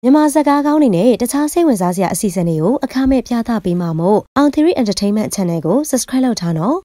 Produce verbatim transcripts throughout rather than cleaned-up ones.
မြန်မာစကားကောင်းတွေနဲ့တခြားစိတ်ဝင်စားစရာအစီအစဉ်တွေကိုအခမဲ့ပြသပေးမှာမို့ အောင်သီရိ Entertainment Channel ကို Subscribe လုပ်ထားနော်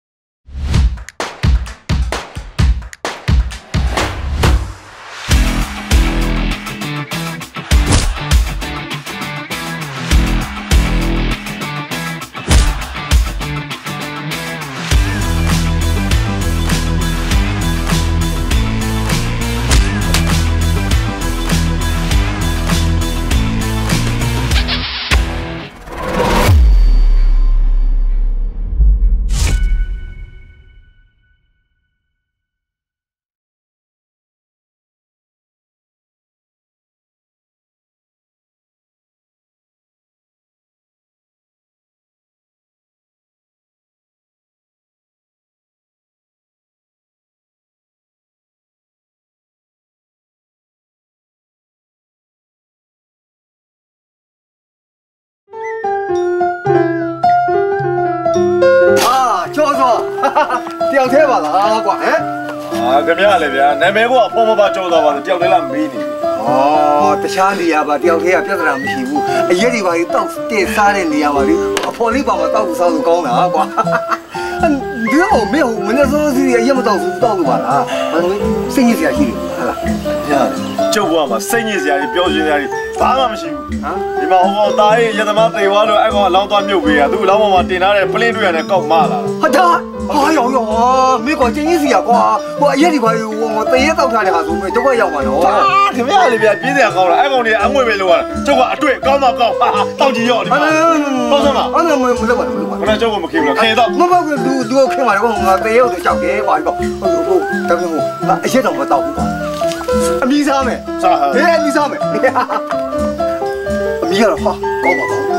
တယောက်သေးပါလားကွာဟမ်အာခင်ဗျားလေဗျာနာမည်ကအပေါ်မပါကြောက်တော့ပါတယောက်သေးလားမေးနေဩတခြားနေရာပါတယောက်သေးကပြဿနာမရှိဘူးအရက်ဒီပါကြီးတောက်တင်စားတဲ့နေရာပါလေအဖော်လေးပါမှာတောက်စားလို့ကောင်းတာကွာဒီတော့မင်းမနေ့စိုးစီအရက်မတောက်ဘူးတောက်လို့ပါလားဘာလို့စိတ်ညစ်စရာရှိတယ်ဟာလားဗျာကျုပ်ဘွားမှာစိတ်ညစ်စရာကြီးပြောစရာကြီးဘာမှမရှိဘူးဟမ်ဒီမှာဟောတာရဲ့ရသမားတေဝါလို့အဲ့ကောင်အလောင်းသွားမြုပ်ပေးရသူ့အလောင်းပေါ်မှာတင်ထားတဲ့ပလင်းတွေရတဲ့ကောက်မလာဟာဒါဟာယောယောမင်းကကျင်းကြီးစီရကွာဟိုအရက်ဒီဘာဟိုတရေတောက်ထားတဲ့ဟာဆိုတော့တော့ရောက်မှာနော်ခင်ဗျားလေဗျာပြင်းစရာကောင်းလားအဲ့ကောင်တွေအငွေပဲလို့ရတာကျုပ်ကအတွေ့ကောင်းတော့ကောင်းဟာတောက်ကြည့်ရောဒီမှာတောက်စမ်းပါအဲ့ဒါမမလုပ်ပါဘူးခဏကျုပ်ကမခင်ဘူးလားခင်တော့မဟုတ်ဘူးသူသူခင်ပါလေကွာငါတရေကိုကြောက်တယ်ကွာဟိုဟိုတကယ်ဟိုအရက်တော့မတောက်ဘူးကွာအမီးစားမယ်စားဟဲ့အမီးစားမယ်အမီးကတော့ဟာကောင်းပါကောင်း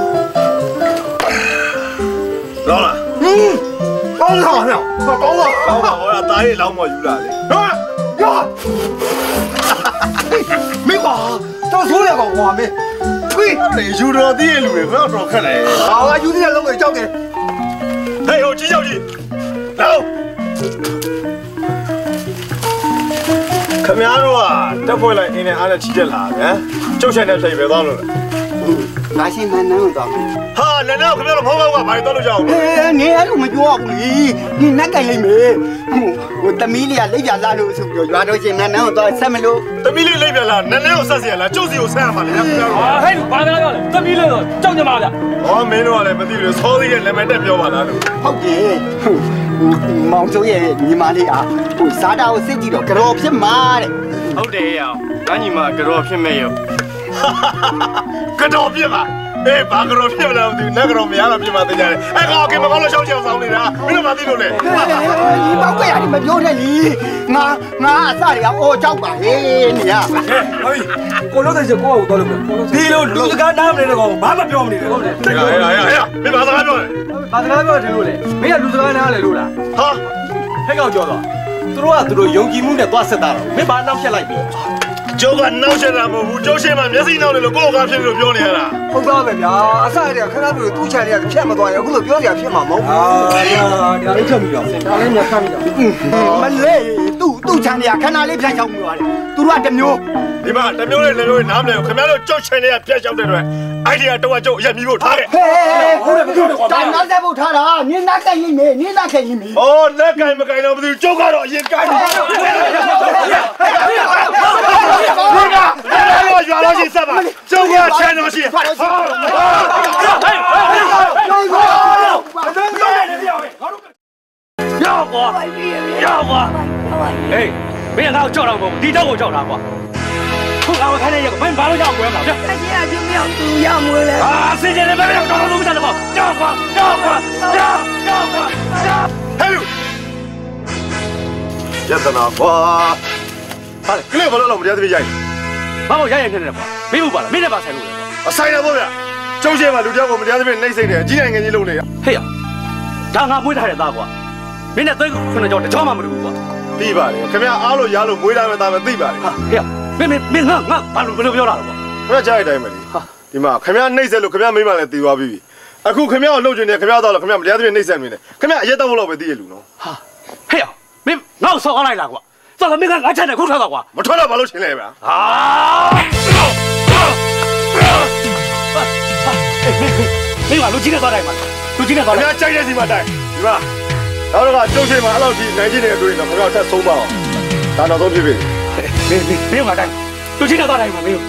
လောလားဟင်းကောင်းတာဗျာကောင်းပါကောင်းပါဟောတာသားရဲ့လောင်းမယူလာလေဟာဟာမင်းကတော့ဆိုးရကောင်ကွာမင်းခွေးလေယူတော်သေးရဲ့လူတွေဘယ်တော့ခက်လဲဟာယူသေးတဲ့လုံးတွေကြောက်တယ်ဟေးဟိုကြီးကြောက်ကြီးလောခမရတို့ကတက်ဖွဲ့လိုက်အင်းနဲ့အားနဲ့ချီတက်လာဗျာကျုပ်ဆိုင်တဲ့ဆိုင်ပဲသွားလို့လားငါရှင်မနန်းကိုသွားဟာနန်းတော့ခမရတို့ဖုန်းကောက်ကဘာလို့သွားလို့ကြောက်လဲအေးနေအဲ့လိုမပြောဘူးလေနေနက်ကင်လိုက်မယ်ဟိုတမီးလေးကလိပ်ပြလာလို့ဆိုပြီးတော့ရွာတော့ရှင်နန်းနန်းကိုသွားဆက်မလို့တမီးလေးလိပ်ပြလာနန်းနန်းကိုဆက်စီရလားကျုပ်စီကိုဆက်ရမှာလေခမရတို့ဟဲ့ဘာသာပြောလဲတမီးလေးတော့ကြောက်ကြမှာဗျဟောမင်းတို့ကလည်းမသိဘူးစောသေးရဲ့လက်မတက်ပြောပါလားလို့ဟုတ်တယ်မောင်စိုးရဲ့ညီမလေးအားဟိုစားတာကိုစစ်ကြည့်တော့ကြော်ဖြစ်မှာတဲ့ဟုတ်တယ်ရောငါညီမကြော်ဖြစ်မဲ့ရောကြော်ဖြစ်မှာအေးဘာကြော်ဖြစ်မလားမသိဘူးလက်ကြော်မရတော့ဖြစ်မှာတင်ကြတယ်အဲ့ကောင်ကမကောင်းလို့ရှောက်ချောက်ဆောင်နေတာမင်းတို့မသိလို့လေဒီပေါက်ကရတယ်မပြောနဲ့လေငါငါအစတွေကအော်ကြောက်ပါဟေးနေရဟေးကိုလို့တဲ့ချက်ကိုကိုတော့လို့ဒီလိုလူစကားနားမနေတော့ဘာမှပြောမနေတယ်ဟုတ်တယ်ဟေးဟေးဟေးမင်းဘာစကားပြောလဲဘာစကားပြောတယ်လို့လေမင်းကလူစကားနားလေလို့လားဟာဟဲ့ကောင်ပြောတော့သူတို့ကသူတို့ယုံကြည်မှုနဲ့သွားဆက်တာတော့မင်းဘာနောက်ဖြတ်လိုက်ပြီကျုပ်ကနောက်ဆက်တာမဟုတ်ဘူးကျုပ်ရှင်းမှာမျက်စိနောက်နေလို့ကိုယ့်ကားဖြစ်လို့ပြောနေရတာဟုတ်ပါပဲဗျာအစရခဏတူသူ့ချန်တွေကဖြတ်မသွားရအခုလိုပြောစရာဖြစ်မှာမဟုတ်ဘူးအာဒါလေးချက်ပြီးတော့ဒါလေးမြတ်ဆန်းပြီးတော့မလေးသူ့သူ့ချန်တွေကခဏလေးဖြတ်ချောင်းပြီးသွားတယ်သူတို့ကတစ်မျိုးဒီမှာတစ်မျိုးနဲ့လည်းမျိုးနားမလဲခင်ဗျားတို့ကျုပ်ချန်တွေကဖြတ်ချောင်းတဲ့အတွက်အိုင်ဒီယာတော့ကျုပ်အရက်မြည်ဖို့ထားတယ်ဟဲ့ဟုတ်တယ်မပြောတော့ဒါနောက်ဆက်ဖို့ထားတာနင်းသားကရင်မေးနင်းသားခင်ရင်မေးဩလက်ကင်မကင်တော့မသိဘူးကျုပ်ကတော့အရင်ကင်တယ်我原来是什么？中国全都是。要我，要我。哎，没想到叫他过，你叫我叫他过。不然我看见一个门把都要过了，这。那现在就没有都要过了。啊，谁现在没有找到路上的不？要我，要我，要要我，要。还有。别在那哇！ဟာကလေးဘာလို့တော့မတရားသမီးရိုက်ဘာလို့ရိုက်ရိုက်နေလဲကွာမင်းဘူးပါလားမင်းလည်းပါဆိုင်လို့လေကွာအဆိုင်တော့ဗျာကျုပ်ချင်းကလူတယောက်ကိုမတရားသမီးနှိမ့်စိတ်တယ်အကြီးနိုင်ငံကြီးလုပ်နေရဟေ့ရဒါငါမွေးထားတဲ့သားကွာမင်းနဲ့သိခုနှစ်ကြောင်တစ်ကြောင်မှမတူဘူးကွာသိပါတယ်ခင်ဗျာအားလို့ရားလို့မွေးထားတဲ့သားပဲသိပါတယ်ဟာဟေ့ရမင်းမင်းငါငါဘာလို့ဘယ်လိုပြောတာလဲကွာခင်ဗျာကြားရတဲ့အတိုင်းပဲလေဟာဒီမှာခင်ဗျာနှိမ့်ဆက်လို့ခင်ဗျာမိမလည်းတည်သွားပြီအခုခင်ဗျာကိုလှုပ်ချင်တယ်ခင်ဗျာတော့ခင်ဗျာမတရားသမီးနှိမ့်ဆက်နေတယ်ခင်ဗျာအရက်တော့လို့ပဲသိရလူနော်ဟာဟေ့ရမင်းငါ့ကိုဆောက်အောင်လိုက်လားကွာ咋个没看俺现在口ထွက်到过？我ထွက်到马路前来呗。啊！ ကြီးနဲ့သွားတိုင်းမှာသူကြီးနဲ့သွားတိုင်းခင်ဗျာကြိုက်တဲ့စီမှာတိုင်းဒီမှာနောက်တော့ကကျုပ်ချိန်မှာအဲ့လောက်ကြီးနိုင်ကျင်နေတွေ့တော့ခင်ဗျာထပ်ဆုံးပါအောင်ဒါတော့ဆုံးဖြစ်ပြီမင်းမင်းမင်းကတိုင်းသူကြီးနဲ့သွားတိုင်းမှာမင်း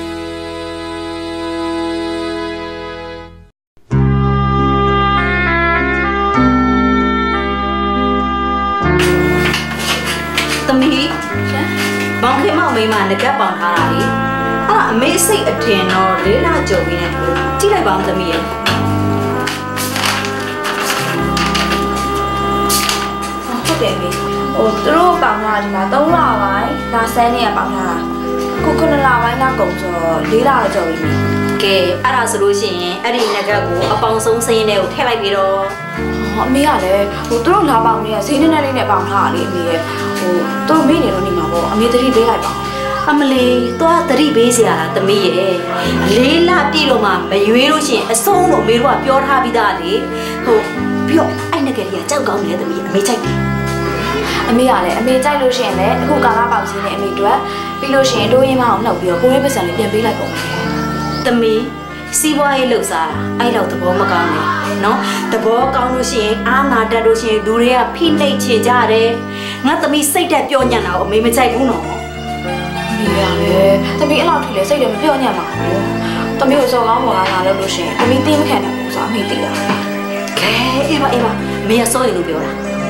သမီးဘောင်ခင်မောင်မိမငကပ်ပေါင်ထားတာလေအဲ့အမေစိတ်အထင်တော့လေးလာကြုံနေတယ်ကြည့်လိုက်ပါဦးသမီးရဲ့ဟုတ်တယ်မေဟိုသူတို့ပေါင်ထားဒီမှာသုံးလပိုင်းလာဆန်းနေရပေါင်ထားတာခုခုနှစ်လပိုင်းနောက်ကုန်ဆိုတော့လေးလတော့ကြုံပြီမေကဲအဲ့ဒါဆိုလို့ရှိရင်အဲ့ဒီငကပ်ကိုအပေါင်ဆုံးစင်းနဲ့ကိုထည့်လိုက်ပြီးတော့အမေကလည်းဟိုသူတို့လာပေါင်တွေကဈေးနဲ့နဲ့လေးနဲ့ပေါင်ထားတာလေအမေရဲ့ဟိုသူတို့မေ့နေတော့နေမှာပေါ့အမေတတိပေးလိုက်ပါအမလီသွားတတိပေးစရာလားသမီးရဲ့လေးလပြည့်တော့မှမရွေးလို့ရှိရင်အဆုံးလို့မေတို့ကပြောထားပြီးသားလေဟိုပြီးတော့အဲ့ငကယ်ကြီးကကြောက်ကောင်းနေတယ်သမီးအမေကြိုက်တယ်အမေကလည်းအမေကြိုက်လို့ရှိရင်လည်းအခုကာလာပေါင်စင်းနဲ့အမေတို့ပြီးလို့ရှိရင်တို့ရင်းမအောင်နှုတ်ပြီးတော့ကိုရေးပစံလေးပြန်ပေးလိုက်ပုံသမီးစီးပွားရေးလှုပ်ရှားတာအဲ့လောက်သဘောမကောင်းနဲ့နော်သဘောကောင်းလို့ရှိရင်အားနာတတ်လို့ရှိရင်လူတွေကဖိနှိပ်ချင်ကြတယ်ငါသမီးစိတ်တက်ပြောညံ့တာကိုအမေမကြိုက်ဘူးနော်မေရလေသမီးအဲ့လောက်ထိလေစိတ်လည်းမပြောညံ့ပါဘူးသမီးကိုစော်ကောင်းပေါ်လာလာလို့လို့ရှိရင်သမီးသိမခံနိုင်ဘူးဆိုအမေသိတာကဲအေးပါအေးပါမင်းရစိုးရင်လို့ပြောတာ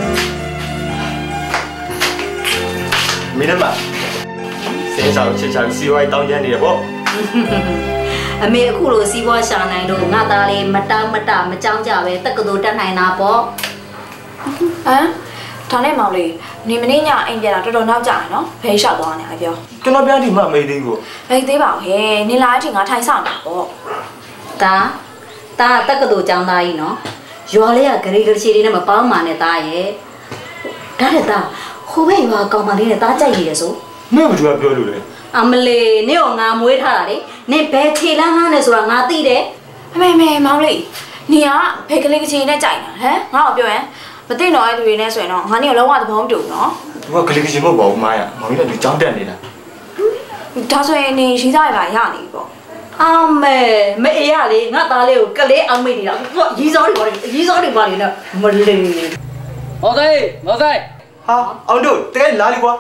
မင်းမစင်းစားချစ်ချာစီဝိုင်းတောင်းကျမ်းနေတယ်ပေါ့အမေအခုလိုစီးပွားရှာနိုင်လို့ငါသားလေးမတောင်းမတမကြောင်းကြပဲတက္ကသိုလ်တက်နိုင်တာပေါ့ဟမ်ဒါနဲ့မောင်လေးနေမနေ့ညအိမ်ပြန်လာတော်တော်နောက်ကြတယ်နော်ဖေးလျှောက်သွားနေတယ်ပြောကျွန်တော်ပြန်ဒီမှမေးသေးကိုမေးသေးပါဦးဟဲ့နေလာတဲ့အချိန်ငါထိုင်ဆောင်တာပေါ့ဒါဒါတက္ကသိုလ်ကျောင်းသားကြီးနော်ရွာလေးကဂရီဂရီချီလေးနဲ့မပေါင်းပါနဲ့သားရဲ့ဒါနဲ့သားဟိုဘက်ရွာကောင်မလေးနဲ့သားကြိုက်ရည်ဆိုမင်းကပြောပြောလို့လေအမလေးနင့်ကငါမွေးထားတာလေနင့်ဘယ်ခြေလမ်းငါနဲ့ဆိုတာငါသိတယ်အမေမေမောင်လေးနေကဘယ်ကလေးကချီနဲ့ကြိုက်တာဟမ်ငါ့ကိုပြောရင်မသိတော့အဲ့သူတွေနဲ့ဆိုရင်တော့ငါနေကလုံးဝသဘောမတူဘူးနော်သူကကလေးကချီမဟုတ်ပါဘူးမားရမောင်လေးကဒီကြောင်းတက်နေတာဒါဆိုရင်နေရှိသားရပါရနေပြီပေါ့အမေမအေးရလေငါသားလေးကိုကလေးအောင်မိနေတာသူကရီးစောတွေပါလေရီးစောတွေပါလေနော်မလေးမောင်ဆိုင်မောင်ဆိုင်ဟာအောင်တို့တကယ်လာလီကွာ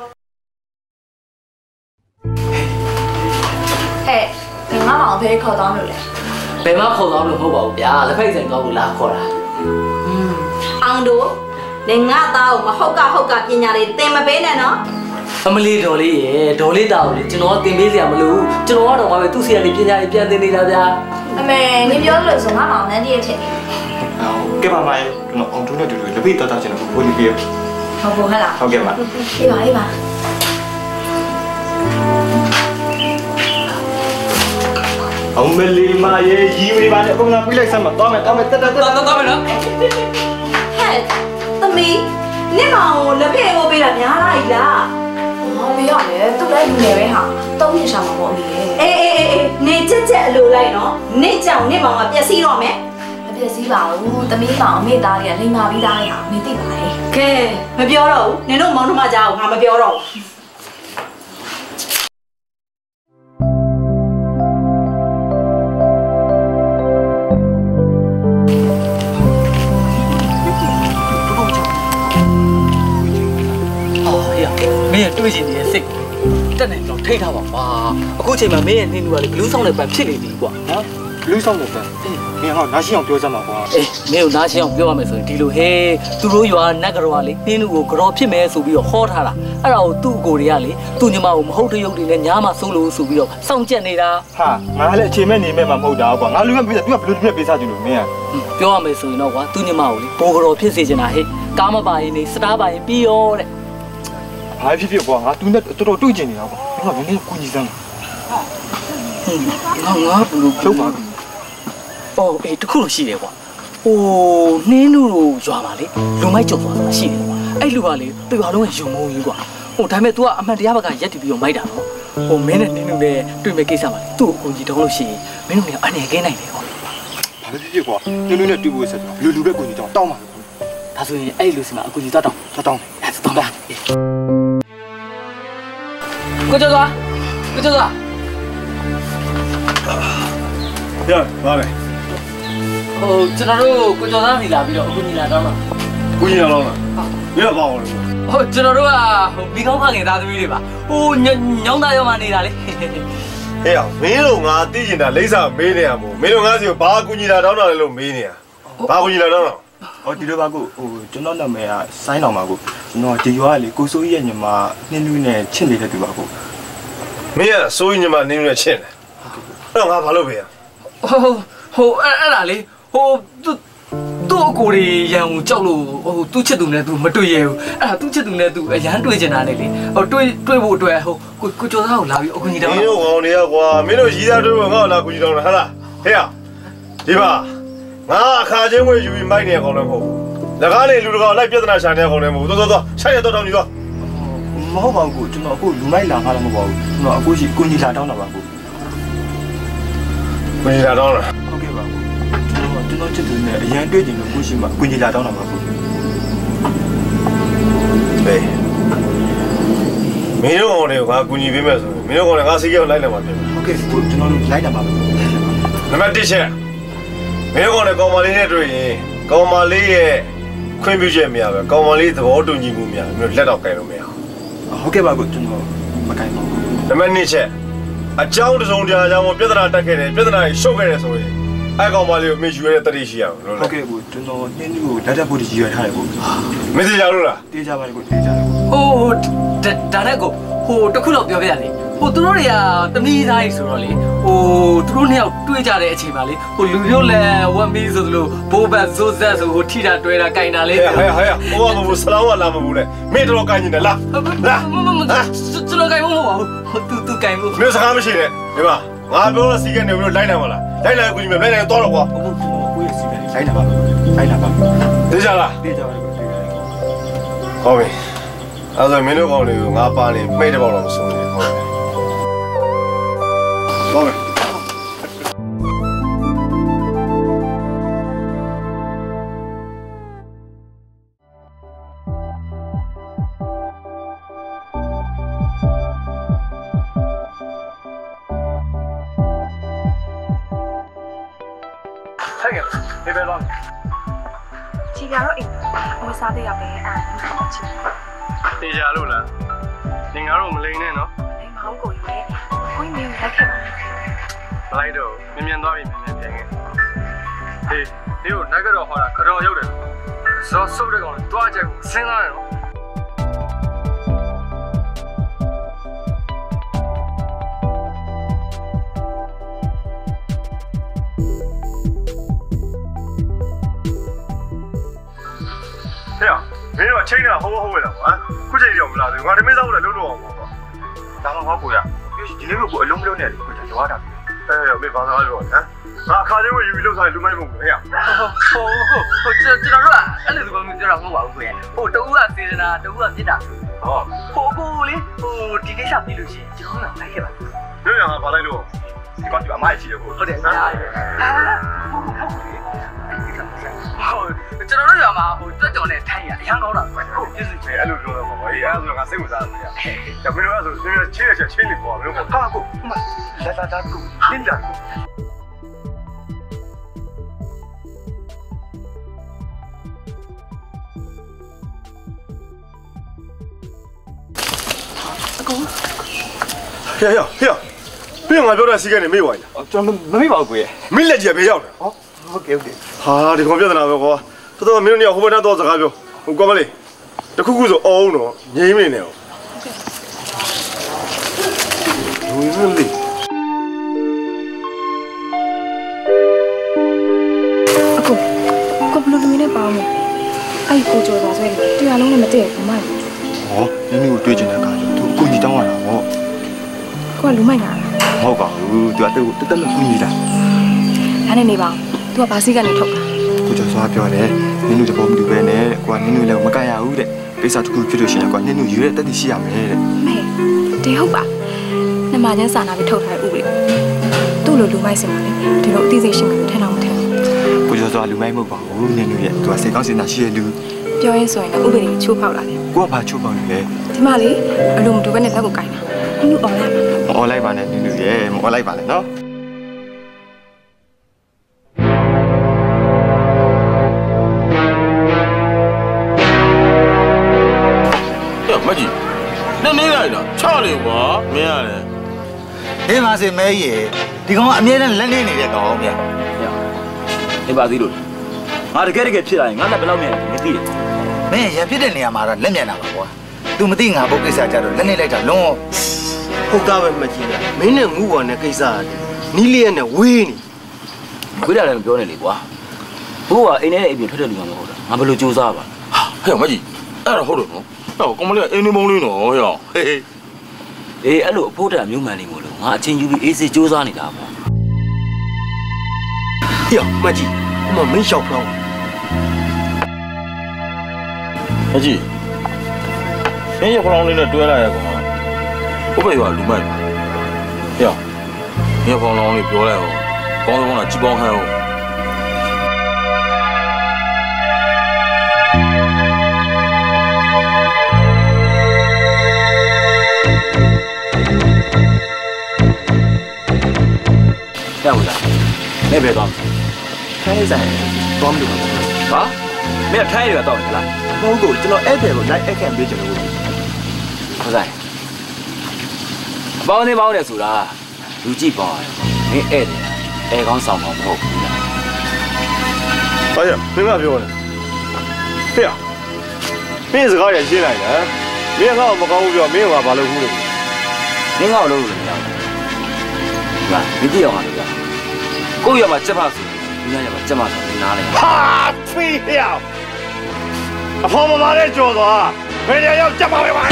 ဟဲ့ငါမောင်ဖေးခေါ်သွားလို့လေဘယ်မှခေါ်သွားလို့မဟုတ်ပါဘူးဗျာလက်ဖက်ဆိုင်သွားလို့လာခေါ်တာอืมအောင်တို့နေငါသားကိုမဟုတ်ကဟုတ်ကပညာလေးသင်မပေးနဲ့နော်အမလီဒေါ်လေးရေဒေါ်လေးတာကိုလေကျွန်တော်ကသင်ပေးစရာမလိုဘူးကျွန်တော်ကတော့ဘာပဲသူ့ဆရာလေးပညာလေးပြန်သင်နေတာဗျာအမေနေပြောလို့ဆိုငါမောင်နန်းတည်းဖြစ်နေကဲပါမရဲ့ကျွန်တော်အောင်တို့နဲ့တူတူလက်ပိတ်တောက်တောက်ကျွန်တော်ကိုလေးပြေဟုတ်ဘူးဟဲ့လားဟုတ်ကဲ့ပါအေးပါအေးပါအောင်မလီမရဲ့ရီဝေးပါနဲ့အကုန်လုံးပြလိုက်စမ်းမသွားမယ်သွားမယ်တက်တက်တက်တက်သွားမယ်နော်ဟဲ့သမီးနင့်မောင်ကိုလက်ဖက်ကိုပေးတာများလိုက်လားဟောမေရလေသူ့လည်းလူငယ်ပဲဟာသုံးနှစ်ရှာမှာပေါ့အမေအေးအေးအေးအေးနေချက်ချက်အလိုလိုက်နော်နင့်ကြောင့်နင့်မောင်ကပျက်စီးတော့မယ်မပျက်စီးပါဘူးသမီးမောင်အမေသားလေးကလိမ္မာပြီးသားလေးဟာမင်းသိပါလေကဲမပြောတော့ဘူးနင်တို့မောင်နှမကြောက်ငါမပြောတော့ဘူးမင်းတွေ့ချင်နေတဲ့စိတ်တက်နေတော့ထိတ်ထားပါကွာအခုချိန်မှာမင်းရဲ့နှင်းလူကလေဘလူးဆောင်တဲ့ပန်ဖြစ်နေပြီကွာနော်ဘလူးဆောင်တဲ့ပန်အေးမင်းဟောနားရှင်းအောင်ပြောစမ်းပါကွာအေးမင်းကိုနားရှင်းအောင်ပြောရမယ်ဆိုရင်ဒီလိုဟဲသူတို့ရွာနတ်ကတော်ကလေနှင်းလူကိုကြော်ဖြစ်မယ်ဆိုပြီးတော့ဟောထားတာအဲ့ဒါကိုသူ့ကိုတွေကလေသူ့ညီမကိုမဟုတ်တဲ့ရုပ်တွေနဲ့ညားမှဆုံးလို့ဆိုပြီးတော့စောင့်ကြက်နေတာဟာငါလည်းအချိန်မဲ့နေမဲ့မှမဟုတ်တာကွာငါလူကပြီးတော့ तू ကဘလူးပြပေးစားကြည့်လို့မင်းကပြောရမယ်ဆိုရင်တော့ကွာသူ့ညီမကိုလေဘိုးကြော်ဖြစ်စေချင်တာဟဲ့ကားမပါရင်နေစတားပါရင်ပြီးရောတဲ့ဘာဖြစ်ဖြစ်ကွာငါသူနဲ့တော်တော်တွေ့ကျင်နေတာကွာငါမင်းနဲ့ကိုကြီးစမ်းငါငါဘလို့လုပ်ပါအော်အေးတခုလို့ရှိတယ်ကွာဟိုနှင်းလူတို့ရွာပါလေလူမိုက်ကြော်သွားတာရှိတယ်ကွာအဲ့လူကလေသူ့ဘာလုံးကယုံမုံကြီးကွာဟိုဒါပေမဲ့ तू ကအမှန်တရားဘက်ကရက်တည်ပြီးတော့မိုက်တာနော်ဟိုမင်းနဲ့နှင်းလူနဲ့တွေ့မဲ့ကိစ္စပါလေသူ့ကိုကိုကြီးတောင်းလို့ရှိရင်မင်းတို့ကအန်ရကင်းနိုင်တယ်ကွာဘာဖြစ်ဖြစ်ကွာနှင်းလူနဲ့တွေ့ဖို့ဆက်လူလူပဲကိုကြီးတောင်းတောင်းပါဒါဆိုရင်အဲ့လူစီမှာအကူကြီးတောင်းတောင်းတောင်းအဲ့တောင်းပါကိုကျော်သွားကိုကျော်သွားရပါမယ်ဟိုကျွန်တော်တို့ကိုကျော်သားစီလာပြီးတော့အခုညီလာတော့မှာကိုညီလာတော့လားဘယ်တော့ပါအောင်လဲဟိုကျွန်တော်တို့ကဟိုမိကောင်းခငယ်သားသမီးတွေပါဟိုညောင်းသားရောမှနေတာလေဟေးအောင်မင်းတို့ငါသိကျင်တာလိမ့်စာမေးနေရမို့မင်းတို့ငါစီကိုဘာကူညီလာတောင်းတာလဲလို့မေးနေရဘာကူညီလာတောင်းတာဟောဒီလိုပါကိုဟိုကျွန်တော်နာမည်ကဆိုင်းတော်ပါကိုကျွန်တော်ဒီရွာကလေကိုစိုးကြီးရဲ့ညီမနှင်းနှူးနဲ့ချစ်နေတဲ့သူပါကိုမင်းကစိုးကြီးညီမနှင်းနှူးနဲ့ချစ်တယ်အဲ့တော့ငါဘာလုပ်ပေးရဟိုဟိုအဲ့အဲ့ဒါလေဟိုသူသူ့အကိုတွေရန်ကိုကြောက်လို့ဟိုသူ့ချစ်သူနဲ့သူမတွေ့ရဘူးအဲ့ဒါသူ့ချစ်သူနဲ့သူအရန်တွေ့ကျင်တာလေလေဟိုတွေ့တွေ့ဖို့အတွက်ဟိုကိုကိုကျော်သားကိုလာပြီးအကူကြီးတောင်းမင်းတို့ကောင်တွေကကွာမင်းတို့ရီးသားတွေ့ဖို့ငါ့ကိုလာကူကြီးတောင်းတာဟာလားဟဲ့ရဒီပါငါအခါချင်းဝေးယူပြီးမိုက်နေကောင်လည်းမဟုတ်ဘူး။လက်ကားလေးလူတကောင်လိုက်ပြဿနာရှာနေကောင်လည်းမဟုတ်ဘူး။သွားသွားသွားဆိုင်ရတော့တောင်းနေသွား။မဟုတ်ပါဘူးကျွန်တော်အခုလူမိုက်လာခါလည်းမဟုတ်ပါဘူး။ကျွန်တော်အခုရှိကိုညီလာတောင်းတာပါကို။ကိုညီလာတောင်းတာ။ဟုတ်ကဲ့ပါကို။ကျွန်တော်ကျွန်တော်ချစ်သူနဲ့အရန်တွေ့ကြတယ်လို့ကိုရှိမှကိုညီလာတောင်းတာပါကို။ဟေးမင်းတို့ကောင်တွေကငါကူညီပေးမယ်ဆိုရင်မင်းတို့ကောင်တွေငါစီးကြောက်လိုက်လာမှာဖြစ်။ဟုတ်ကဲ့ကိုကျွန်တော်တို့လိုက်လာပါမယ်။နံပါတ်တစ်ချက်မင်းကောင်တွေကောင်မလေးနဲ့တွေ့ရင်ကောင်မလေးရဲ့ခွင့်ပြုချက်မရပဲကောင်မလေးသဘောတူညီမှုမရဘူးလက်တော့ကင်လို့မရဘူးဟုတ်ကဲ့ပါကိုကျွန်တော်မကင်ပါဘူးနံပါတ်နှစ်ချက်အကြောင်းတစုံတရာကြောင့်ပြဿနာတက်ခဲ့တယ်ပြဿနာရှုပ်ခဲ့တယ်ဆိုရင်အဲ့ကောင်မလေးကိုမေ့ယူရတဲ့တတိရှိရအောင်ဟုတ်ကဲ့ကိုကျွန်တော်နှင်းကိုလက်တက်ဖို့တည်ရထားတယ်ကိုမသိကြလို့လားတေးကြပါလေကိုတေးကြတယ်ဟိုဒါနဲ့ကိုဟိုတခုတော့ပြောပြရလေဟိုသူတို့တွေကတမီးသားကြီးဆိုတော့လေဟိုသူတို့နှစ်ယောက်တွေ့ကြတဲ့အချိန်ပါလေဟိုလူမျိုးလဲဝမ်မီဆိုသလိုဘိုးဘတ်ဇိုးဇက်ဆိုဟိုထိတာတွဲတာကြိုင်တာလေဟဲ့ဟဲ့ဟဲ့ဟိုကဘိုးဆလောင်းကလာမဘူးလေမင်းတို့ကြိုင်နေတယ်လားလားကျွန်တော်ကြိုင်မဟုတ်ပါဘူးဟိုသူသူကြိုင်မှုမင်းစကားမရှိနဲ့ဒီမှာငါပြောလို့စီကနေပြီးတော့လိုက်နိုင်မလားလိုက်နိုင်ကိုကြီးမလိုက်နိုင်တော့တော့ကွာဟုတ်ကျွန်တော်ကိုယ့်ရဲ့စီကနေလိုက်လာပါလိုက်လာပါသိကြလားသိကြပါဘူးဟုတ်ပြီအဲ့ဒါမင်းတို့ကောင်တွေကိုငါပါနေမိတ်တပေါက်တော့မဆုံးနေဟုတ်တယ်ဟုတ်ပြီဟဲ့ကဲဘယ်ဘယ်လောက်ချီကတော့အိမ်ဟိုစားတဲ့ရပဲအာချီတေချာလို့လားသင်္ကားတော့မလိန်နဲ့နော်အိမ်မဟုတ်ကိုကြီးပဲကိုကြီးမျိုးလိုက်ခဲ့ပါမလိုက်တော့မြင်မြင်သွားပြီမြင်မြင်ပြန်ခဲ့ဟေးဒီကိုနိုင်ကတော့ဟောတာကြော်ရုပ်တယ်ဇောဆုပ်တဲ့ကောင်တွားကြိုက်ကိုစဉ်းစားတယ်နော်ဟဲ့မင်းတို့အချိန်ကဟိုးဟိုးပဲလားကွာခုချိန်ကြောင်မလာသေးဘူးငါဒီမေးစားဖို့လည်းလုံးလုံးအောင်ပေါ့ကွာဒါမှမဟုတ်ကိုရဒီနေ့ကိုအလုံးမလုံးနဲ့ကိုရွာတာပြီအဲမေးဘာသာလို့ဟမ်ငါအခါချင်းဝင်ယူပြီးလောက်စားလူမိုက်မဟုတ်ဘူးဟဲ့ဟိုဟိုဟိုကျွန်တော်တို့ကအဲ့လိုသဘောမျိုးပြောတာမဟုတ်ပါဘူးကိုရဟိုတူကစေတနာတူကပြစ်တာဟောဟိုကိုလေဟိုဒီကိစ္စပြီးလို့ရှိရင်ကျွန်တော်ကလိုက်ခဲ့ပါတို့ရငါဘာလိုက်လို့ဒီကောင်ဒီအမိုက်ချီရကိုဟုတ်တယ်ဟာဟုတ်ကျွန်တော်တို့ရမှာဟိုတွက်ကြော်နဲ့ထိုင်ရအရန်ကောင်းတာပဲဟုတ်ပြည့်စုံတယ်အဲ့လိုပြောတော့ပေါ့ဟေးအဲ့ဒါဆိုငါစိတ်ဝင်စားတယ်ဒါမင်းတို့ကဆိုချင်းရချင်းချင်းလေးပေါ့မင်းတို့ဟာကိုလာလာလာကိုလင်းလာအကူဟဲ့ဟဲ့ဟဲ့ဘယ်ငါပြောတဲ့စီကနေမေ့ပါ့လားကျွန်တော်မမေ့ပါဘူးကိုရမင်းလက်ကြီးပဲရောက်တယ်ဟောဟုတ်ကဲ့ဟုတ်ကဲ့ဟာဒီကောင်ပြဿနာပဲကွာတော်တော်မင်းတို့ညဟိုဘက်တော့စကားပြောဟိုကောမလေးတခုခုဆိုအောင်တော့ငြိမ်းမနေနဲ့ဟုတ်ကဲ့လူရင်းလေးအခုကိုဘလူးလူနဲ့ပေါင်းနေအဲ့ကိုကြော်သွားဆွဲတယ်တရားလုံးနဲ့မတည့်ဘူးမိုက်ဟောနင်းကိုတွေးချင်တဲ့အခါကျသူကိုကြီးတောင်းရတာဟောကိုကလူမိုက်လားမဟုတ်ပါဘူးသူကတက်တက်နဲ့ကိုကြီးလားဒါနဲ့နေပါသူကဘာစီကနေထုတ်တာကိုကျော်စွာပြောတယ်နင်းတို့တဘောမတူပဲနဲ့ကိုကနင်းတို့လည်းမကရဘူးတဲ့ကိစ္စတစ်ခုဖြစ်လို့ရှိရင်ကိုကနင်းတို့ယူရတဲ့တက်တည်ရှိရမယ်တဲ့မေတေဟုတ်ပါနှမချင်းစာနာပြီးထုတ်ထားတဲ့ဥပဒေသူ့လိုလူမိုက်စင်ပါလေဒီလိုအသိစိတ်ရှိမှထင်တော့မထင်ဘူးကိုကျော်စွာလူမိုက်မဟုတ်ပါဘူးနင်းတို့ရဲ့သူကစိတ်ကောင်းစင်တာရှိတဲ့လူပြောရဲဆိုရင်လည်းဥပဒေချိုးဖောက်လာတယ်ကိုကဘာချိုးဖောက်နေလဲဒီမလေးအလိုမတူဘဲနဲ့လက်ကိုကိုင်းတာနင်းတို့អော်လိုက်ပါမអော်လိုက်ပါနဲ့နင်းတို့ရဲ့မអော်လိုက်ပါနဲ့နော်လိုက်တာချလေကွာမင်းရတယ်ဟေးမစင်မဲကြီးဒီကောင်ကအမြဲတမ်းလက်နေနေတဲ့ကောင်ဗျာအေးပါသေးလို့ငါတကယ်တကယ်ဖြစ်လာရင်ငါလက်ဘယ်လောက်မြန်လဲမသိတယ်မင်းရံဖြစ်တဲ့နေရာမှာတော့လက်မြန်တာပါကွာ तू မသိငါဘုတ်ကိစ္စကြတော့လက်နေလိုက်တာလုံးဟုတ်သားပဲမကြည့်လားမင်းနဲ့ငူပေါ်နဲ့ကိစ္စနီးလေးရနဲ့ဝေးနေဝေးတယ်လည်းမပြောနဲ့လေကွာဘိုးကအိမ်ထဲအိမ်ပြင်ထွက်တဲ့လူမှမဟုတ်တာငါဘယ်လိုကြိုးစားပါဟဲ့မကြီးအဲ့ဒါဟုတ်တယ်နော်ဟောကောင်မလေးကအင်းနေမုံလေးနော်ဟောဟေးအေးအဲ့လိုအဖို့တာမျိုးမှန်နေမို့လို့ငါအချင်းယူပြီးအေးစေကြိုးစားနေတာပေါ့ဟေ့မကြီးမမင်းရှောက်ဖောင်းမကြီးမင်းရဖောင်းလေးနဲ့တွဲလာရကောင်ဘုဘရွာလူမိုက်ဟေ့မင်းဖောင်းလောင်းလေးပြောလိုက်ဟောကောင်းကောင်းကကြည့်ပေါင်းဟန်းဟောရဘူးလားနေပဲတော့ထိုင်းဆိုင်တော့မလို့ဟာမင်းထိုင်းရတော့လားမဟုတ်ဘူးကျွန်တော်အဲ့တယ်ကိုလိုက်အခန့်ပေးချင်လို့ဟုတ်ကဲ့ပေါင်းနေပေါင်းနေဆိုတာလူကြည့်ပေါင်းမင်းဧည့်တယ်အဲကောင်းဆောင်မှာမဟုတ်ဘူးလားဘာရမင်းမပြောနဲ့ဟေ့မင်းစကားရရှင်းလိုက်လားမင်းကတော့မကောင်းဘူးပြောမင်းကဘာလို့ခုလဲမင်းကတော့လို့လို့မရဘူးဟာမင်းကြည့်အောင်ပါလားကိုယ့်ရမှာစက်ပါဆိုဒီညရမှာစက်ပါဆိုနားလေဟာဖေးဟေ့အဖေမမလေးကြော်သွားဘယ်နေရောက်စက်ပါပဲပါ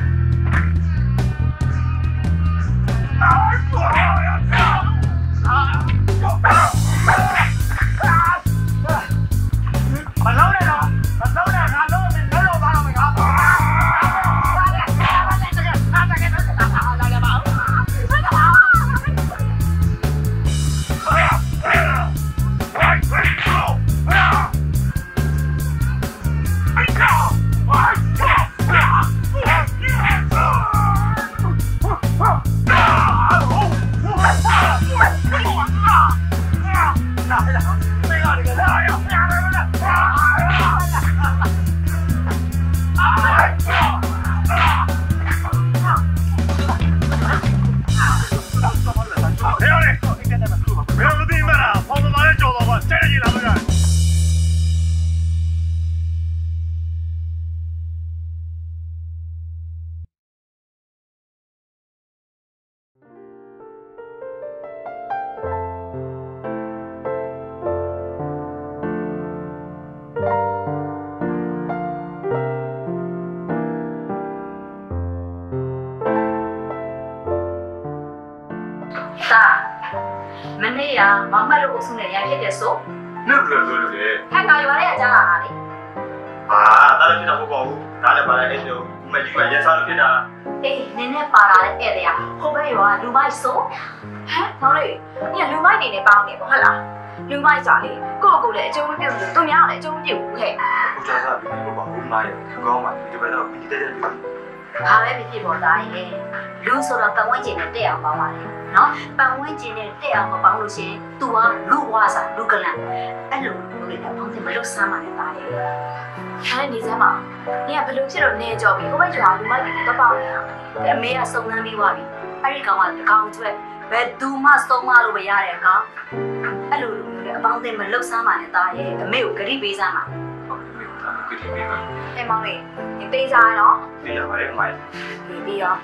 မနေ့ကမမတို့အုပ်စုနဲ့ရံဖြစ်တယ်ဆိုလွတ်လွတ်လွတ်လွတ်လေဟဲ့ငါရွာထဲကကြားလာတာလေဟာတားလည်းဖြစ်တာမဟုတ်ပါဘူးဒါလည်းပါလိုက်အဲ့လိုမကြီးကရဲစားလို့ဖြစ်တာအေးနင်းနဲ့ပါလာတဲ့ဧည့်သည်ကဟိုဘက်ရွာလူမိုက်ဆိုဟမ်ဟောလေညလူမိုက်နေနေပေါင်းနေပေါ့ဟုတ်လားလူမိုက်ဆိုလေကိုယ့်ကိုယ်လည်းအကျုံးမပြုတ်ဘူးသူများလည်းအကျုံးမပြုတ်ဘူးဟဲ့ကိုကြားစားပြီးတော့ပါဘူးမိုင်းကောင်းပါဒီဘက်တော့ပြီးတဲ့တဲ့လူဘာပဲဖြစ်ဖြစ်ပေါ်သားရဲ့လူဆိုတော့ပတ်ဝန်းကျင်နဲ့တက်အောင်ပေါင်းပါလေနော်ပတ်ဝန်းကျင်နဲ့တက်အောင်မပေါင်းလို့ရှိရင် तू ကလူဝါစာလူကလန်အဲ့လိုလူတွေတော့ပေါင်းတယ်မလို့စမ်းပါနဲ့သားရဲ့အဲ့ဒီစမ်းပါနင်ကဘလို့ဖြစ်တော့နေကြော်ပြီးကိုမကျော်လူမိုက်တွေတော့ပေါင်းနေတာအမေကစုံစမ်းပြီးသွားပြီအဲ့ဒီကောင်ကတကောင်ကျွဲဘယ်သူမှစုံမလို့မရတဲ့အကောင်အဲ့လိုလူမျိုးတွေအပေါင်းတယ်မလို့စမ်းပါနဲ့သားရဲ့အမေကိုဂရိပေးစမ်းပါကတိပေးပါဟဲ့မောင်လေးဒီပေးစားနော်သိရပါတယ်မိုင်းပြီးပြီးရော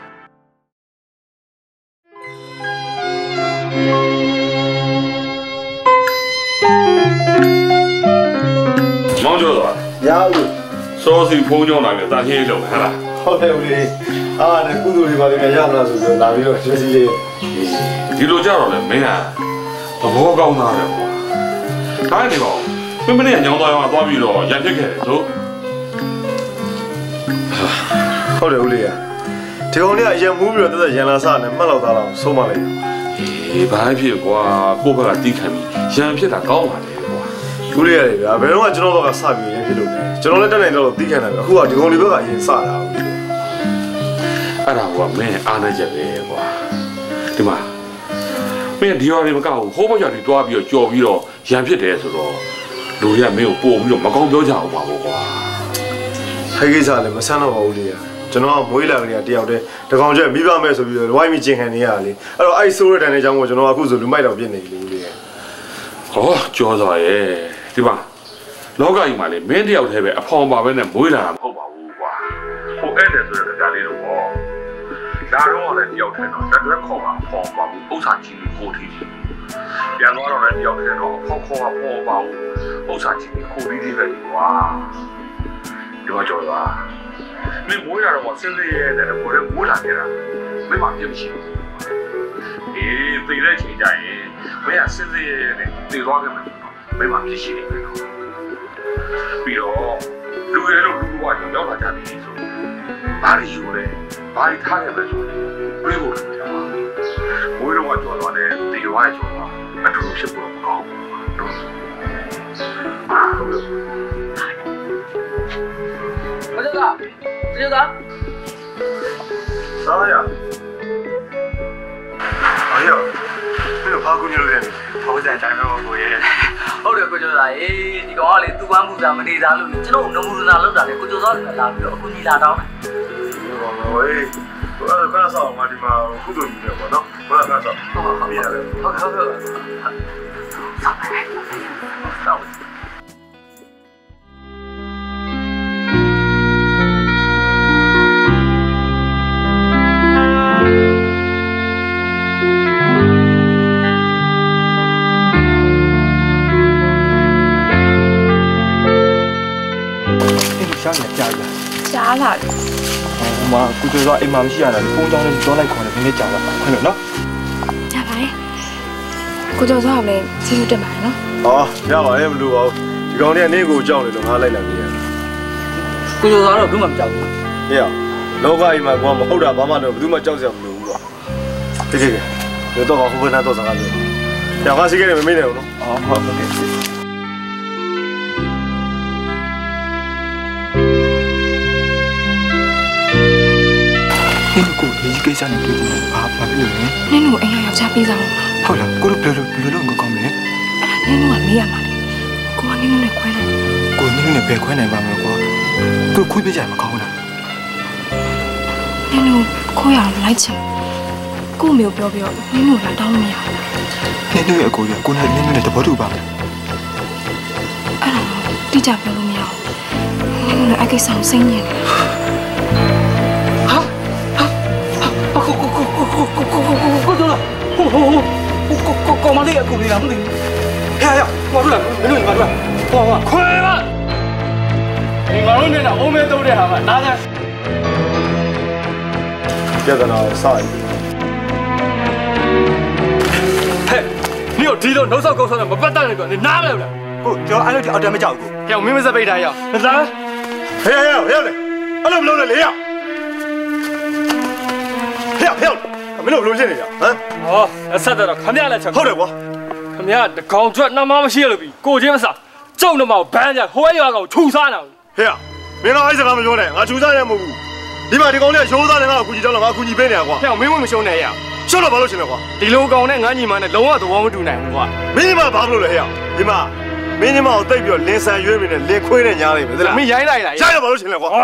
မောင်ကျော်သွားရဘူးစောစီဖုန်းကြောင်းလာပြီးတာဟင်းလုံးဟဲ့လားဟုတ်တယ်ဦးလေးအားနဲ့ကုသိုလ်တွေပါလိမ့်မယ်ရမလားဆိုတော့လာပြီးတော့ရွှေစီလေးဒီလိုကြတော့လေမင်းကသဘောကောင်းသားတယ်ကွာဒါနဲ့ပေါ့မင်းမနေ့ကညောင်းသွားရောသွားပြီးတော့ရံဖြစ်ခဲ့တယ်ဆိုဟုတ်တယ်ဦးလေးကဒီကောင်လေးကအရင်မူးပြီးတော့တက်တက်ရန်လာစားနဲ့မှတ်လောက်သားလောက်ဆုံးမလိုက်အေးဘာဖြစ်ကွာကိုယ့်ဘက်ကတီးခံပြီးရန်ဖြစ်တာကောင်းပါလေကွာဦးလေးရတယ်ဗျာဘယ်တော့မှကျွန်တော်ဘက်ကစပြီးရန်ဖြစ်လို့ကျွန်တော်လည်းတက်နိုင်တော့တီးခံတယ်ဗျာအခုကဒီကောင်လေးဘက်ကအရင်စတာအဲ့ဒါကမင်းအားနေချက်ပဲကွာဒီမှာမင်းဒီရော်တွေမကောက်ဘူးဟိုးဘက်ကျော်တွေတွားပြီးတော့ကြော်ပြီးတော့ရန်ဖြစ်တယ်ဆိုတော့လူတွေကမင်းကိုပို့ပြီးတော့မကောင်းပြောကြအောင်ပါဘောကွာဟဲ့ကိစ္စလည်းမဆန်းတော့ပါဘူးလေကျကျွန်တော်ကမွေးလာကြတဲ့တယောက်တည်းတကောင်ကျမိဘမဲ့ဆိုပြီးတော့ဝိုင်းမိကျင်ခံနေရတာလေအဲ့တော့အဲ့ဆိုးတဲ့တန်တဲ့အကြောင်းကိုကျွန်တော်အခုဆိုလူမိုက်တော်ပြစ်နေပြီလေဟောကြောစွာရဲ့ဒီပါလောကကြီးမှာလေမင်းတယောက်တည်းပဲအဖော်ပါပဲနဲ့မွေးလာတာမဟုတ်ပါဘူးကွာဟိုအဲ့တဲ့ဆိုတဲ့ကြားလေးတော့ဟောဒါတော့လည်းတယောက်တည်းတော့တက်ရက်ခေါ်ပါဖော်ပါဘူးဥစ္စာကြီးကိုထီးပြန်တော့လည်းတယောက်တည်းတော့ဖော်ခေါ်ပါဖော်ပါဘူးဥစ္စာကြီးကိုထီးထီးပဲကွာဒီမှာကြောစွာမင်းမွေးလာတော့စင်းလေးရဲ့တဲ့ကိုလည်းမွေးလာခဲ့တာမင်းမပြစ်မရှိဘူးအေးပြေးတဲ့ချိန်ကျရင်မင်းကစင်းလေးရဲ့နဲ့တည်သွားခဲ့မှာမင်းမပြစ်ရှိနေပြီတော့ပြီးတော့လူရဲလို့လူကရောက်လာကြပြီဆိုဘာလို့ယူလဲဘာလို့ထားခဲ့လဲဆိုပြေးဖို့လို့ပြောတာမွေးတော့ကြော်သွားတယ်တည်သွားကြော်သွားအထူးဖြစ်ဖို့မကောင်းဘူးတော့我这个，这个。 啥呀？哎呀，这个爬姑娘了，爬山咱们我过夜。 ဟုတ်တယ်ကိုကျော်သားအေးဒီကောင်ကလေသူ့ဘာမှုစားမနေသားလို့ကျွန်တော်နမူနာလောက်တာလေကိုကျော်သားကလာပြီးတော့အခုညီလာတောင်းတယ်ဒီကောင်ကဝေးအဲ့ဒါကဆောင်းငါဒီမှာကုသိုလ်ကြီးတယ်ပေါ့နော်ဘာကဆောင်းဟုတ်ဟုတ်ဟုတ်ဟုတ်ဟုတ်ဟုတ်ဆောင်းမယ်ဆောင်းရှားနေကြာပြီရှားလာပြီဟိုမှာကိုကျော်တော့အိမ်မှာမရှိရတာလေဖုန်းကြောင်းလေးတော့လိုက်ခေါ်တယ်ဒီနေ့ကြာလာခွင့်လို့နော်ရပါတယ်ကိုကျော်တော့လည်းစီးလို့တက်ပါတယ်နော်ဟောရပါရဲ့မလို့ပါဘူးဒီကောင်လေးကနေကိုကြောက်နေလို့ငါလိုက်လာပြီကိုကျော်တော့ဘယ်သူမှမကြောက်ဘူးဟေ့ရလောကအိမ်မှာကွာမဟုတ်တာဘာမှတော့ဘယ်သူမှကြောက်စရာမလိုဘူးတော့တကယ်ကဲတော့ဟိုဘက်တော့စကားပြောရပါစီကလည်းမမေ့နေဘူးနော်အော်ဟုတ်ကဲ့နင်ကိုဒီကိစ္စနဲ့တွေ့လို့ဘာဘာဖြစ်လို့လဲနင်တို့အိမ်ရောက်ချပေးစားလို့ဟုတ်လားကိုတို့ဘယ်လိုဘယ်လိုလုပ်ကောင်းလဲအဲ့ဒါနင်တို့ကမေးရမှာလေကိုကနင်တို့နဲ့ခွဲနိုင်ကိုနင်တို့နဲ့ဘယ်ခွဲနိုင်ပါမလဲကွာကိုခွေးပြကြမှာကောင်းလားနင်တို့ခိုးရအောင်လိုက်ချင်ကိုမျိုးပြောပြောနင်တို့လာတောင်းလို့မရဘူးနင်တို့ရဲ့အကိုရကိုနဲ့နင်တို့နဲ့တဘောတူပါမယ်အဲ့ဒါတိကျပြောလို့မရဘူးနင်တို့လည်းအကိစ္စကိုစိတ်ညစ်ကိုကျော်လားဟိုဟိုဟိုကိုကောင်မလေးအကူလေးလားမသိဘူးဟဲ့ဟဲ့ငါတို့လားမင်းတို့ညီမတို့လားဟောဟောခွဲပါဒီငါတို့နဲ့တော့အိုးမဲတုံးတဲ့ဟာကနားစမ်းပြဿနာကိုစရည်ဟဲ့မြို့ဒီလိုနှုတ်ဆောက်ကုန်းဆောက်နဲ့မပတ်တတ်နေပြောနေနားမလဲလားဟုတ်ကျွန်တော်အဲ့လိုအော်တမကြောက်ဘူးဟဲ့မင်းမစပိတ်တာရောက်လာဟဲ့ဟဲ့ဟဲ့လေအဲ့လိုမလုပ်နဲ့လေရဟဲ့ဟဲ့မင်းတို့ဘလို့ဖြစ်နေကြဟမ်ဟောအဆက်တော့ခမရလက်ချက်ဟုတ်တယ်ကွာခမရတကောင်ကျွတ်နှမမရှိရလို့ပြီကိုချင်းမစားကျုံနှမကိုဘန်းကြဟိုရွာကောင်ခြူစားနေဟဲ့မင်းတော့အဲ့စကားမပြောနဲ့ငါခြူစားရမဟုတ်ဘူးဒီမှာဒီကောင်လေးရိုးသားတယ်ငါအကူကြီးတောင်းတော့ငါအကူကြီးပေးနေတာကွာဟဲ့မင်းမရှုံးနဲ့ရရှုံးတော့ဘာလို့ရှင်လဲကွာဒီလိုကောင်နဲ့ငါညီမနဲ့လုံးဝသဘောမတူနိုင်ဘူးကွာမင်းညီမဘာလို့လဲဟဲ့ဒီမှာမင်းညီမကိုတိတ်ပြီးတော့လင်းဆန်ရွေးမိနဲ့လင်ခွေးနဲ့ညားလိုက်မယ်သလားမင်းရိုင်းလိုက်လားရိုင်းတော့ဘာလို့ရှင်လဲကွာ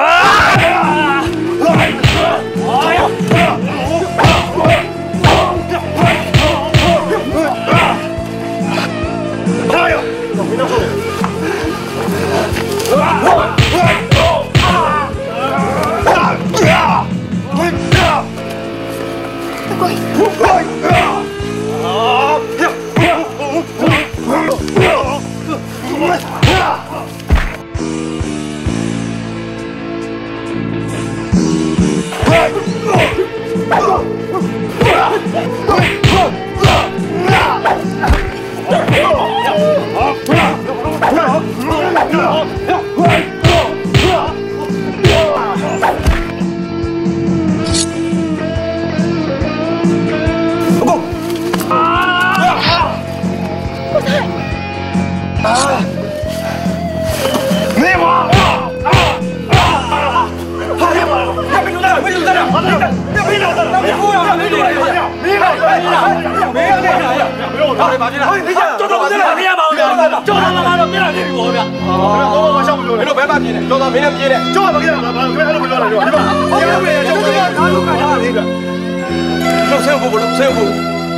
Hey! 你把进来，你讲，叫他把进来，你也把进来，叫他他妈的别来这里我边。哦，我我上不住了，你都别把进来，叫他明天进来，叫他把进来，把把他都不叫来，对吧？你把，你把不来，叫他他都干啥那个？弄谁不不弄谁不？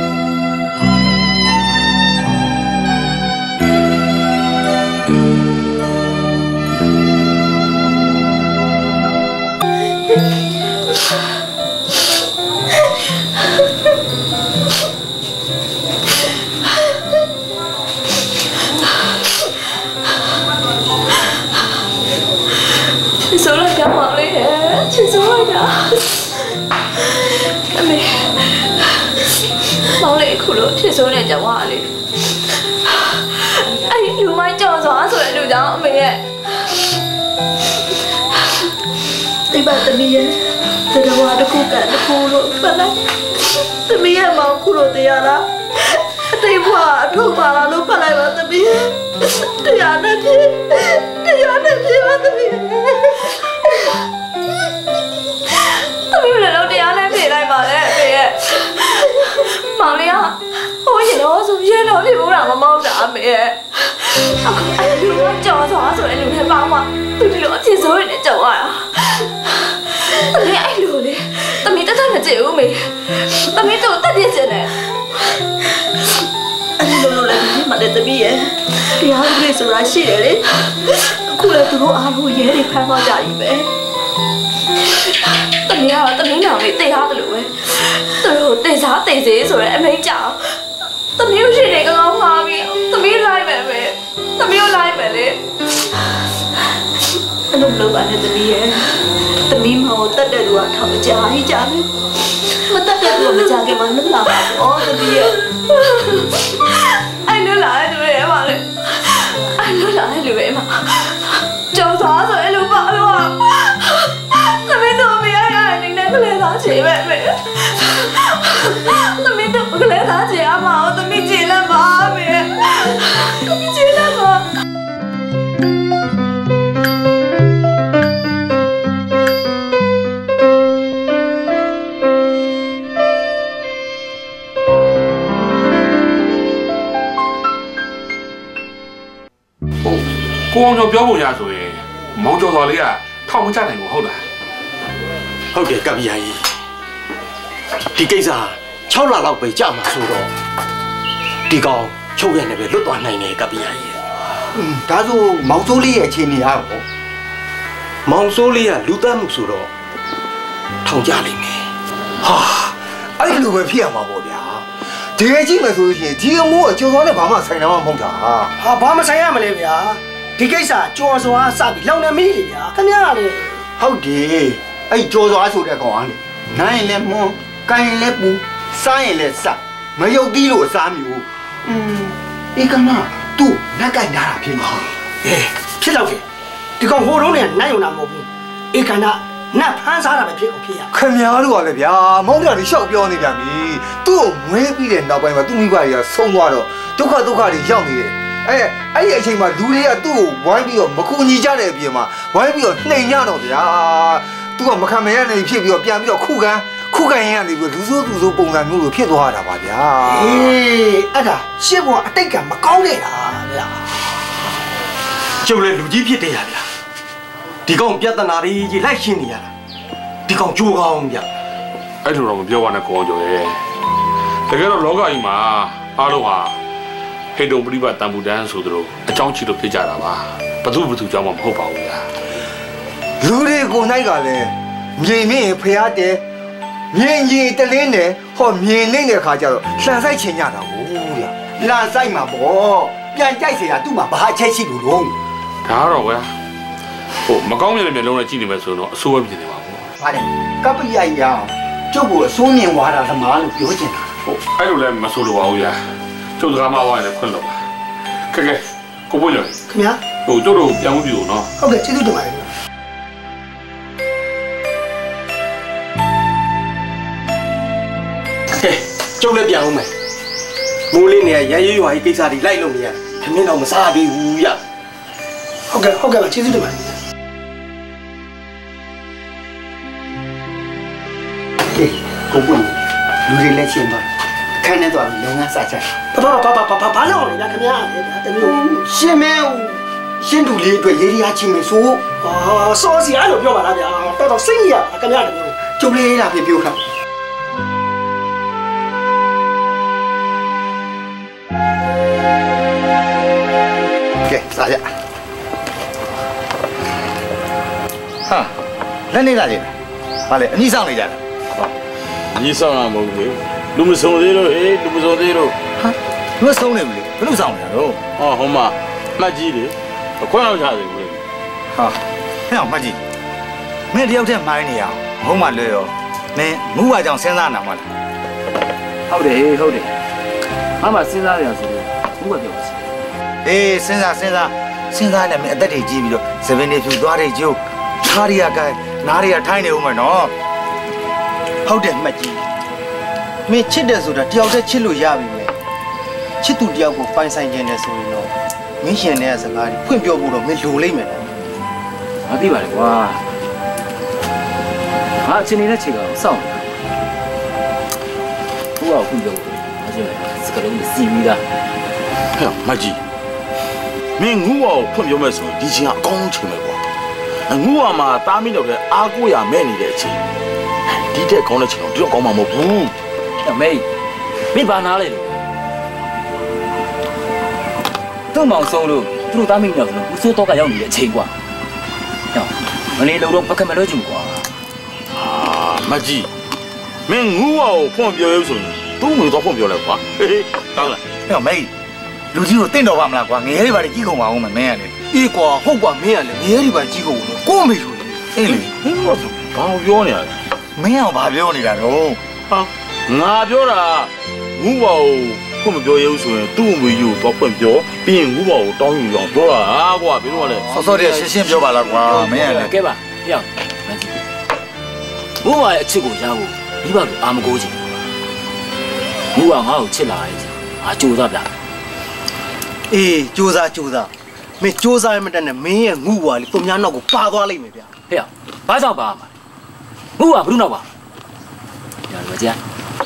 số lại cả mọi đi hả? Chị số lại cả mẹ mau lại khổ lắm chị số này chẳng hòa đi anh lưu mai cho gió rồi lại lưu gió mẹ đi bà tầm đi từ đầu hòa nó khu cả nó khu rồi bà này tầm đi em mau khu rồi thì à đó đi hòa thu bà là lúc bà lại bà tầm đi thì à nó đi thì à nó đi bà tầm đi tầm đi là đâu đi à nó về lại bà đấy mẹ mau đi à ôi gì đó xuống dưới nó thì bố nào mà mau trả mẹ anh lưu nó cho xóa rồi anh lưu thêm bao mà tôi đi lỡ thiên giới để chậu à tầm đi anh lừa đi tầm đi tất thân là chịu mẹ tầm đi tôi tất nhiên chuyện này anh lừa lại đi mà để tầm đi ấy thì hắn đi xuống lại xí đấy cô là tôi nói anh hồi dễ đi phá vào trả gì vậy tầm đi à tầm đi nào để tê ha tôi lừa ấy tôi lừa tê giá tê dễ rồi em ấy trả tầm đi gì để cái ngón hoa mi tầm đi lại mẹ mẹ tầm đi lại mẹ đấy anh không lừa bạn này tầm đi ấy tầm đi mà tất đầy đủ thảo trả hay trả đấy mà tất đầy đủ mà trả cái bằng nước làm ó tầm đi ấy anh nói lại tụi em mà đấy anh nói lại tụi em mà cho xóa rồi em lưu vợ luôn à tụi mình tụi mình ai ai định đang có lẽ giá trị mẹ mẹ tụi mình tụi có lẽ giá trị mà tụi mình chỉ là bà mẹ tụi mình chỉ là bà cô ông cho béo bụng nhà rồi máu cho thò lấy à thao cái cha này của hậu đại ဟုတ်တယ်ကပ်ပြာကြီးဒီကိစ္စ၆လလောက်ပဲကြာမှာဆိုတော့ဒီကောင်ချုပ်ရနေပဲလွတ်သွားနိုင်တယ်ကပ်ပြာကြီးဒါဆိုမောင်စိုးလေးရဲ့အခြေအနေအားပေါ့မောင်စိုးလေးကလူသားမှုဆိုတော့ထောင်ကြလိမ့်မယ်ဟာအဲ့လိုပဲဖြစ်ရမှာပေါ့ဗျာတကယ်ကြည့်မယ်ဆိုရင်ဒီအမိုးကကျော်စောနဲ့ဘာမှဆိုင်တာမှမဟုတ်တာဟာဘာမဆိုင်ရမလဲဗျာဒီကိစ္စကျော်စောစပြီးလောင်နေမီးလေဗျာခင်ဗျားလေဟုတ်တယ်အဲ့ကျော်စောဆိုတဲ့ကောင်ကလေနိုင်ရင်လည်းမွန်းကိုင်ရင်လည်းပူစားရင်လည်းစမယုတ်သီးလို့အစားမျိုးอืมဒီကနာသူ့လက်ကင်တာဖြစ်မှာအေးဖြစ်တော့ကဲဒီကောင်ဟိုတုန်းကနိုင်ရုံတာမဟုတ်ဘူးဧကနာနတ်ဖမ်းစားတာပဲဖြစ်ကိုဖြစ်ရခင်ဗျားတို့ကလည်းဗျာမောင်တော်ကြီးရှောက်ပြောနေပြန်ပြီသူ့ကိုမွေးပြီးတဲ့နောက်ပိုင်းမှာသူ့မိဘတွေကဆုံးသွားတော့ဒုက္ခဒုက္ခတွေရောက်နေတယ်အဲအဲ့ဒီအချိန်မှာလူတွေကသူ့ကိုဝိုင်းပြီးတော့မကူညီကြတဲ့အပြင်မှာဝိုင်းပြီးတော့နှိမ်ညတော့ဗျာသူကမခံမရနိုင်ဖြစ်ပြီးတော့ပြန်ပြီးတော့ခုခံခုခံရင်ကနေပြီးလူဆိုးသူဆိုးပုံစံမျိုးလိုဖြစ်သွားတာပါဗျာအေးအဲ့ဒါရှစ်ဘွားအတိတ်ကမကောင်းနေတာဗျာကျုပ်လည်းလူကြီးဖြစ်တယ်ရဗျာဒီကောင်ပြဿနာတွေကြီးလိုက်ရှင်းနေရတာဒီကောင်ကြိုးကောင်းဗျာအဲ့လိုတော့မပြောပါနဲ့ကိုအောင်ကျော်ရဲ့တကယ်တော့လောကကြီးမှာအားလုံးဟာဟေတုံပြိပတံပူတန်းဆိုသလိုအကြောင်းချီလို့ဖြစ်ကြတာပါဘသူဘသူကြောင့်မှမဟုတ်ပါဘူးဗျာလူတွေကိုနိုင်ကလည်းမြင်မြင်ဖျားတယ်မြင်ကြီးတလင်းတယ်ဟောမြင်နေတဲ့ခါကျတော့လှန်ဆိုင်ချင်ကြတာဟုတ်ဗျာလှန်ဆိုင်မှာပေါ့ပြန်ကြိုက်เสียတာသူ့မှာဘာအချက်ရှိလို့လုံးဒါတော့ဗျာဟိုမကောင်းမြင်တဲ့မျက်လုံးနဲ့ကြည့်နေမယ်ဆိုတော့အဆိုးပဲဖြစ်နေပါဘူးဟာတယ်ကပ္ပိယကြီးအောင်ကျုပ်ကအစိုးမြင်သွားတာသမားလို့ပြောချင်တာဟုတ်အဲ့လိုလည်းမဆိုလိုပါဘူးဗျာကျုပ်စကားမဝိုင်းလည်းခွင့်လို့ပါကဲကဲကိုပို့ရခင်ဗျာဟိုကျုပ်တို့ပြောင်းပြီးတော့နော်ဟုတ်ကဲ့ကျေးဇူးတင်ပါတယ်ကဲကျုပ်လည်းပြန်အောင်မယ်မိုးလေးနေရရရွရွာကြီးကိစ္စတွေလိုက်လို့မရခမင်းတော့မစားသေးဘူးရဟုတ်ကဲ့ဟုတ်ကဲ့ကျေးဇူးတင်ပါတယ်ကဲကိုပို့လူတွေလည်းရှင်းသွား看那段龙啊啥子？啪啪啪啪啪啪啪了，人家看咩？等于先没有先独立对爷爷亲没说。啊，说是俺就表白那边，到到深夜看咩的，就来那边表看。给啥子？哈，那你哪里？哪里？你上来着？ 你上啊，冇去，你们送的咯，哎，你们送的咯。 哈，我送的不哩？不能上来喽。 哦，好嘛，那几的，快点下来不哩？ 哈，那没几，没聊天买你啊，好嘛累哦。你我话讲先生那么了。 好的，好的，妈妈先生的样子的，我表示。 哎，先生先生，先生那没得的机比了，这边的就多的就，哪里啊该，哪里啊太牛嘛喏。 好的，没记。没吃的时候，第二天吃路下边没，吃都第二个半三天的时候喏，明显的是哪里混标不了，没路里面。 啊，对吧？哇，啊，今年的这个少，我混标，而且这个人是 C V 的。 哎呀，马吉，你我混标没说，以前啊刚出来过，我嘛打面了个阿姑也没你的钱。你这讲的钱，你讲嘛冇补。 呀妹，你把哪来了？都忙收了，都打明了了，我说多个要你的钱瓜。呀，你老龙不看没了就瓜。 啊，马吉，明我放表有时都没到放表来瓜。嘿嘿，当然。 呀妹，如今我顶到话唔啦瓜，你那边的几个话我们没啊嘞？ 一瓜好瓜没啊嘞，你那边几个我光没说嘞。 哎嘞， 我操，搞表呢？ 没有把表你啦喽。 啊，我表啦，我放表有时都没有到放表，别我当然要表啦啊，我别说嘞。 稍稍的先先表吧啦瓜，没啊嘞。 给吧，呀，马吉，我话吃过家伙，你把阿姆过去。我话我吃来着，啊，就这边。 哎，就这就这，没就这没得呢，没人我话你东家那个八卦里面边。 哎呀，八张八嘛，我话不弄那话，呀，我讲，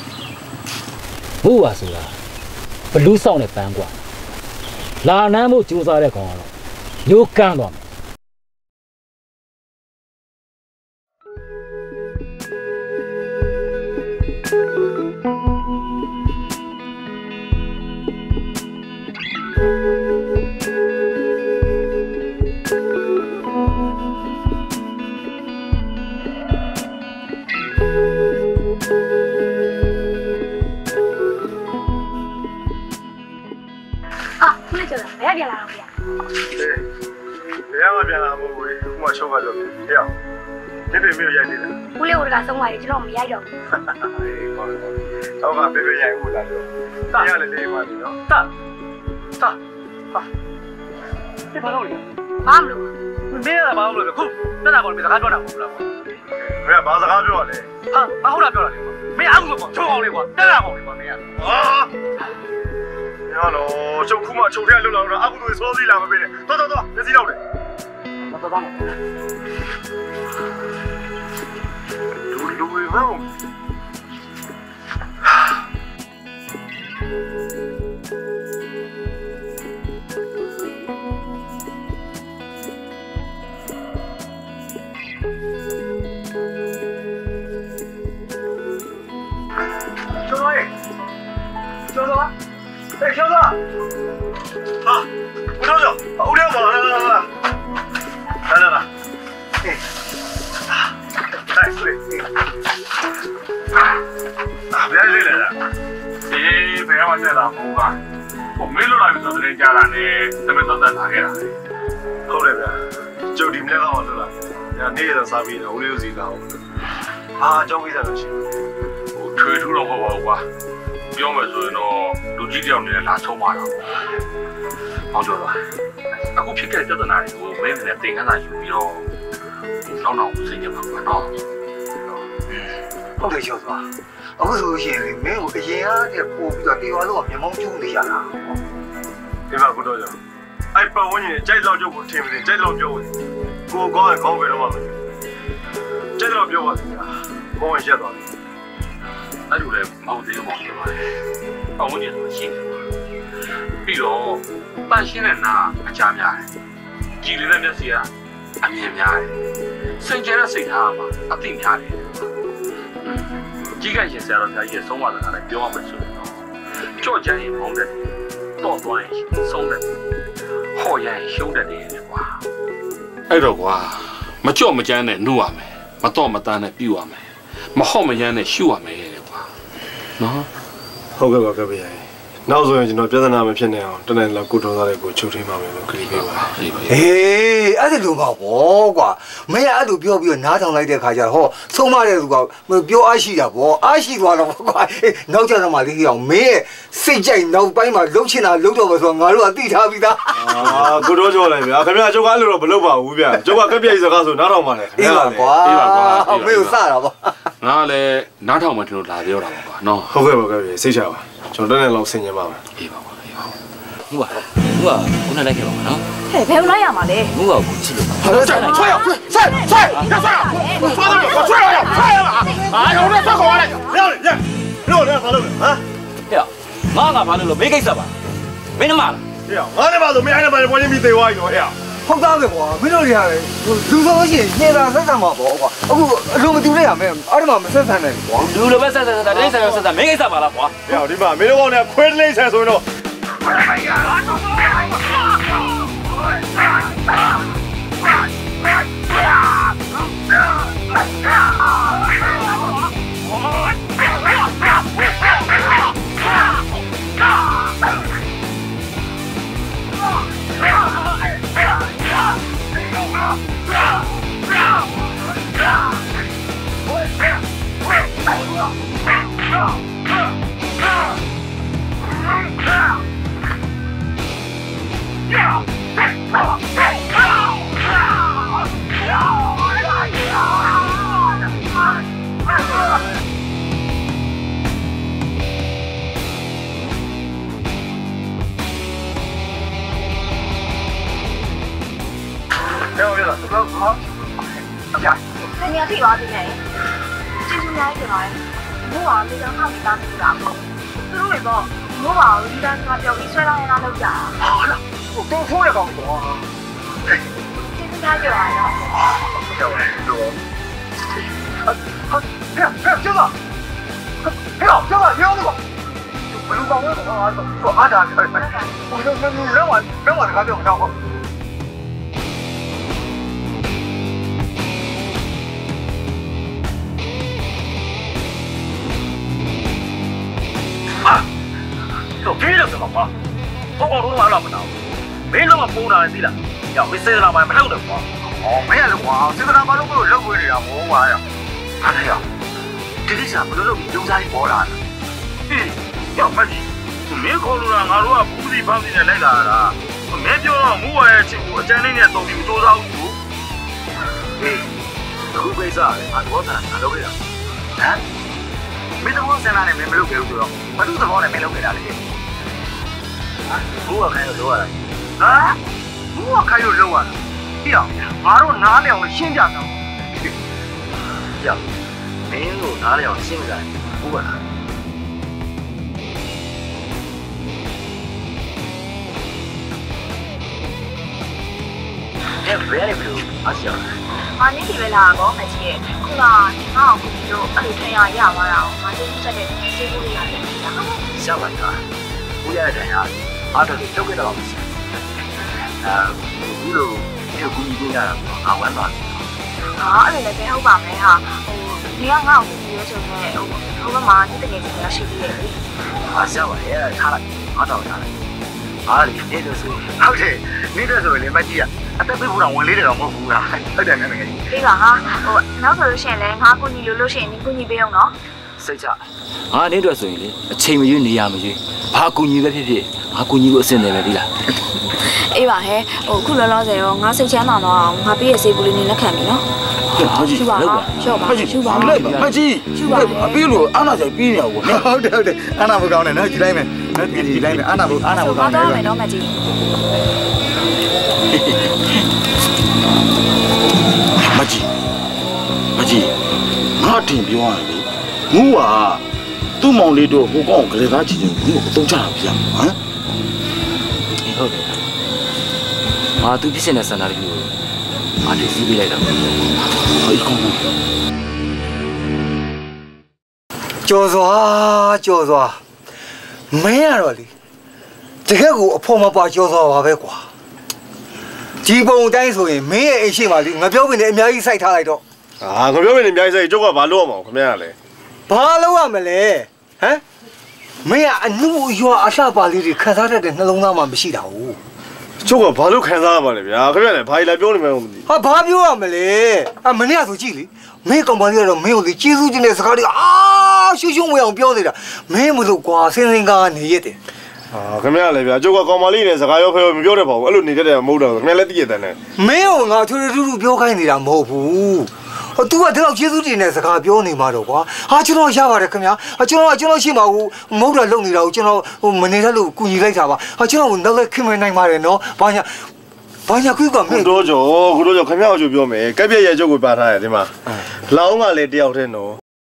我话是啦，不路上的饭馆，哪能冇就这来讲了，有干到没？ 别别来了，别。 对，别让我别来，我会我抽个着，这样，这边没有眼睛的。 我连我这个生活也知道没眼着。 哈哈哈，哎，好嘞好嘞，我把别别眼雾了就，这样的地方你喏。 大，大，好，你跑哪里？ 马路。 没有马路的，哭，那哪个没得看着呢？不啦？ 没有，把这个表嘞。 啊，马后来表了的，没俺们过，抽好的过，那哪个没没啊？呀喽，就苦嘛，秋天流浪了，阿姑都说自己两个背的，走走走，别自己聊的。 走走走。 路路会忘。小周哎，小周啊！哎，小子，啊，吴小姐，吴连宝，来来来来，来来来，哎，啊，来，对，啊，别累了，哎，别让我再打呼吧，我没路来就是人家那里，这边都在哪里了？好嘞呗，就你们两个好了，呀，你也在啥边呢？我有自己的好，啊，交给咱就行，我推出了好不好吧？ပြောမယ်ဆိုရင်တော့လူကြီးတယောက်နဲ့လာချုံมาတာပေါ့။ဟောပြောတော့အခုဖြစ်ခဲ့တဲ့ပြဿနာတွေကိုမင်းနဲ့သင်ခန်းစာယူပြီးတော့နောက်နောက်စိတ်ကြပါမှာနော်။ဟုတ်တယ်ကျော်သွား။အခုဆိုရှင်မင်းကိုအရင်အားနဲ့ပို့ပြီးတော့တေဝါလို့မျက်မှောင်းကျုံနေရတာ။ဒီမှာကိုတော့ကျော်။အဲ့ပတ်ဝန်းကျင်ကြိုက်တော့ကျုပ်ကိုထင်မနေကြိုက်တော့ပြောကိုကောင်းရင်ကောင်းပဲတော့မှာ။ကြိုက်တော့ပြောပါစီ။ကောင်းရင်ရက်သွားပြီ။အဲ့လိုလည်းမဟုတ်သေးဘူးပေါ့ဒီမှာ။အောင်ဝင်နေဆိုရှိတယ်။ပြီးတော့ပန့်ရှင်းတဲ့နာအကြများတယ်။ကြည်လေးတဲ့မျက်စိကအမြင်များတယ်။စိတ်ကျတဲ့စိတ်ထားမှာအသိများတယ်။ကြီးကရင်ဆရာတော်ကြီးရဲ့ဆုံးမစကားလည်းပြောရမယ်ဆိုရင်တော့ကြော့ချမ်းရင်ဘုံတဲ့တော့သွားရင်ဆုံးတဲ့ဟော်ရရင်ရှုံးတဲ့တယ်ကွာအဲ့တော့ကွာမကြော့မကြမ်းနဲ့နှုတ်ရမယ်မတော့မတန်းနဲ့ပြူရမယ်မဟော့မရမ်းနဲ့ရှုရမယ်တဲ့ကွာနော်ဟုတ်ကဲ့ပါကဗျာနောက်ဆိုရင်ကျွန်တော်ပြဿနာမဖြစ်နေအောင်တနေ့လောက်ကိုထုံးသားလေးကိုချုပ်ထိမှမယ်လို့ခရီးပေးပါဟေးအဲ့ဒါလိုပါဘောကွာမင်းအဲ့လိုပြောပြီးတော့နားထောင်လိုက်တဲ့ခါကျတော့ဟောဆုံးမတဲ့သူကပြောအားရှိတာဗောအားရှိသွားတော့ကွာနောက်ကျတော့မှလေးအောင်မင်းရဲ့စိတ်ကြိုက်နောက်ပိုင်းမှာလှုပ်ချင်တာလှုပ်တော့မယ်ဆိုတော့ငါတို့ကသိထားပြီးသားအာကိုတော့ကြော်လိုက်ဗျာခင်ဗျာကျုပ်ကအဲ့လိုတော့မလုပ်ပါဘူးဗျာကျုပ်ကကက်ပြည့်စကားဆိုနားထောင်ပါလေခင်ဗျာကွာအေးပါကွာမင်းကိုစတာဗောငါလည်းနားထောင်မှကျွန်တော်လာပြောတာပါကွာနော်ဟုတ်ကဲ့ပါကဗျာစိတ်ချပါကျွန်တော်တနေ့လောက်ဆင်ញင်ပါမယ်အေးပါကွာအေးပါဟုတ်ပါဟုတ်ပါခုနလိုက်ခဲ့ပါမနော်ဟဲ့ဘယ်လိုက်ရမှာလဲဟုတ်ပါဘူးချစ်လို့ဟာဆွဲဆွဲဆွဲဆွဲဆွဲဆွဲဆွဲဆွဲတော့ဆွဲရဆွဲရအာရောတော့ဆွဲခေါ်လိုက်ရရရလို့လည်းဘာလုပ်လဲဟမ်ဟဲ့ငါငါဘာလို့လို့မေးကိစ္စပါမင်းနမလားဟဲ့ငါနဲ့ပါဆိုမင်းအဲ့နဲ့ပါပေါ်ရင်းပြီးသေးသွားပြီတော့ဟဲ့ဟုတ်သားပဲကွာမင်းတို့တွေကလည်းလူဆိုလို့ရှိရင်ညင်တာဆက်ဆံမှာပေါ့ကွာအခုအလိုမတူလိုက်ရမယ်အဲ့ဒီမှာမဆက်ဆံနိုင်ဘူးကွာလူလိုပဲဆက်ဆံတာတိုင်းဆက်ဆက်ဆက်မင်းကိစ္စပါလားကွာဟဲ့ဒီမှာမင်းတို့ကောင်နဲ့ခွဲလေးဆန်ဆိုရင်တော့你要退娃对没？这是哪一个来？我话你想考虑单词啦，သူတို့တွေပေါ့မိုးပါဘူးဒီတိုင်းကပြောပြီးဆွဲလိုက်ရတာလောက်ကြဟာလားဟိုတော့ဖိုးရကောင်ကွာကျေးဇူးများကြပါတော့ဟုတ်ကဲ့တော့ဟာဟာဟဲ့ဟဲ့ကျောင်းဟဲ့ကျောင်းရောတော့ဘယ်လိုကောင်းလဲကွာတော့အားတာတယ်ဟိုတော့နည်းနည်းလောက်လောက်တကားပြောတော့တော့ပြေးတယ်ဆိုတော့ကွာဘောကောတော့လာမနာဘူးမင်းတော့ပုံတာသိလားကြောက်မစေနာမမလောက်တော့ကွာဟောမင်းရလေကွာစေနာမလို့ကိုလောက်ဝေးနေတာဘောကွာရဟာလေရဒီကိစ္စဘယ်လိုလုပ်ပြီးကြုံစားပြီးပေါ်လာလဲဟေးကြောက်မကြီးမင်းခေါ်လို့ငါတို့ကဘူးစီဖမ်းစီနဲ့လိုက်လာတာမင်းပြောတော့ငူဝါရဲ့ချစ်ကိုအကျန်းလေးနဲ့တုံပြီးတိုးစားဦးဘူးဟေးအခုကိစ္စလေအတော်သားငါလုပ်ခဲ့တာဟမ်မင်းတော့ဆန္ဒနဲ့မင်းမလုပ်ခဲ့ဘူးဆိုတော့ဘာလို့သဘောနဲ့မင်းလုပ်ခဲ့တာလဲဘူးကခိုင်းလို့လောက်ရတာဟာဘူးကခိုင်းလို့လောက်ရတာပြအောင်ငါတို့နားလည်အောင်ရှင်းပြတော့ကြောက်မင်းတို့နားလည်အောင်ရှင်းပြတယ်ဘူးကလားအဲ့ဘယ်လိုအဆောအာနေဒီပဲလာကောမကြီးရဲ့ခုနကငါ့ကိုခုပြီးတော့အဲ့လိုထရရသွားတာငါသိချက်တဲ့စေးဘူးလေးရတယ်ရှောက်ပါတာဘူးရတဲ့ဟာအားတော့တုတ်ကြတော့မရှိဘူးလို့ဒီကူကြီးပေးတာငါဝမ်းသွားတယ်ဟာအဲ့လိုလည်းပဲဟုတ်ပါမယ်ဟာဟိုဒီကငါ့ကိုပြီးရဆိုနေဟိုဟိုဘက်မှာတကယ်ကြီးရရှိသေးတယ်လေဟာရှောက်ပါရဲ့ထားလိုက်ငါတော့ထားလိုက်အားလေနေလို့ဆိုဟုတ်တယ်နေတဲ့ဆိုရင်လည်းမကြည့်ရအသက်ပေးဖို့တော့ဝင်လေးတယ်တော့မဟုတ်ဘူးလားဟုတ်တယ်ငယ်ငယ်ပြေးပါဟာဟိုနောက်ဆိုလို့ရှိရင်လည်းငါကူညီလို့လို့ရှိရင်ဒီကူညီပေးအောင်နော်စိတ်ချငါနေတော့ဆိုရင်လေအချိန်မရွေးနေရမရွေးဘာကူညီပဲဖြစ်ဖြစ်ငါကူညီဖို့အဆင်တယ်ပဲဒီလားအေးပါဟဲ့ဟိုခုလောလောဆယ်ရောငါစိတ်ချမ်းသာတော့အောင်ငါပေးရစေဘူးလေးနဲ့လက်ခံပြီနော်ဟုတ်ကြီးလောက်ပါရှော့ပါရှူပါမလိုက်ပါမကြီးရှူပါအပြေးလို့အာနာကြိုက်ပြီးနေအောင်ကွာဟုတ်တယ်ဟုတ်တယ်အာနာမကောင်းနဲ့နော်ကြည့်လိုက်မယ်နော်ကြည့်လိုက်မယ်အာနာမအာနာမကောင်းနဲ့တော့မယ်နော်မကြီးမကြီးမကြီးငါတင်ပြောရတယ်ငူကသူ့မောင်လေးတို့ဟိုကောင်ကလေးသားချင်းချင်းကိုတုံးချတာပြရမှာဟမ်အေးဟုတ်တယ်ဟာသူဖြစ်နေတဲ့ဆန္ဒလေးကိုဘာဖြစ်စီးပေးလိုက်တာလဲအေးကောင်ကျော်စွာကျော်စွာမင်းရတော့လေတကယ်ကိုအဖို့မပါကျော်စွာပါပဲကွာဒီပုံတိုင်းဆိုရင်မင်းရဲ့အိမ်ရှိမှလေငါပြောပင်နဲ့အများကြီးစိုက်ထားလိုက်တော့အာငါပြောပင်နဲ့အများကြီးစိုက်ကျုပ်ကဘာလုပ်ရမှာခင်ဗျားလဲဘာလုပ်ရမလဲဟမ်မင်းကအနုရွာအလှပါလေးတွေခံစားတတ်တဲ့နှလုံးသားမှမရှိတာဘူးကျုပ်ကဘာလို့ခံစားရမှာလဲဗျာခင်ဗျားလည်းဘာကြီးလာပြောနေမှန်းမသိဟာဘာပြောရမလဲအမနေ့ကဆိုကြည့်လေမင်းကောင်မလေးကတော့မင်းကိုလေကျေးဇူးတင်တဲ့စကားတွေအာရှုံရှုံဝေအောင်ပြောနေတာမင်းမလို့ကွာစင်းစင်းကားနေရတယ်အာခင်ဗျားလည်းဗျာကျုပ်ကကောင်မလေးနဲ့စကားရောဖဲမပြောတတ်ပါဘူးအဲ့လိုနေတတ်တယ်မဟုတ်တော့ခင်ဗျားလည်းသိရတဲ့နဲ့မင်းကငါထူထူထူပြောခိုင်းနေတာမဟုတ်ဘူးဟို तू ကဒီလောက်ကျေးဇူးတင်တဲ့စကားပြောနေမှာတော့ကွာဟာကျွန်တော်ရပါတယ်ခင်ဗျာကျွန်တော်ကျွန်တော်ရှိမှာဟိုမဟုတ်တာလုပ်နေတာကိုကျွန်တော်ဟိုမနေတတ်လို့ကူညီလိုက်တာပါဟာကျွန်တော်နောက်လည်းခင်မနိုင်ပါတယ်နော်ဘာညာဘာညာခွေးကမင်းတို့ကြောခုတို့ကြောခင်ဗျားကိုပြောမယ်ကက်ပြက်ရဲ့ကျုပ်ကိုပါထားတယ်ဒီမှာလောင်းကလည်းတယောက်တည်းနော်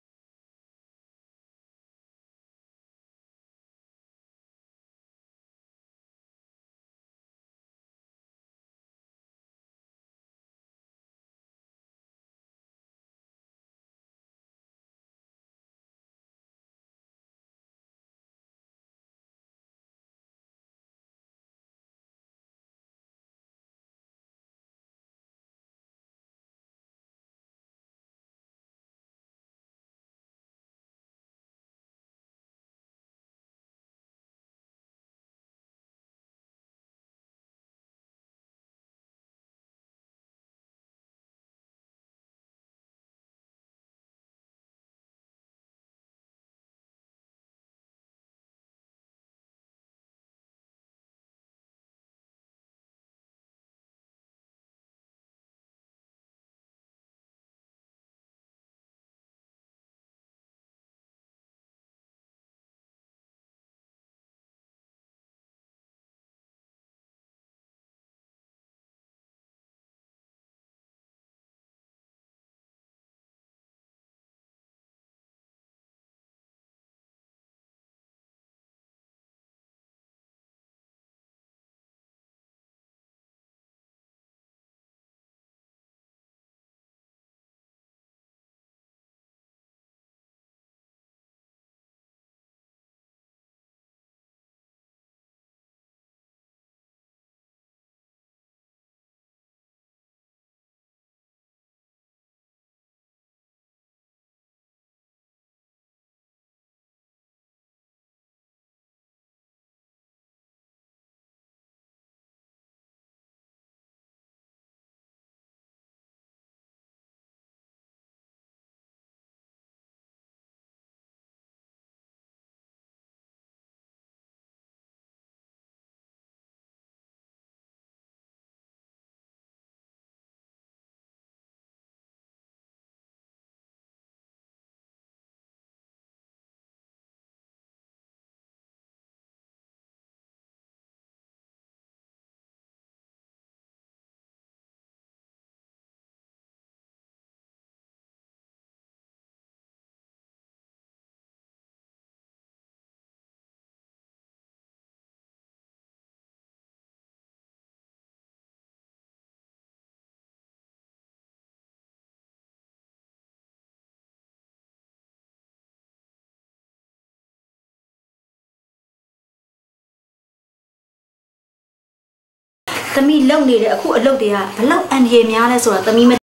သမီးလုံနေတဲ့အခုအလုပ်တွေကဘလောက်အန်ရည်များလဲဆိုတာသမီးမ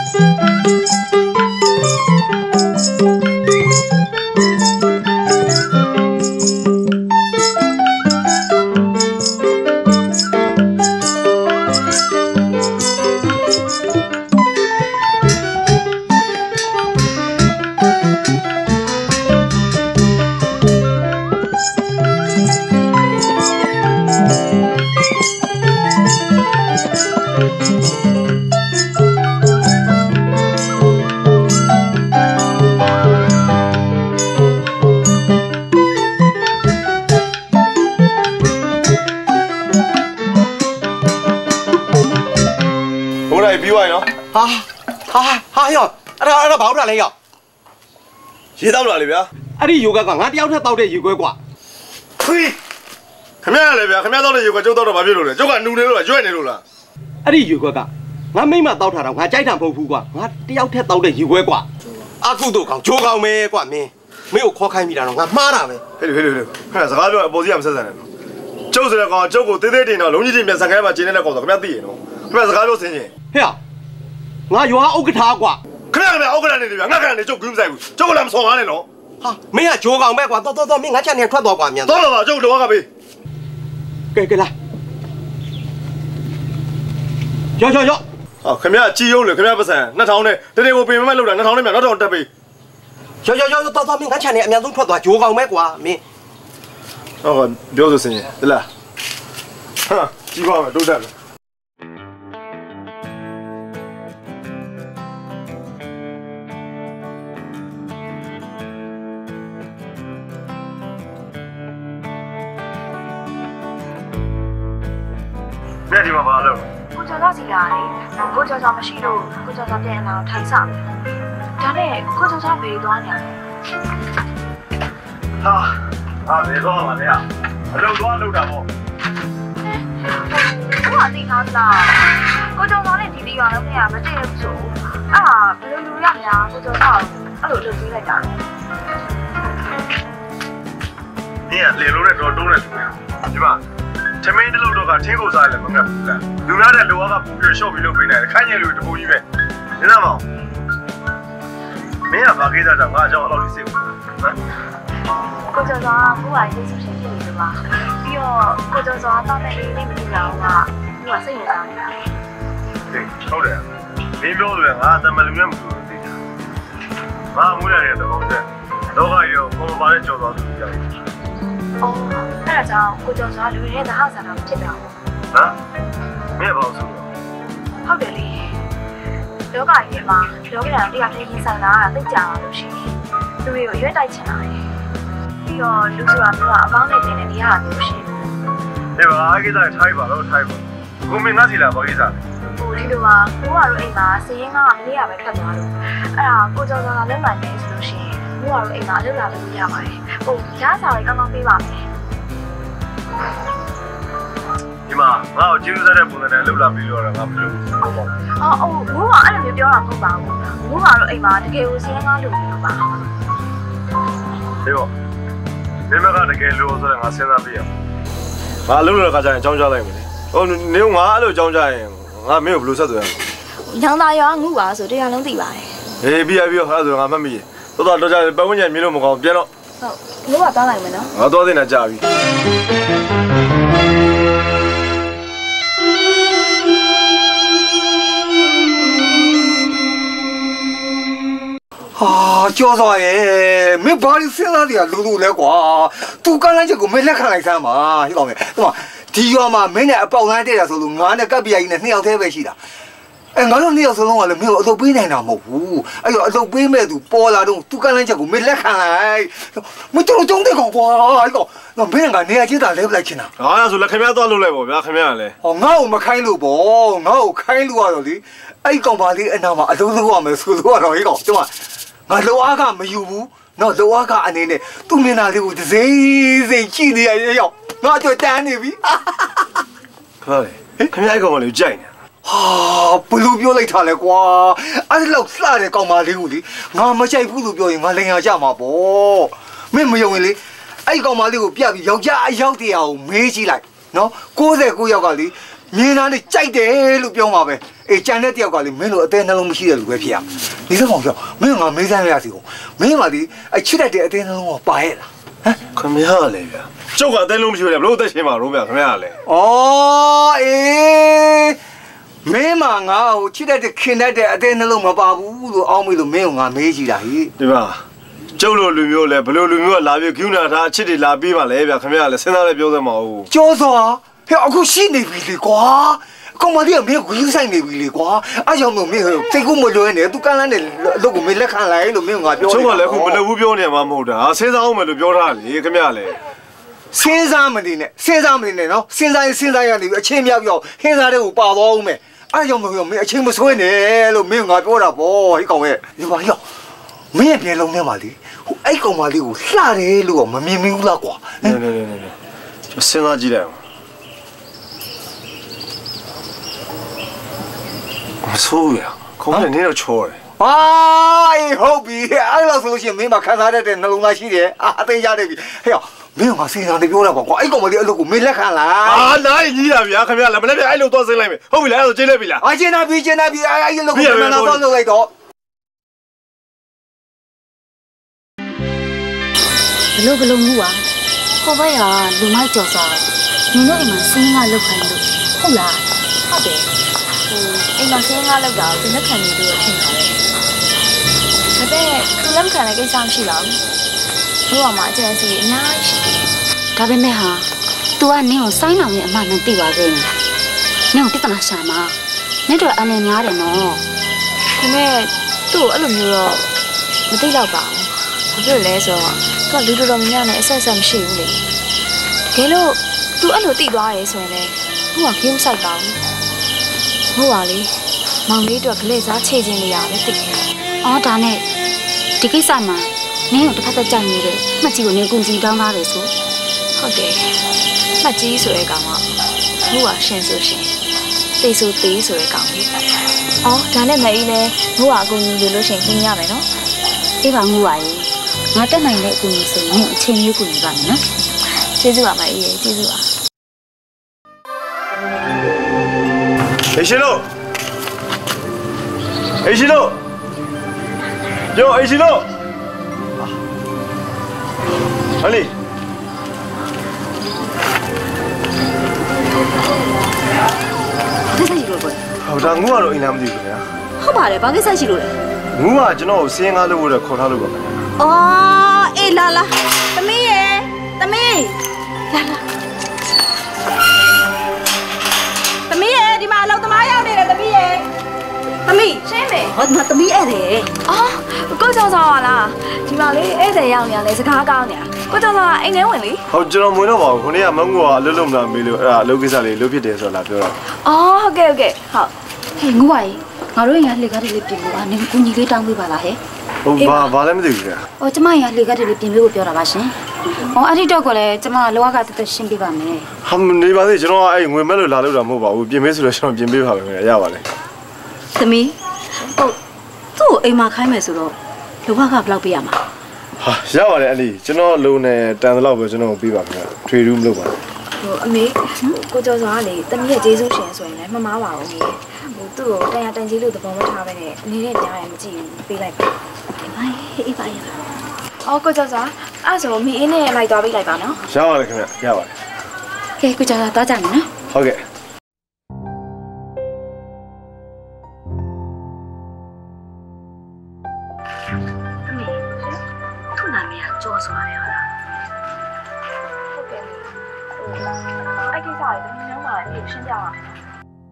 ဘာလို့လဲရောက်ရေတောက်လာလေဗျာအဲ့ဒီယောဂကငါတယောက်ထက်တောက်တဲ့ရေခွဲကွာခွေးခမရလေဗျာခမရတောက်တဲ့ရေခွဲကျုပ်တောက်တော့ဘာဖြစ်လို့လဲကျုပ်ကနူနေလို့လားရွက်နေလို့လားအဲ့ဒီရေခွဲကငါမိမတောက်ထားတော့ငါကြိုက်တာမဟုတ်ဘူးကွာငါတယောက်ထက်တောက်တဲ့ရေခွဲကွာအခုတော့ကောင်ဂျိုးကောင်ပဲကွာမင်းမင်းကိုခေါ်ခိုင်းမိတာတော့ငါမှားတာပဲဟဲ့ဟဲ့ဟဲ့ခမရစကားပြောအပေါ်စီကမဆက်ဆံနဲ့နော်ကျုပ်ဆိုတဲ့ကောင်ကျုပ်ကိုသေးသေးတင်တော့လုံးကြီးတင်ပြန်ဆန်ခိုင်းမှကျင်းနေတဲ့ကောင်ဆိုခမရသိရနော်ခမရစကားပြောစင်းချင်းဟဲ့ငါရွာဥက္ကဋ္ဌကွာခဏခဏဥက္ကဋ္ဌနေတယ်ဗျာငါခဏနေကျုပ်ကူးမဆိုင်ဘူးကျုပ်ကလည်းမဆောင်ပါနဲ့နော်ဟာမင်းကဂျိုးကောင်ပဲကွာတော်တော်တော်မင်းငါချက်နေထွက်သွားကွာမြန်တော်တော်ပါကျုပ်တော့ကပေးကဲကဲလာရောရောရောဟာခမရကြည်ရုံးလေခမရပတ်စံနှစ်ထောင်နဲ့တနေ့ကိုပြင်မမဲ့လောက်တာနှစ်ထောင်နဲ့မြန်နောက်တော့တက်ပေးရောရောရောတော်တော်မင်းငါချက်နေအမြန်ဆုံးထွက်သွားဂျိုးကောင်ပဲကွာမင်းဟုတ်ကဲ့ပြောဆိုစင်းရလားဟာကြည့်ပါမယ်တိုးတက်တယ်เนี่ยဒီမှာပါလို့ကိုကျော်စောစီလာတယ်ကိုကျော်စောမရှိလို့ကိုကျော်စောပြန်လာထိုင်ဆောင်ဒါနဲ့ကိုကျော်စောဘယ်သွားနေလဲဟာဟာဘယ်သွားမှာလဲအလုပ်သွားလုပ်တာပေါ့ကိုအသိသားလားကိုကျော်စောနဲ့ဒီဒီရွာလုံးကမတည့်ဘူးဆိုအာဘယ်လိုလူရများကိုကျော်စောအဲ့လိုလုပ်ပေးလိုက်တာနေရလေလုံးနဲ့တော့တုံးနေတယ်ဒီမှာထမင်းတလုံးတော့ကထင်းကိုစားလည်းမငတ်ဘူးလားလူများတဲ့လောကပူပြီးရှော့ပြီးလုပ်ပေးနေတယ်ခိုင်းရလူတပူကြီးပဲနင်းသားမောင်မင်းကဘာကိစ္စကြောင့်ငါအကြောင်းအဲ့လိုစိတ်ဝင်ဟမ်ကိုကျော်စောကိုကရေးစုရှင်ဖြစ်နေလို့ပါပြီးတော့ကိုကျော်စောတောင်းတဲ့လေးလေးမသိတော့ကသူကစိတ်ဝင်စားနေတာဟုတ်တယ်မင်းပြောလို့ငါတမလူနဲ့မတူဘူးသိချာငါမူးရတဲ့တော့တဲ့လောကရောကိုယ်ပါတဲ့ကြော်သွားသူကြောက်အော်အဲ့ဒါကြောင့်ကိုကျော်စောလူတွေနဲ့သဟဆန္ဒဖြစ်တာပေါ့ဟမ်မင်းဘာလို့ဆိုတော့ဟုတ်တယ်လေလောကကြီးမှာလောကဓာတ်တရားဖြစ်ရင်ဆိုင်တာသိကြအောင်လို့ရှိရင်လူတွေကိုရွေးတိုက်ချင်တာလေပြီးတော့လူဆိုတာမျိုးကအကောင်းနဲ့တင်တဲ့နေရာမျိုးရှိတယ်ဒါပါအကိစ္စထိုက်ပါတော့ထိုက်ပါကိုမင်းငါစီလာဘာကိစ္စလဲဟိုဒီလိုပါကိုကတော့အိမ်မှာစည်ရင်ကမလေးရပဲထွက်သွားလို့အဲ့ဒါကိုကျော်စောကလက်မှန်နေဆိုလို့ရှိရင်ကိုကတော့အိမ်မှာလောက်လာလို့ရပါတယ်ဟိုရစာလေးကောင်းကောင်းပေးပါမယ်ဒီမှာငါ့ကိုကျေးဇူးဆက်တဲ့ပုံစံနဲ့လှုပ်လာပြီးတော့ငါမလုပ်ဘူးဟုတ်ပါဘူးအော်အော်ဘိုးကအဲ့လိုမျိုးပြောတာမဟုတ်ပါဘူးဘိုးကတော့အိမ်မှာတကယ်ကိုစည်ရင်ကလုပ်နေလို့ပါဟေးပေါ့မင်းမကတကယ်လို့ဆိုတော့ငါစဉ်းစားပြရငါလှုပ်လာခါကျရင်အကြောင်းကြားလိုက်မယ်ဟိုနေငါအဲ့လိုအကြောင်းကြားရင်ငါမင်းကိုဘယ်လိုဆက်သွယ်ရမလဲညောင်သားရောငုပါဆိုတရားလုံးသိပါတယ်ဟေးပြီးရပြီးတော့အဲ့ဒါဆိုငါမှတ်မိရတော်တော်တော့ကြပတ်ဝန်းကျင်မြင်လို့မကောင်းပြန်တော့ဟုတ်ဘိုးကသွားလိုက်မယ်နော်ငါသွားတင်တာကြာပြီဟာကြောစောရဲ့မင်းဘာလို့စဉ်းစားနေရလူလူလဲကွာသူကန်းလိုက်ချက်ကိုမင်းလက်ခံလိုက်စမ်းပါဟိကောင်မယ်ဟိုမှာဒီရွာမှာမင်းနဲ့အပေါက်လမ်းတဲ့တာဆိုလို့ငါနဲ့ကပ်ပြာကြီးနဲ့နှစ်ယောက်တည်းပဲရှိတာအဲငါတို့နှစ်ယောက်စလုံးကလည်းမင်းကိုအလုပ်ပေးနိုင်တာမဟုတ်ဘူးအဲ့တော့အလုပ်ပေးမဲ့သူပေါ်လာတော့သူကန်းလိုက်ချက်ကိုမင်းလက်ခံလိုက်မတော်တော့တဲ့ကောင်ကွာဟိကောင်တော့မင်းကနေရာချင်းတာလဲလိုက်ချင်တာဟာအဲ့ဆိုလက်ခင်ဗျားသွားလို့လိုက်ပေါ့ဗျာခင်ဗျားလည်းဟောငါ့ကိုမခိုင်းလို့ပေါ့ငါ့ကိုခိုင်းလို့ရတော့လေအဲ့ကောင်ပါလေးအနာမှာအလုံးလုံးရမယ်ဆိုလို့ရတော့ဟိကောင်ကျမငါလောအားကမယူဘူးနော်လောအားကအနေနဲ့သူ့မျက်နှာလေးကိုဒစိမ့်စိမ့်ကြည့်နေရရောက်ငါကြွတန်းနေပြီခေါ်လေခင်ဗျားကောင်မလေးကြိုက်နေဟာဘလို့ပြောလိုက်တာလဲကွာအဲ့ဒီလောက်လှတဲ့ကောင်မလေးကိုလေငါမကြိုက်ဘူးလို့ပြောရင်ငါလည်းရကြမှာပေါ့မင်းမယုံရင်လေအဲ့ကောင်မလေးကိုပြပြီးယောက်ျားအယောက်တရာကိုမေးကြည့်လိုက်နော်၉၉ယောက်ကလေမြင်တာနဲ့ကြိုက်တယ်လို့ပြောမှာပဲအေးကြံတဲ့တယောက်ကလေမင်းတို့အသေးနှလုံးမရှိတဲ့လူပဲဖြစ်ရဒီစကောင်ပြောမင်းကမေးစမ်းရစီကိုမင်းကဒီအချစ်တတ်တဲ့အသေးနှလုံးကပါရဲ့လားဟမ်ခင်ဗျားလေဗျာကျုပ်ကအသေးလုံးမရှိဘူးလေဘလို့အသက်ရှင်ပါတော့ဗျာခင်ဗျားလေဩအေးမင်းမငါ့ကိုချစ်တတ်တဲ့ခင်တတ်တဲ့အသေးနှလုံးမပါဘူးလို့အောင်းမေးလို့မင်းကငါမေးကြည့်တာဟိဒီမှာကျုပ်လိုလူမျိုးလဲဘလို့လူမျိုးကလာပြီးကျူးနာထားအချစ်တွေလာပြီးပါလေဗျာခင်ဗျားလေစဉ်းစားလဲပြောစမ်းပါဦးကျော်စွာဟဲ့အခုရှိနေပြီလေကွာကောင်မလေးကမင်းကိုယူဆိုင်နေပြီလေကွာအားကြောင့်မင်းစိတ်ကူးမလွယ်နဲ့သူကန်းလန်းနဲ့အလုပ်ကိုမင်းလက်ခံလိုက်လို့မင်းကငါပြောတယ်ကျုပ်ကလည်းအခုမလုပ်ဘူးပြောနေမှာမဟုတ်တာစဉ်းစားအောင်မယ်လို့ပြောထားလေခင်ဗျားလေစဉ်းစားမနေနဲ့စဉ်းစားမနေနဲ့နော်စဉ်းစားရင်စဉ်းစားရနေပြီအချင်းမြောက်ပြောဟင်းစားတဲ့ကိုပါသွားအောင်မယ်အားကြောင့်မင်းမင်းအချင်းမဆွဲနဲ့လို့မင်းကငါပြောတာပေါ့ဟိကောင်ရဲ့ဒီပါရောမင်းရဲ့ပြေလုံးထဲမှာလေဟိုအဲ့ကောင်မလေးကိုလှတယ်လို့မမြင်ဘူးလားကွာနေနေနေနေစဉ်းစားကြည့်လိုက်မဆိုးရခေါင်းနဲ့နေတော့ချောတယ်ဟာအေးဟုတ်ပြီအဲ့လိုဆိုလို့ရှိရင်မင်းမခံစားတတ်တဲ့နှလုံးသားရှိတယ်အာအသိရနေပြီဟဲ့မင်းကစဉ်းစားနေပြောတာကွာအဲ့ကောင်မလေးအလုပ်ကိုမင်းလက်ခံလားအာလိုက်ကြီးတာဗျာခင်ဗျာလည်းမနေ့ကအဲ့လိုသွားစင်းလိုက်မယ်ဟုတ်ပြီလားအဲ့လိုကျင်းလိုက်ပြီလားအာကျင်းတာပြီကျင်းတာပြီအဲ့အဲ့လိုကိုမင်းတော့သွားလုပ်လိုက်တော့ဘလို့ဘလို့မှုอ่ะဟိုဘက်ကလူမိုက်ကြော်စားနင်တို့အိမ်မှာစင်းကားလောက်ခိုင်းလို့ဟုတ်လားဟုတ်တယ်ဟိုအိမ်မှာစင်းကားလောက်တာကိုလက်ခံနေလို့ထင်ပါတယ်ဒါပေမဲ့သူလက်ခံတဲ့ကိစ္စမရှိပါဘူးဘိုးကမှအကျဉ်းစီအများကြီးရှိတယ်ဒါပေမဲ့ဟာ तू ကနင်ကိုစိုင်းအောင်ရဲ့အမှန်တန်သိပါခဲ့နင်ကိုပြဿနာရှာမှာနင်တို့အန်နေများတယ်နော်ဒါပေမဲ့သူ့ကိုအဲ့လိုမျိုးတော့မသိတော့ပါဘူးဘာဖြစ်လဲဆိုတော့သူကလူတော်တော်များများနဲ့အဆက်ဆက်မရှိဘူးလေတကယ်လို့သူအဲ့လိုသိသွားရဲဆိုရင်လည်းသူကခင်းဆိုင်ပါဘူးဟုတ်ပါလေမောင်လေးတို့ကလေးစားချေချင်းနေရပဲသိတယ်အော်ဒါနဲ့ဒီကိစ္စမှာနင်ကိုတစ်ဖက်သက်ကြိုက်နေတဲ့မှတ်ကြီးကိုနင်ကုံစီတောင်းထားတယ်ဆိုဟုတ်တယ်မှတ်ကြီးဆိုတဲ့ကောင်ကသူကရှင်ဆိုရှင်သိဆိုသေးဆိုတဲ့ကောင်လေးအော်ဒါနဲ့မအေးလဲငို့ကအကူကြီးလိုလို့ရှင်ကျင်းရမယ်နော်အေးပါငို့ပါရဲ့ငါတက်နိုင်တဲ့အကူကြီးဆိုရင်အချိန်မျိုးကူနေပါမယ်နော်ကျေးဇူးပါမအေးရဲ့ကျေးဇူးပါဟေးရှင်တို့ဟေးရှင်တို့ယောဟေးရှင်တို့ဟလီကိစ္စရှိလို့ပေါ့ဟောဒါငူကတော့အိမ်လာမသိဘူးခင်ဗျာဟုတ်ပါတယ်ဘာကိစ္စရှိလို့လဲငူကကျွန်တော်ကိုစင်းကားလို့ခေါ်ထားလို့ပါခင်ဗျာအော်အေးလာလာသမီးရေသမီးလာလာသမီးရေဒီမှာအလုပ်သမားရောက်နေတယ်သမီးရေသမီးရှင်းမေဟောဒီမှာသမီးဧည့်တယ်အော်ကိုကျော်စောပါလားဒီမှာလေဧည့်သည်ရောက်နေရလဲစကားကောင်းနေတာကိုကျော်စောကအိမ်ထဲဝင်လေဟုတ်ကျွန်တော်မဝင်တော့ပါဘူးခုနေ့ကမငူကအလုပ်လုပ်မလားမေးလို့အဲ့ဒါအလုပ်ကိစ္စလေးလုပ်ဖြစ်တယ်ဆိုတော့လာပြောတာအော်ဟုတ်ကဲ့ဟုတ်ကဲ့ဟုတ်ဟေးငူပါရေငါတို့ရင်ကလေကားတွေလေးပြင်လို့ကနေကူညီလေးတောင်းပေးပါလားဟဲ့ဟုတ်ဘာဘာလည်းမသိဘူးခင်ဗျာ။အော်ကျမရလေကားတွေလေးပြင်ပေးဖို့ပြောတာပါရှင်။ဟောအဲ့ဒီတော့ကလည်းကျမလောကကတက်တက်ရှင်းပေးပါမယ်။ဟာနေပါသေးကျွန်တော်ကအဲ့ငွေမဲ့လို့လာလို့တာမဟုတ်ပါဘူးပြင်ပေးဆိုတော့ကျွန်တော်ပြင်ပေးပါမယ်ခင်ဗျာရပါလေ။သမီးဟုတ်သူ့အိမ်မှာခိုင်းမယ်ဆိုတော့လောကကဘယ်လောက်ပေးရမှာ။ဟာရပါလေအဲ့ဒီကျွန်တော်လုံနဲ့တန်သလောက်ပဲကျွန်တော်ပေးပါခင်ဗျာ။ထွေရူးမလုပ်ပါဘူး။ဟိုအမေကိုကျော်စောကလေသမီးရဲ့ကျေးဇူးရှင်ဆိုရင်လည်းမမားပါဘူး။ဟိုသူ့ကိုတန်ရတန်ကြီးလို့သဘောမထားပဲနဲ့နေတဲ့ကြားရင်မကြည့်ဘူးပေးလိုက်ပါ။အေးအေးပါရ။အော်ကိုကျော်စောအဲ့ဆိုမီအင်းနဲ့လိုက်သွားပေးလိုက်ပါနော်။ရပါလေခင်ဗျရပါလေ။ကဲကိုကျော်စောသွားကြမယ်နော်။ဟုတ်ကဲ့သူ့နာမည်ကကျော်စောရတယ်ဟုတ်လား။ဟုတ်ကဲ့။အဲ့ကိစ္စကိုသမီးnhómကလည်းရှင်းပြပါမယ်။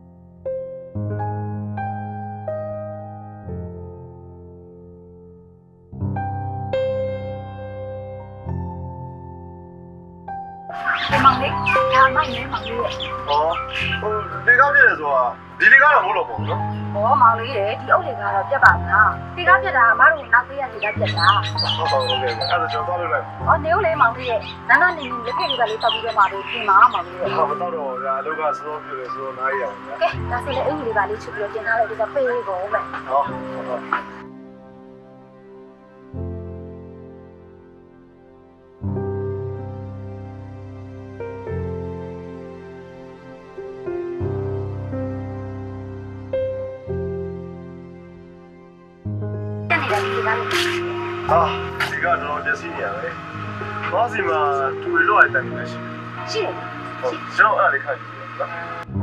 မောင်လေးဒါမိုက်နေမောင်လေးရဲ့ဟောဟိုဒီကားပြည့်တယ်ဆိုတာဒီဒီကားတော့မဟုတ်တော့ဘူးနော်ဟောမောင်လေးရဲ့ဒီအုပ်လေးကတော့ပြတ်ပါမလားဒီကားပြတ်တာမတို့နောက်ပေးရဒီကားပြတ်တာဟုတ်ပါဟုတ်ကဲ့အဲ့ဒါကျွန်တော်သွားလို့လိုက်ဟောနေဦးလေးမောင်လေးရဲ့နာနာနေနေလက်ဖက်လေးကလေးတောက်ပြီးတော့မှာလို့ပြင်ပါမောင်လေးရဲ့ဟောမတော့တော့ဒါအလုပ်ကစလို့ပြတယ်ဆိုတော့နားရအောင်ကဲဒါဆိုလေအင်ကြီးလေးပါလေးချုပ်ပြီးတော့ပြင်ထားလိုက်ဒီကပေးလေးကိုမယ်ဟောဟုတ်啊，这个这老些新年嘞，老是嘛，注意老爱带你来吃。是。哦，只要按你看就行了。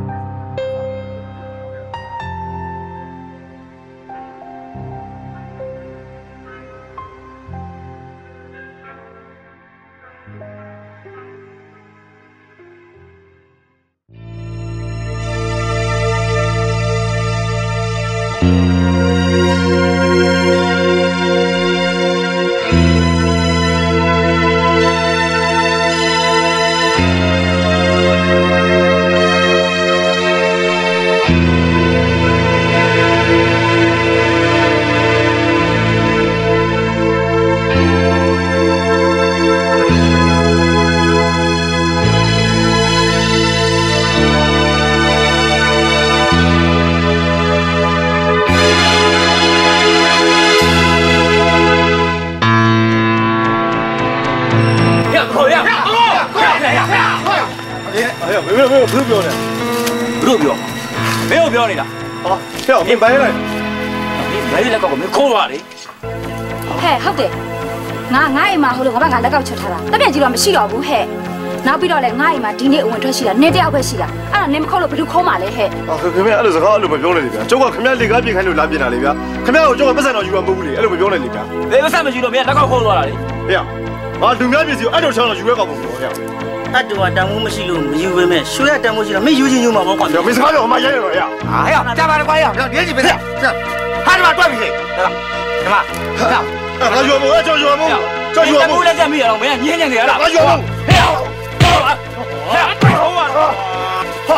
没有没有，不是标的， 不是标，没有标你的。 好，票你买来， 你买来个我们扣了你。 嘿，好的，我我姨媽好咯，我把我那個出ထား啦，特別就話မရှိတော့ဘူးဟဲ့。နောက်ပြီးတော့လည်းငါ့အိမ်မှာဒီနေ့ဝင်ထွက်ရှိတာနေတယောက်ပဲရှိတာအဲ့ဒါနေမခေါ်လို့ဘယ်သူခေါ်မှလဲဟဲ့အော်ခင်ဗျအဲ့လိုစကားအဲ့လိုမပြောနဲ့လေဗျာကျုပ်ကခင်ဗျလေကားပြင်ခိုင်းလို့လာပြင်တာလေဗျာခင်ဗျကိုကျုပ်ကပတ်စံတော်ယူမှာမဟုတ်ဘူးလေအဲ့လိုမပြောနဲ့လေဗျာဘယ်ပတ်စံမယူတော့မင်းတက်ခေါက်ခေါ်သွားတာလေဟဲ့ငါလူများပြည်စီကိုအဲ့လိုချောင်းတော့ယူရဲကောင်းမှာပေါ့ဟဲ့အဲ့တူကတန်မိုးမရှိလို့မယူပဲမဲ့ရွှေရတန်မိုးရှိတော့မင်းယူချင်းယူမှာပေါ့ကွာမင်းစကားတော့အမရိုက်ရတော့ဟဲ့ဟာဟဲ့ကြားပါလေကွာဟဲ့ညနေပဲဟာဒီမှာတွက်ပြီဟဲ့ဒီမှာဟဲ့ငါယူမို့အဲ့ကျုပ်ယူမို့ကျုပ်ယူမို့လက်ချက်မိရတော့မင်းညင်းညင်းနေရလားငါယူမို့ဟဲ့ဟဲ့ဟဲ့ဟောပါတော့ဟာ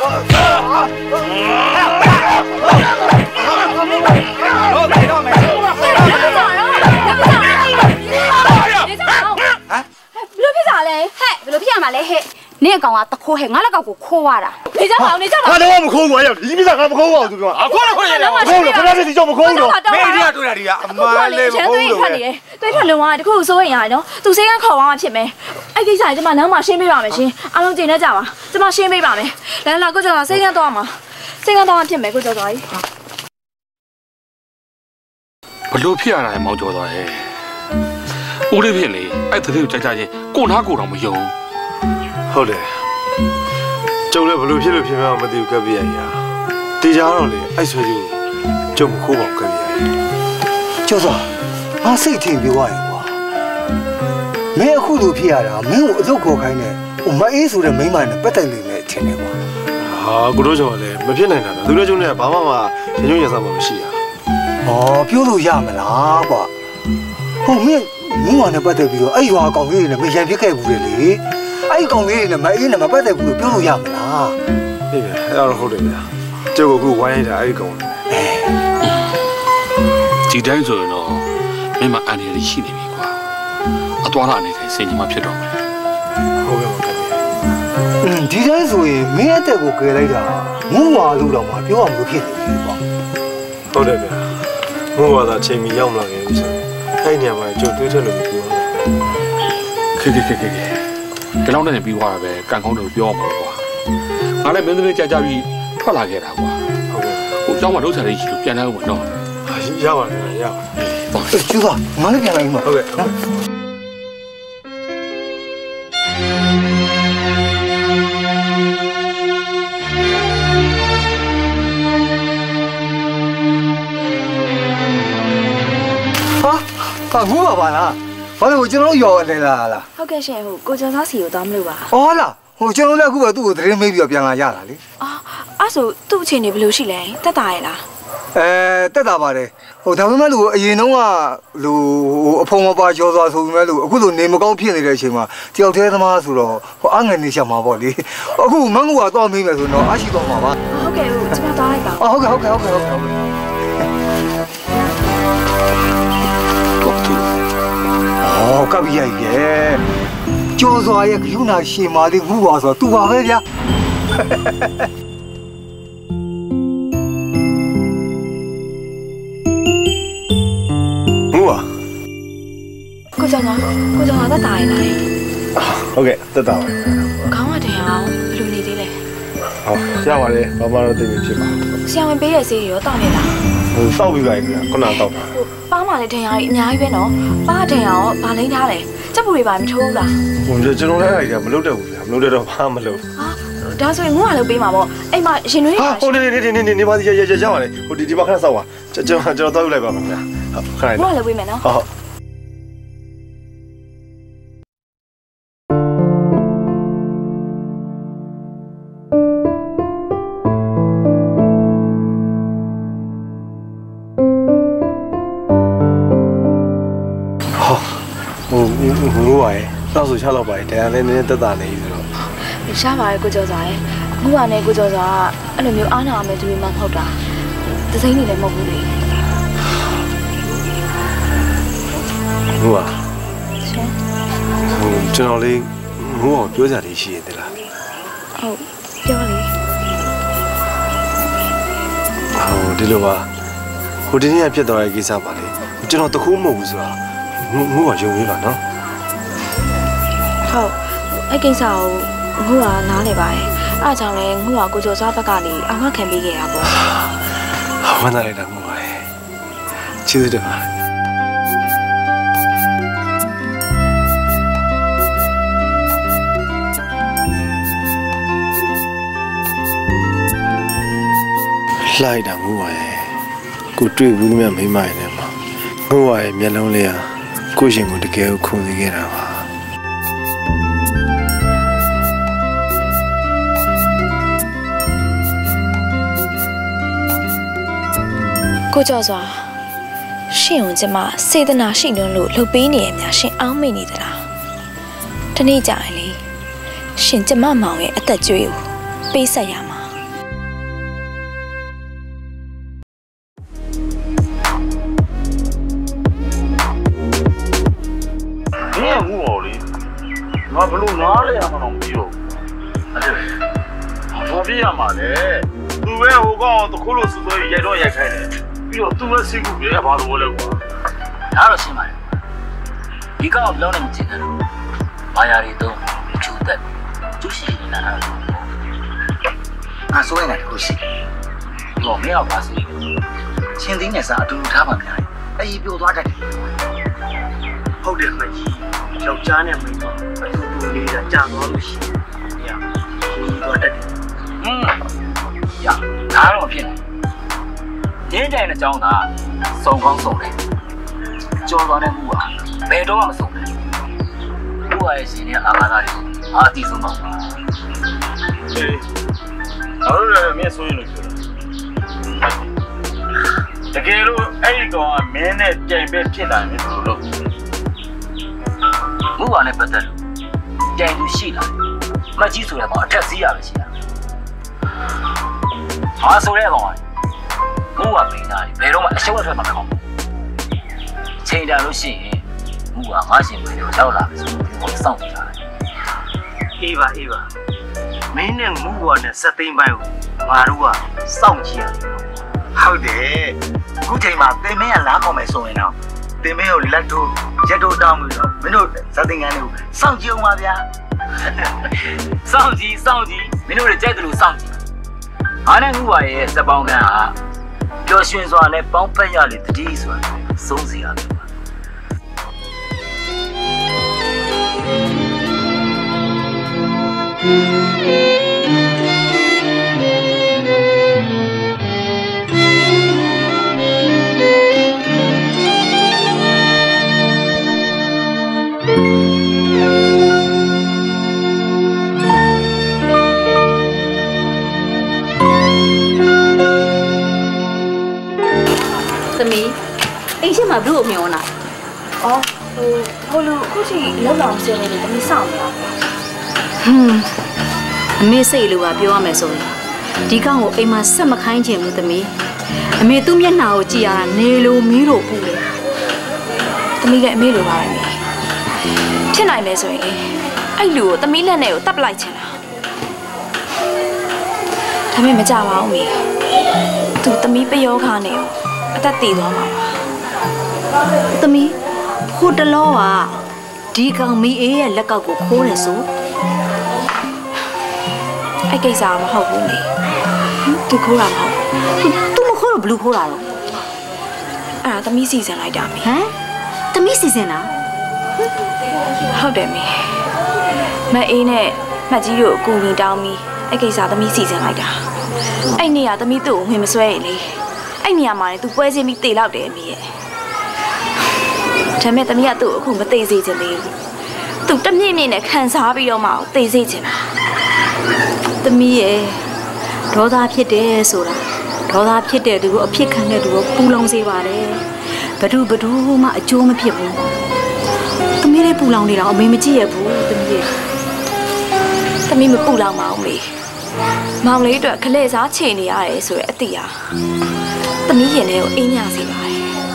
ဟုတ်တယ်တော့မယ်ဟုတ်ပါဘူးဟုတ်ပါဘူးဘယ်လိုဖြစ်တာလဲဟဲ့ဘယ်လိုဖြစ်ရမှာလဲဟဲ့နင့်အကောင်ကတခိုးဟဲ့ငါလက်ကောက်ကိုခိုးရတာနေကြပါဦးနေကြပါဟာတော့မခိုးဘူးအဲ့ဒီမိသားကမခိုးပါဘူးသူပြောအခုလည်းခိုးရတယ်မခိုးလို့ခင်ဗျားစီကြောင့်မခိုးတော့မင်းဒီကတွေ့တာဒီကအမားလေးမခိုးလို့ပဲတွေ့ထွက်လုံးဝတခုစိုးရင်ရတယ်နော်သူစိတ်ကခေါ်သွားမှဖြစ်မယ်အဲ့ကိစ္စကြီးကျမနောက်မှရှင်းပေးပါမယ်ရှင်အားလုံးကြင်နေကြပါကျမရှင်းပေးပါမယ်လာလာကိုကျော်တော်စိတ်ကတော့မှာစိတ်ကတော့မှဖြစ်မယ်ကိုကျော်တော်ကြီးဘလို့ဖြစ်ရတာလဲမောင်ကျော်တော်ရဲ့ဦးလေးဖြစ်လေအဲ့တတိကိုကြကြချင်းကိုနားကိုတော့မယုံဟုတ်တယ်ကျုပ်လည်းဘလို့ဖြစ်လို့ဖြစ်မှမသိဘူးကပ်ပြရရာတေချာတော့လေအဲ့ဆွေကြီးကျုပ်မခိုးပါဘူးကပ်ပြရရာကျော်စောငါစိတ်ထင်ပြောရရင်ကွာမင်းအခုလိုဖြစ်ရတာမင်းကိုအလုပ်ခေါ်ခိုင်းတယ်ဟိုမအေးဆိုတဲ့မိန်းမနဲ့ပတ်သက်နေတယ်ထင်တယ်ကွာဟာကိုတို့ကျော်လည်းမဖြစ်နိုင်တာသူတို့ကျုံနဲ့ဘာမှမညွှန်ရစားမှမရှိရဩပြောလို့ရမလားကွာဟိုမင်းမင်းကလည်းပတ်သက်ပြီးတော့အဲ့ရွာကောင်လေးတွေနဲ့မရန်ဖြစ်ခဲ့ဘူးလေအဲ့ကောင်လေးတွေနဲ့မအေးနဲ့မပတ်သက်ဘူးလို့ပြောလို့ရမလားဟေးဗျအဲ့တော့ဟုတ်တယ်ဗျကျုပ်ကအခုဝိုင်းနေတာအဲ့ဒီကောင်ဒီတိုင်းဆိုရင်တော့မင်းမအန်ရည်ရှိနေပြီကွာအသွားလာအနေနဲ့စင်ကြီးမှဖြစ်တော့မယ်ဟုတ်ကဲ့ပါခင်ဗျอืมဒီတိုင်းဆိုရင်မင်းအသက်ကိုကယ်လိုက်တာငုံဝါလို့တော့မှပြောအောင်လို့ဖြစ်နေပြီကွာဟုတ်တယ်ဗျငုံဝါသာချိန်မီရောက်လာခဲ့ပြီဆိုအဲ့ညမှာကျုပ်တွေးချက်လို့မပြောဘူးခေခေခေခေဒီလောက်နဲ့ပြီးသွားတာပဲကန်ကောင်းတယ်ပြောအောင်ပါကွာငါလည်းမင်းတို့ကြာကြာပြီးထွက်လာခဲ့တာကွာဟုတ်ကဲ့ဟိုကျောင်းမှာဒုစားလေးရှိလို့ပြန်လာဦးမယ်နော်ရပါတယ်ရပါတယ်ကျူပါငါလည်းပြန်လာဦးမှာဟုတ်ကဲ့ဟုတ်ကဲ့ဟာငူပါပါလားဘာလို့ကျွန်တော်ရော်နေလားလားဟုတ်ကဲ့ရှင်ဟိုကိုကျော်သားစီကိုတောင်းမလို့ပါဩလားဟိုကျွန်တော်လည်းအခုပဲသူ့ကိုသတင်းမေးပြီးတော့ပြန်လာရတာလေအာအဲ့ဆိုသူ့အခြေအနေဘယ်လိုရှိလဲတက်တာရဲ့လားအဲတက်တာပါတယ်ဟိုဒါပေမဲ့လို့အရင်တုန်းကလူအဖုံမပါကျော်သွားဆိုပေမဲ့လို့အခုလိုနေမကောင်းဖြစ်နေတဲ့အချိန်မှာတယောက်တည်းသမားဆိုတော့ဟိုအငွေနေချမှာပေါ့လေအခုမန်းကူကတော့မေးမယ်ဆိုတော့အားရှိတော့မှာပါဟုတ်ကဲ့ဟုတ်ကျွန်တော်တောင်းလိုက်ပါဟုတ်ကဲ့ဟုတ်ကဲ့ဟုတ်ကဲ့ဟုတ်ကဲ့哦，隔壁阿姨，叫做阿姨，有那些嘛的，我话说，都话会的。 我啊， ကိုကျော်မကိုကျော်မသက်တာရည်လားဟုတ်ကဲ့သက်တာပါခေါင်းကတင်အောင်ဘယ်လိုနေသေးလဲဟောရပါတယ်ဘာမှတော့သိနေဖြစ်ပါဆရာဝန်ပေးတဲ့ဆေးရောတောက်နေလားဟတောက်ပြီးပါခင်ဗျာခုနတောက်တာပါမလေးထင်ရည်အများကြီးပဲနော်ပါထင်ရအောင်ဗာလိမ့်ထားတယ်ချက်ပူတွေပါမထိုးဘူးလားဟိုကျွန်တော်လည်းအဲ့ဒါမလုပ်တတ်ဘူးဗျာမလုပ်တတ်တော့ဘာမလုပ်ဒါဆိုရင်ငုံကလည်းပေးမှာပေါ့အဲ့မှာရှင်တွေဟာဟိုနေနေနေနေနေပါစီရရရပါလေဟိုဒီဒီမှာခဏစောက်ပါကျွန်တော်ကျွန်တော်တောက်ယူလိုက်ပါခင်ဗျာဟုတ်ခဏငုံကလည်းပေးမယ်နော်ဟုတ်ငိုးပါရဲ့တော့ဆိုချလောက်ပါရဲ့တရားလည်းနည်းနည်းတက်တာနေပြီဆိုတော့ရှားပါရဲ့ကိုကျော်စွာရဲ့ငိုးပါနဲ့ကိုကျော်စွာအဲ့လိုမျိုးအားနာမယ်သူတွေမှမဟုတ်တာသစိမ့်နေလည်းမဟုတ်ဘူးလေငိုးပါရှင်ဟိုကျွန်တော်လေးငိုးအောင်ပြောကြတယ်ရှိရတယ်လားဟုတ်ပြောလေဟိုဒီလိုပါဟိုဒီနေ့ကဖြစ်သွားတဲ့ကိစ္စပါလေကျွန်တော်တခုမဟုတ်ဘူးဆိုတာငိုးငိုးပါယုံရပါနော်ဟုတ်အဲ့ကိစ္စကိုငုကနားလေပါတယ်အားကြောင့်လည်းငုကကိုကျော်စွာဘက်ကနေအာမခံပေးခဲ့တာပေါ့ဝမ်းသာလိုက်တာငုပါရဲ့ကျေးဇူးတင်ပါလိုက်တာငုပါရဲ့ကိုတွေ့ဘူးမြတ်မိမရဲ့နဲ့မှာငုပါရဲ့မျက်လုံးလေးဟာကိုရှင်ကိုတကယ်ကိုခုန်စေခဲ့တာပါကိုကျော်စွာရှင်ကိုကျမစေတနာရှိလွန်းလို့လှုပ်ပေးနေရများရှင်အောင်းမိနေသလားတနေ့ကြာရင်လေရှင်ကျမမောင်ရဲ့အသက်ကြွေးကိုပေးဆက်ရမှာဒီကငူော်လေငါဘလို့နားလဲရမှာတော့မပြီးတော့အဲ့ဒါဘာပြရမှာလဲသူပဲဟိုကောင်တခုလို့စစိုးရိုက်တော့ရိုက်ခိုင်းတယ်ပြီးတော့သူပဲစိတ်ကူပြရဘာလို့လဲကွာဒါတော့ရှင်းပါတယ်ဒီကောင်ဘလုံးနဲ့မချင်တယ်မာယာရီတော့ချူတက်ကျူရှိနေတာလားငါဆိုရင်လည်းခုရှိတော့မင်းအောင်ပါစီချင်းသိနေစားအတူတူထားပါများတယ်အေးပြောသွားတတ်တယ်ဟုတ်တယ်မကြီးယောက်ျားနဲ့မိန်းမအတူတူနေတာကြာသွားလို့ရှိရင်ညသွားတတ်တယ်ဟွန်းရဒါတော့မဖြစ်နိုင်ဒင်းတိုင်တဲ့အကြောင်းကစုံကောင်းစုံတယ်ကြော်သွားတဲ့မှုကဘယ်တော့မှမစုံဘူးမှုရဲ့ရှင်နဲ့အာဃာတတွေအာတိဆုံးပါဘူးအေးအဲ့လိုလည်းမင်းဆိုရင်လို့ပြောတကယ်လို့အဲ့ဒီကောင်ကမင်းနဲ့ကြိမ်ပဲဖြစ်လာရင်ဘယ်လိုလုပ်မှုကလည်းပတ်သက်လို့ကြိမ်သူရှိလာမကြီးဆိုရမှာအထက်စီးရပဲရှိတာဟာဆိုရဲကောင်ကမှုကမိသားဘယ်တော့မှအရှုံးအထွက်မှာမကောင်းဘူးချိန်တန်လို့ရှိရင်မှုကငါရှင်ပဲလို့ရောက်လာပြီဆိုတော့စောင့်နေတာအေးပါအေးပါမင်းနဲ့မှုကနဲ့စက်သိမ်းပိုင်းကိုငါတို့ကစောင့်ကြည့်ရတယ်ဟုတ်တယ်ခုချိန်မှာသင်မင်းကလားကောင်းမယ်ဆိုရင်တော့သင်မင်းကိုလက်တို့ရက်တို့တောင်းပြီးတော့မင်းတို့စက်သိမ်းကန်းတွေကိုစောင့်ကြည့်အောင်ပါဗျာစောင့်ကြည့်စောင့်ကြည့်မင်းတို့လည်းကြိုက်တယ်လို့စောင့်ကြည့်အားနဲ့မှုပါရဲ့စက်ပေါင်းကန်းဟာပျော်ရွှင်စွာနဲ့ပေါင်းဖက်ရလေတတိဆိုတာဆုံးစီရတယ်သမီးအိမ်ရှိမှာဘလို့မျောနာအော်ဟိုဟိုလူခုချိန်လောက်လောက်ဆင်းနေတယ်သမီးစောင့်နေရပါဟွန်းအမေစိတ်လိုပါပြောရမယ်ဆိုရင်ဒီကောင်ကိုအိမ်မှာဆက်မခိုင်းချင်ဘူးသမီးအမေသူ့မျက်နှာကိုကြည့်ရတာနေလိုမီးလိုပူတယ်သမီးလည်းအမေလိုပါပဲဖြစ်နိုင်မယ်ဆိုရင်အဲ့လူကိုသမီးလက်နဲ့ကိုတပ်ပလိုက်ချင်တာဒါပေမဲ့မကြပါဘူးမေသူသမီးပယောခါနေကိုအသက်တည်သွားမှာပါသမီးခိုးတလောကဒီကောင်မီအေးရဲ့လက်ကောက်ကိုခိုးတယ်ဆိုအဲ့ကိစ္စမဟုတ်ဘူးလေသူခိုးတာမဟုတ်သူမခိုးတော့ဘလူးခိုးတာတော့အဲ့ဒါသမီးစီစဉ်လိုက်တာမေဟမ်သမီးစီစဉ်လားဟုတ်တယ်မေမအေးနဲ့မှတ်ကြီးတို့အကူညီတောင်းပြီးအဲ့ကိစ္စသမီးစီစဉ်လိုက်တာအဲ့နေရသမီးသူ့ကိုဝင်မဆွဲရလေအဲ့နေရမှာလေ तू ပွဲစင်းပြီးတေလောက်တယ်အမေရဲ့ဒါမဲ့သမီးကသူ့အခုမသေးစေချင်သေးဘူးသူတမြင့်မြင့်နဲ့ခံစားပြီးတော့မှသေစေချင်တာသမီးရဲ့ဒေါသဖြစ်တယ်ဆိုတာဒေါသဖြစ်တဲ့သူကိုအဖြစ်ခံတဲ့သူကိုပူလောင်စေပါတယ်ဘဒုဘဒုမှအကျိုးမဖြစ်ဘူးသမီးလေးပူလောင်နေတော့အမေမကြည့်ရဘူးသမီးရဲ့သမီးမပူလောင်ပါဘူးမေမောင်လေးအတွက်ခလဲစားချေနေရတယ်ဆိုရအတိအသမီးရင်လေးကိုအေးမြစေပါတယ်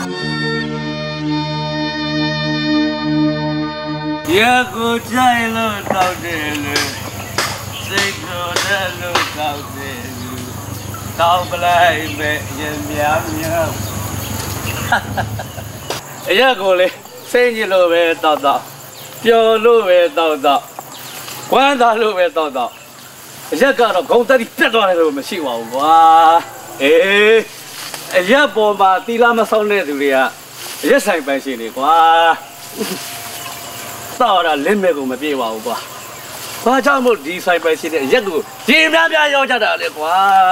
ရကိုကြိုက်လို့တောက်တယ်လေစိတ်ကိုလည်းလို့တောက်တယ်လူတောက်ပလိုက်ပဲရင်များများအရကိုလေစိတ်ကြီးလို့ပဲတောက်တော့ပျော်လို့ပဲတောက်တော့ဝမ်းသာလို့ပဲတောက်တော့အရက်ကတော့ဂုံတက်ပြီးပြတ်သွားတယ်လို့မရှိပါဘူးကွာအေးအရက်ပေါ်မှာတီလာမဆောင်တဲ့သူတွေကအရက်ဆိုင်ပိုင်ရှင်တွေကွာတော့တာလင်းမဲ့ကိုမပြေပါဘူးကွာဘာကြောင့်မို့ဒီဆိုင်ပိုင်ရှင်တဲ့အရက်ကိုရေများများရောက်ကြတာလေကွာ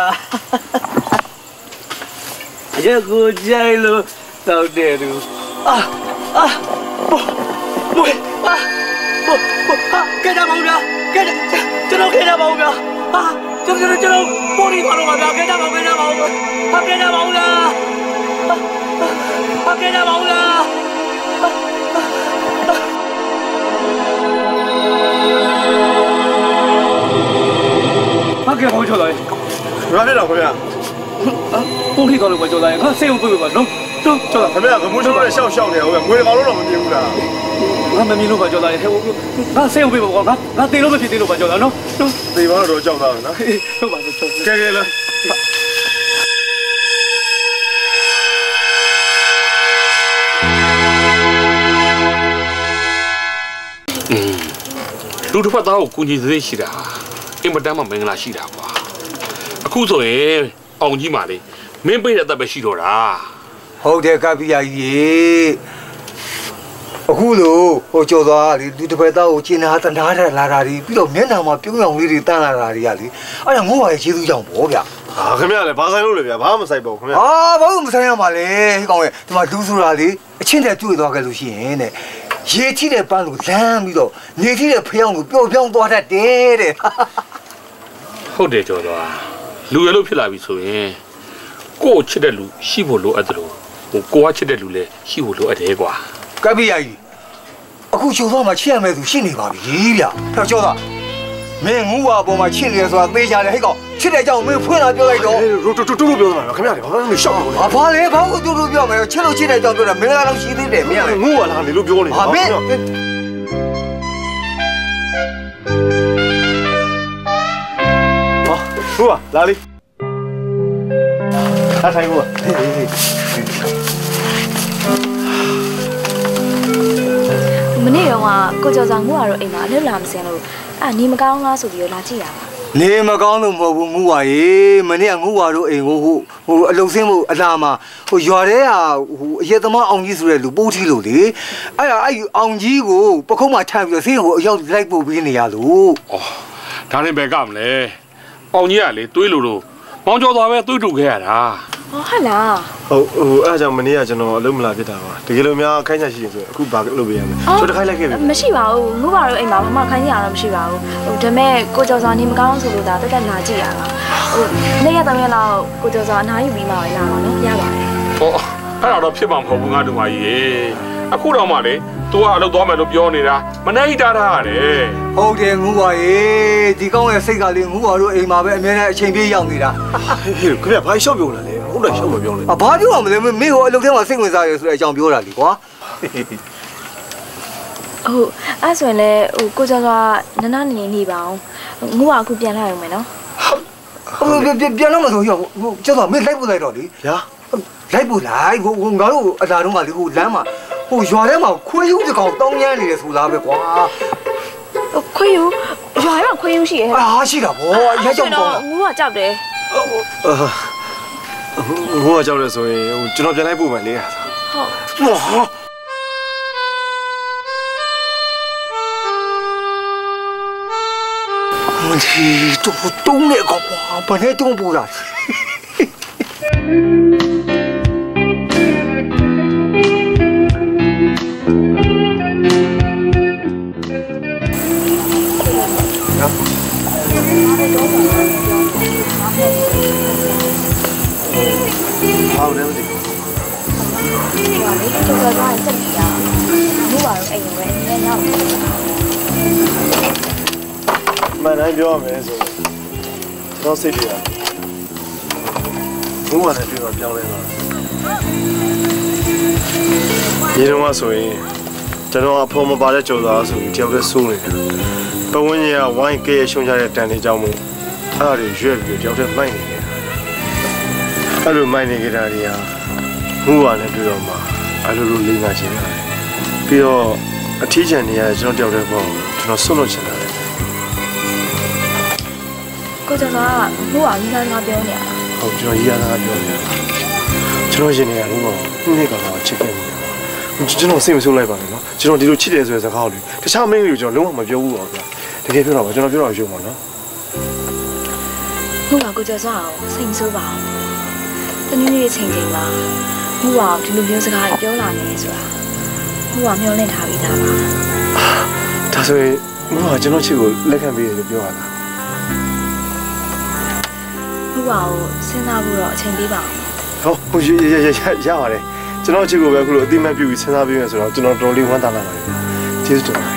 အရက်ကိုကြိုက်လို့တောက်တယ်သူအာအာဘိုးအာဘိုးဘိုးအာကဲကြပါဦးဗျာကဲကျွန်တော်ကဲကြပါဦးဗျာအာကျွန်တော်ကျွန်တော်ပေါ်ရီသွားတော့ဗျာကဲကြပါဦးကဲကြပါဦးဟာကဲကြပါဦးလားဟာကဲကြပါဦးလားဘာကဲဘာကြောက်လဲဘာလဲတော့ခင်ဗျာပေါ်ရီသွားလို့ကြောက်လိုက်ခါဆေးဦးပြေးပါနော်တော့ကြောက်ခင်ဗျာကမိုးချိုးနဲ့ရှောက်ရှောက်နေဟုတ်ကဲ့ငွေကောင်လို့တော့မမြင်ဘူးလားငါမမြင်လို့ပါကြောက်လိုက်ဟဲ့ငါဆေးဦးပြေးပါကွာငါငါတေလို့မဖြစ်သေးလို့ပါကြောက်လာနော်တေပါတော့ကြောက်တာနော်ဟုတ်ပါဘူးကဲကဲလားလူတစ်ဖက်သားကိုကူညီစေရှိတာအင်မတန်မှမင်္ဂလာရှိတာကွာအခုဆိုရင်အောင်ကြီးမာလေမင်းပိတ်တဲ့အသက်ပဲရှိတော့တာဟုတ်တယ်ကပ္ပိယကြီးအခုလို့ဟိုကြော်သွားလေလူတစ်ဖက်သားကိုကျင်နာတနာတဲ့လာတာဒီပြီးတော့မျက်နှာမှာပြုံးရောင်လေးတွေတန်းလာတာတွေကလေအဲ့ဒါငို့ပါရဲ့ကျေးဇူးကြောင့်ပေါ့ဗျာဟာခင်ဗျာလည်းဘာဆိုင်လို့လဲဗျာဘာမှမဆိုင်ပါဘူးခင်ဗျာအာဘာလို့မဆိုင်ရမှာလဲဟိကောင်ရဲ့ဒီမှာလူဆိုတာလေအချင်းတဲ့တွေ့သွားခဲ့လို့ရှိရင်တဲ့ရေထိတဲ့ပန်းကိုလမ်းပြီးတော့နေထိတဲ့ဖျောင်းကိုပျော်ပြောင်းသွားတတ်တယ်တဲ့ဟုတ်တယ်ကြော်သွားလူရလို့ဖြစ်လာပြီဆိုရင်ကို့ချစ်တဲ့လူရှိဖို့လိုအပ်တယ်လို့ဟိုကိုကချစ်တဲ့လူလည်းရှိဖို့လိုအပ်တယ်ကွာကပ္ပိယကြီးအခုချိုသွားမှာချစ်ရမယ်သူရှိနေပါပြီဗျဟဲ့ကျော်သားမင်းငူဝါပေါ်မှာချစ်နေရဆိုတာသိကြတယ်ဟဲ့ကောင်ချစ်တဲ့ကြောင့်မင်းဖွင့်လာပြောလိုက်တော့တူတူတူပြောတာခင်ဗျာဘာလို့ရှောက်လို့လဲဘာလဲဘာလို့တူတူပြောမယ်ချစ်လို့ချစ်တဲ့ကြောင့်ပြောတာမင်းကတော့ရှိသေးတယ်မင်းကငူဝါလာလေလို့ပြောနေဟာမင်းဟိုလာလေထားထိုင်ဟိုမနေ့တော့ကကိုကျော်ဆောင်ငူကတော့အိမ်မှာအလွတ်လာမစင်လို့အာနေမကောင်းလားဆိုပြီးတော့လာကြည့်ရပါနေမကောင်းလို့မဟုတ်ဘူးငူဝါရေမနေ့ကငူဝါတို့အိမ်ကိုဟိုဟိုအလုံစင်းမှုအလာမှာဟိုရွာထဲဟာဟိုအရက်သမားအောင်ကြီးဆိုတဲ့လူပိုးထီလို့လေအဲ့ဒါအဲ့အောင်ကြီးကိုပခုံးမှာထမ်းပြီးတော့ဆေးကိုအရောက်လိုက်ပို့ပေးနေရလို့ဩဒါနဲ့ဘယ်ကမလဲအောင်ကြီးကလေတွေးလို့လို့မောင်ကျော်သွားပဲတွေးတူခဲ့ရတာဟောဟလာဟုတ်ဟိုအဲ့ဒါကြောင့်မနေ့ကကျွန်တော်အလုပ်မလာဖြစ်တာပါတကယ်လို့များခိုင်းချရှိရင်ဆိုအခုဘာလုပ်ပေးရမလဲကျွန်တော်ခိုင်းလိုက်ခဲ့ပြီမရှိပါဘူးငုပါတော့အိမ်မှာမမခိုင်းရတော့မရှိပါဘူးဟိုဒါမဲ့ကိုကျော်စောနေမကောင်းဆိုလို့ဒါတက်တက်လာကြည့်ရတာဟိုနေ့ရက်သုံးရက်လောက်ကိုကျော်စောအနားယူပြီးမှလာအောင်နော်ရပါတယ်ဟောအဲ့ဒါတော့ဖြစ်မှာမဟုတ်ဘူးငါတို့မကြီးရေအခုတော့မှလေသူကအလုပ်သွားမယ်လို့ပြောနေတာမနှိုက်တာထားရတယ်ဟုတ်တယ်ငူပါရေဒီကောင်းရဲ့စိတ်ကလေးငူပါတို့အိမ်မှာပဲအများနဲ့အချိန်ပြေးရောက်နေတာဟေးခင်ဗျာဘာရှော့ပြောလာလဲဟုတ်တယ်ရှော့မပြောလဲဘာပြောရမလဲမင်းဟိုအလုပ်ထဲမှာစိတ်ဝင်စားရဆိုတဲ့အကြောင်းပြောတာလीကွာဟုတ်အဲ့ဆိုရင်လေဟိုကိုကျော်ကနနနေနေပါအောင်ငူကအခုပြန်လာရုံပဲနော်ဟိုပြန်လာမလို့ရောဟိုကျော်ကမင်းလိုက်ပို့လိုက်တော့လी ညာလိုက်ပို့လိုက်ဟိုငါတို့အလာတော့ကလीဟိုလမ်းမှာဟိုရွာထဲမှာခွေးယူတကောင်တောင်းရမ်းနေတယ်ဆိုလားပဲကွာခွေးယူရွာထဲမှာခွေးယူရှိရဲ့အာရှိတာဗောရဲကြောင်ပေါင်းငူကကြောက်တယ်ဟိုကကြောက်လဲဆိုရင်ဟိုကျွန်တော်ပြန်လိုက်ပို့မယ်လေဟဟုတ်哇问题都不懂那个哇本来懂不了好嘞，我哇，你做咗翻係真係啊！唔好話誒喂，你啱唔啱？ 慢慢ပြောမယ်ဆိုတော့စိတ်တွေကဘုရားနဲ့ပြောပြောင်းလဲသွားတယ်ဒီတော့ဆိုရင်ကျွန်တော်အဖို့မပါတဲ့ကြော်သားဆိုပြီးတယောက်တည်းစိုးနေတယ်ပဝင်းကြီးကဝိုင်းကဲရှုံချတဲ့တန်တွေကြောင့်မို့အဲ့ဒါတွေရွက်ပြီးတယောက်တည်းမိုက်နေတယ်အဲ့လိုမိုက်နေကြတာတွေကဘုရားနဲ့ပြောတော့မှအဲ့လိုလိုလေးငါချင်းတယ်ပြီးတော့အထီးကျန်နေရကျွန်တော်တယောက်တည်းပေါ့ကျွန်တော်ဆွတ်လို့ချင်တယ်ကိုကျော်ကဘိုးကမိသားစုပြောနေရတာဟုတ်ကျွန်တော်ရေးရတာပြောနေတာကျွန်တော်ရင်နေရဘုရားနှစ်ကောင်ချစ်ခဲ့တယ်ကျွန်တော်စိတ်မဆိုးလိုက်ပါနဲ့နော်ကျွန်တော်ဒီလိုချစ်တယ်ဆိုတဲ့စကားကိုတခြားမင်းတွေကိုကျွန်တော်လုံးဝမပြောဘူးပါဗျာတကယ်ပြောတာပါကျွန်တော်ပြောတာရုံပါနော်ဘိုးကကိုကျော်စောစိတ်မဆိုးပါဘူးတနည်းနည်းချိန်ချိန်မှာဘိုးကဒီလိုမျိုးစကားပြောလာနေဆိုတာဘိုးကမျှော်လင့်ထားပြီးသားပါဒါဆိုရင်ဘိုးကကျွန်တော်ချစ်ကိုလက်ခံပေးတယ်လို့ပြောရတာဘိုးကစဉ်းစားဖို့တော့အချိန်ပေးပါအောင်ဟုတ်ရရရရရပါတယ်ကျွန်တော်ချစ်ကိုပဲအခုလိုအတိမတ်ပြုပြီးစဉ်းစားပြီးမယ်ဆိုတော့ကျွန်တော်တော်လေးဝမ်းသာလာပါတယ်ကျေးဇူးတင်ပါတယ်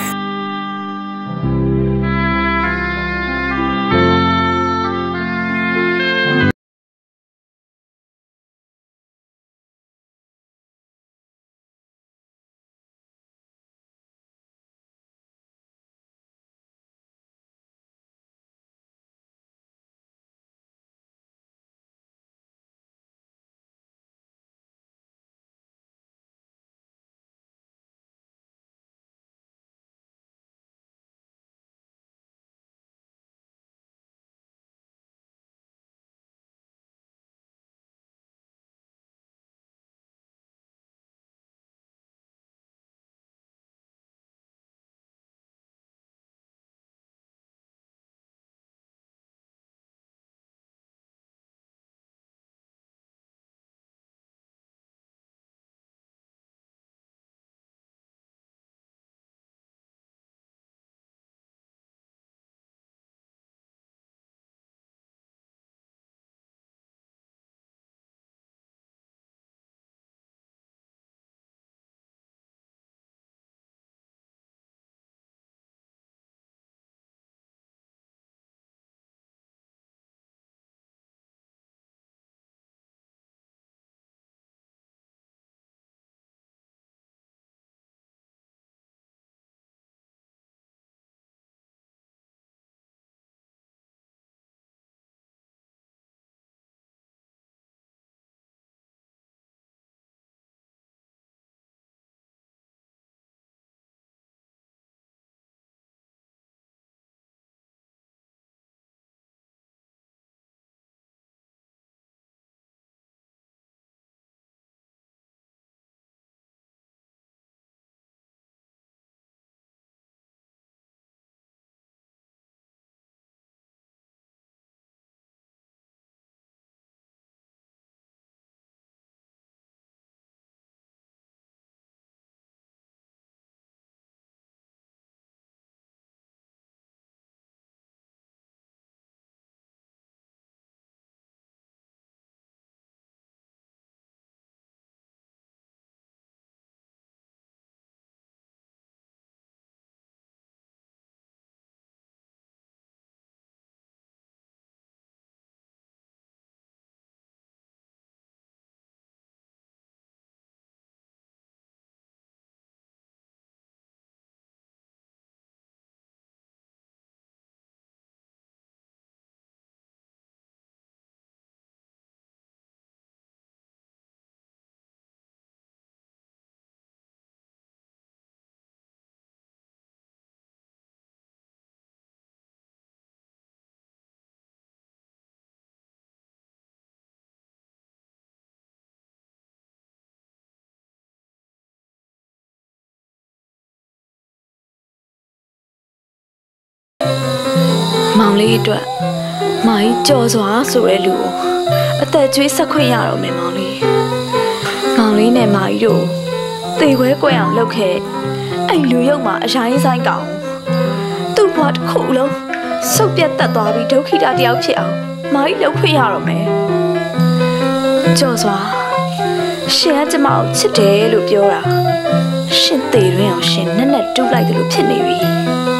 င်လေးအတွက်မိုင်းကြော်စွာဆိုတဲ့လူကိုအသက်ကျွေးဆက်ခွင့်ရတော့မယ်မောင်လေးမောင်လေးနဲ့မာကြီးတို့သေခွဲကွဲအောင်လုပ်ခဲ့အဲ့လူရုပ်မှာအရင်ဆိုင်ကောင်သူ့ဘဝတစ်ခုလုံးစုပ်ပြတ်တက်သွားပြီးဒုက္ခိတတယောက်ဖြစ်အောင်မာကြီးလုပ်ခွင့်ရတော့မယ်ကြော်စွာရှင်ကကျမကိုချစ်တယ်လို့ပြောတာရှင်သေတွင်အောင်ရှင်နဲ့နဲ့တူးလိုက်တယ်လို့ဖြစ်နေပြီ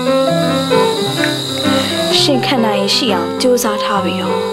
ရှင်ခံနိုင်ရှိအောင်ကြိုးစားထားပြီးတော့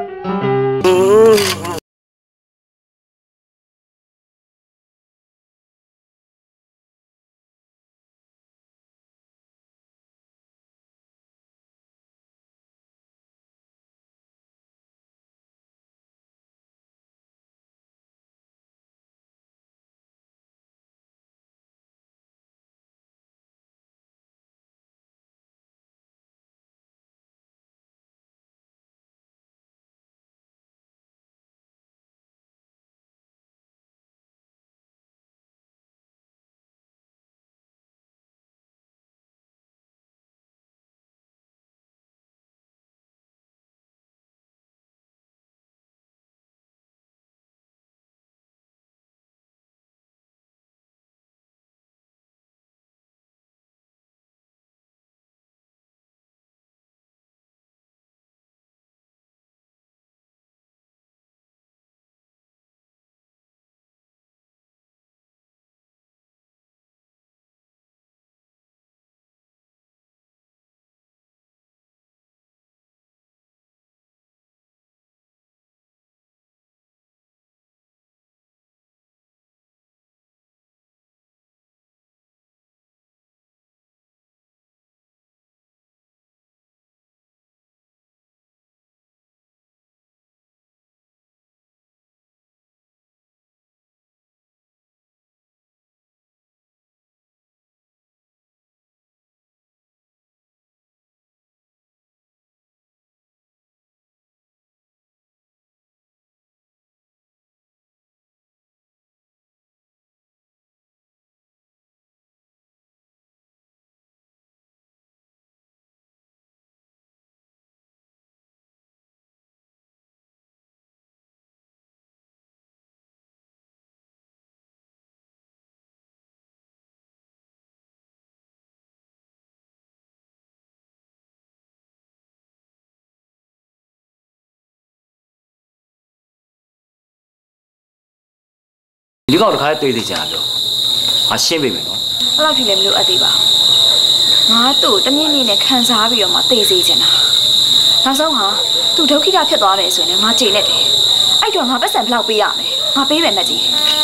ဒီကောင်တစ်ခါတွေ့သေးချင်တာပြောငါရှင်းပေးမယ်နော်အဲ့လောက်ထိလည်းမလို့အပ်သေးပါငါသူ့တမြင့်မြင့်နဲ့ခံစားပြီးတော့မှသိစေချင်တာနောက်ဆုံးဟာသူဒုက္ခိတဖြစ်သွားတယ်ဆိုရင်ငါကြေနဲ့တယ်အဲ့တော့ငါပတ်စံဘလောက်ပေးရမယ်ငါပေးမယ်မကြီး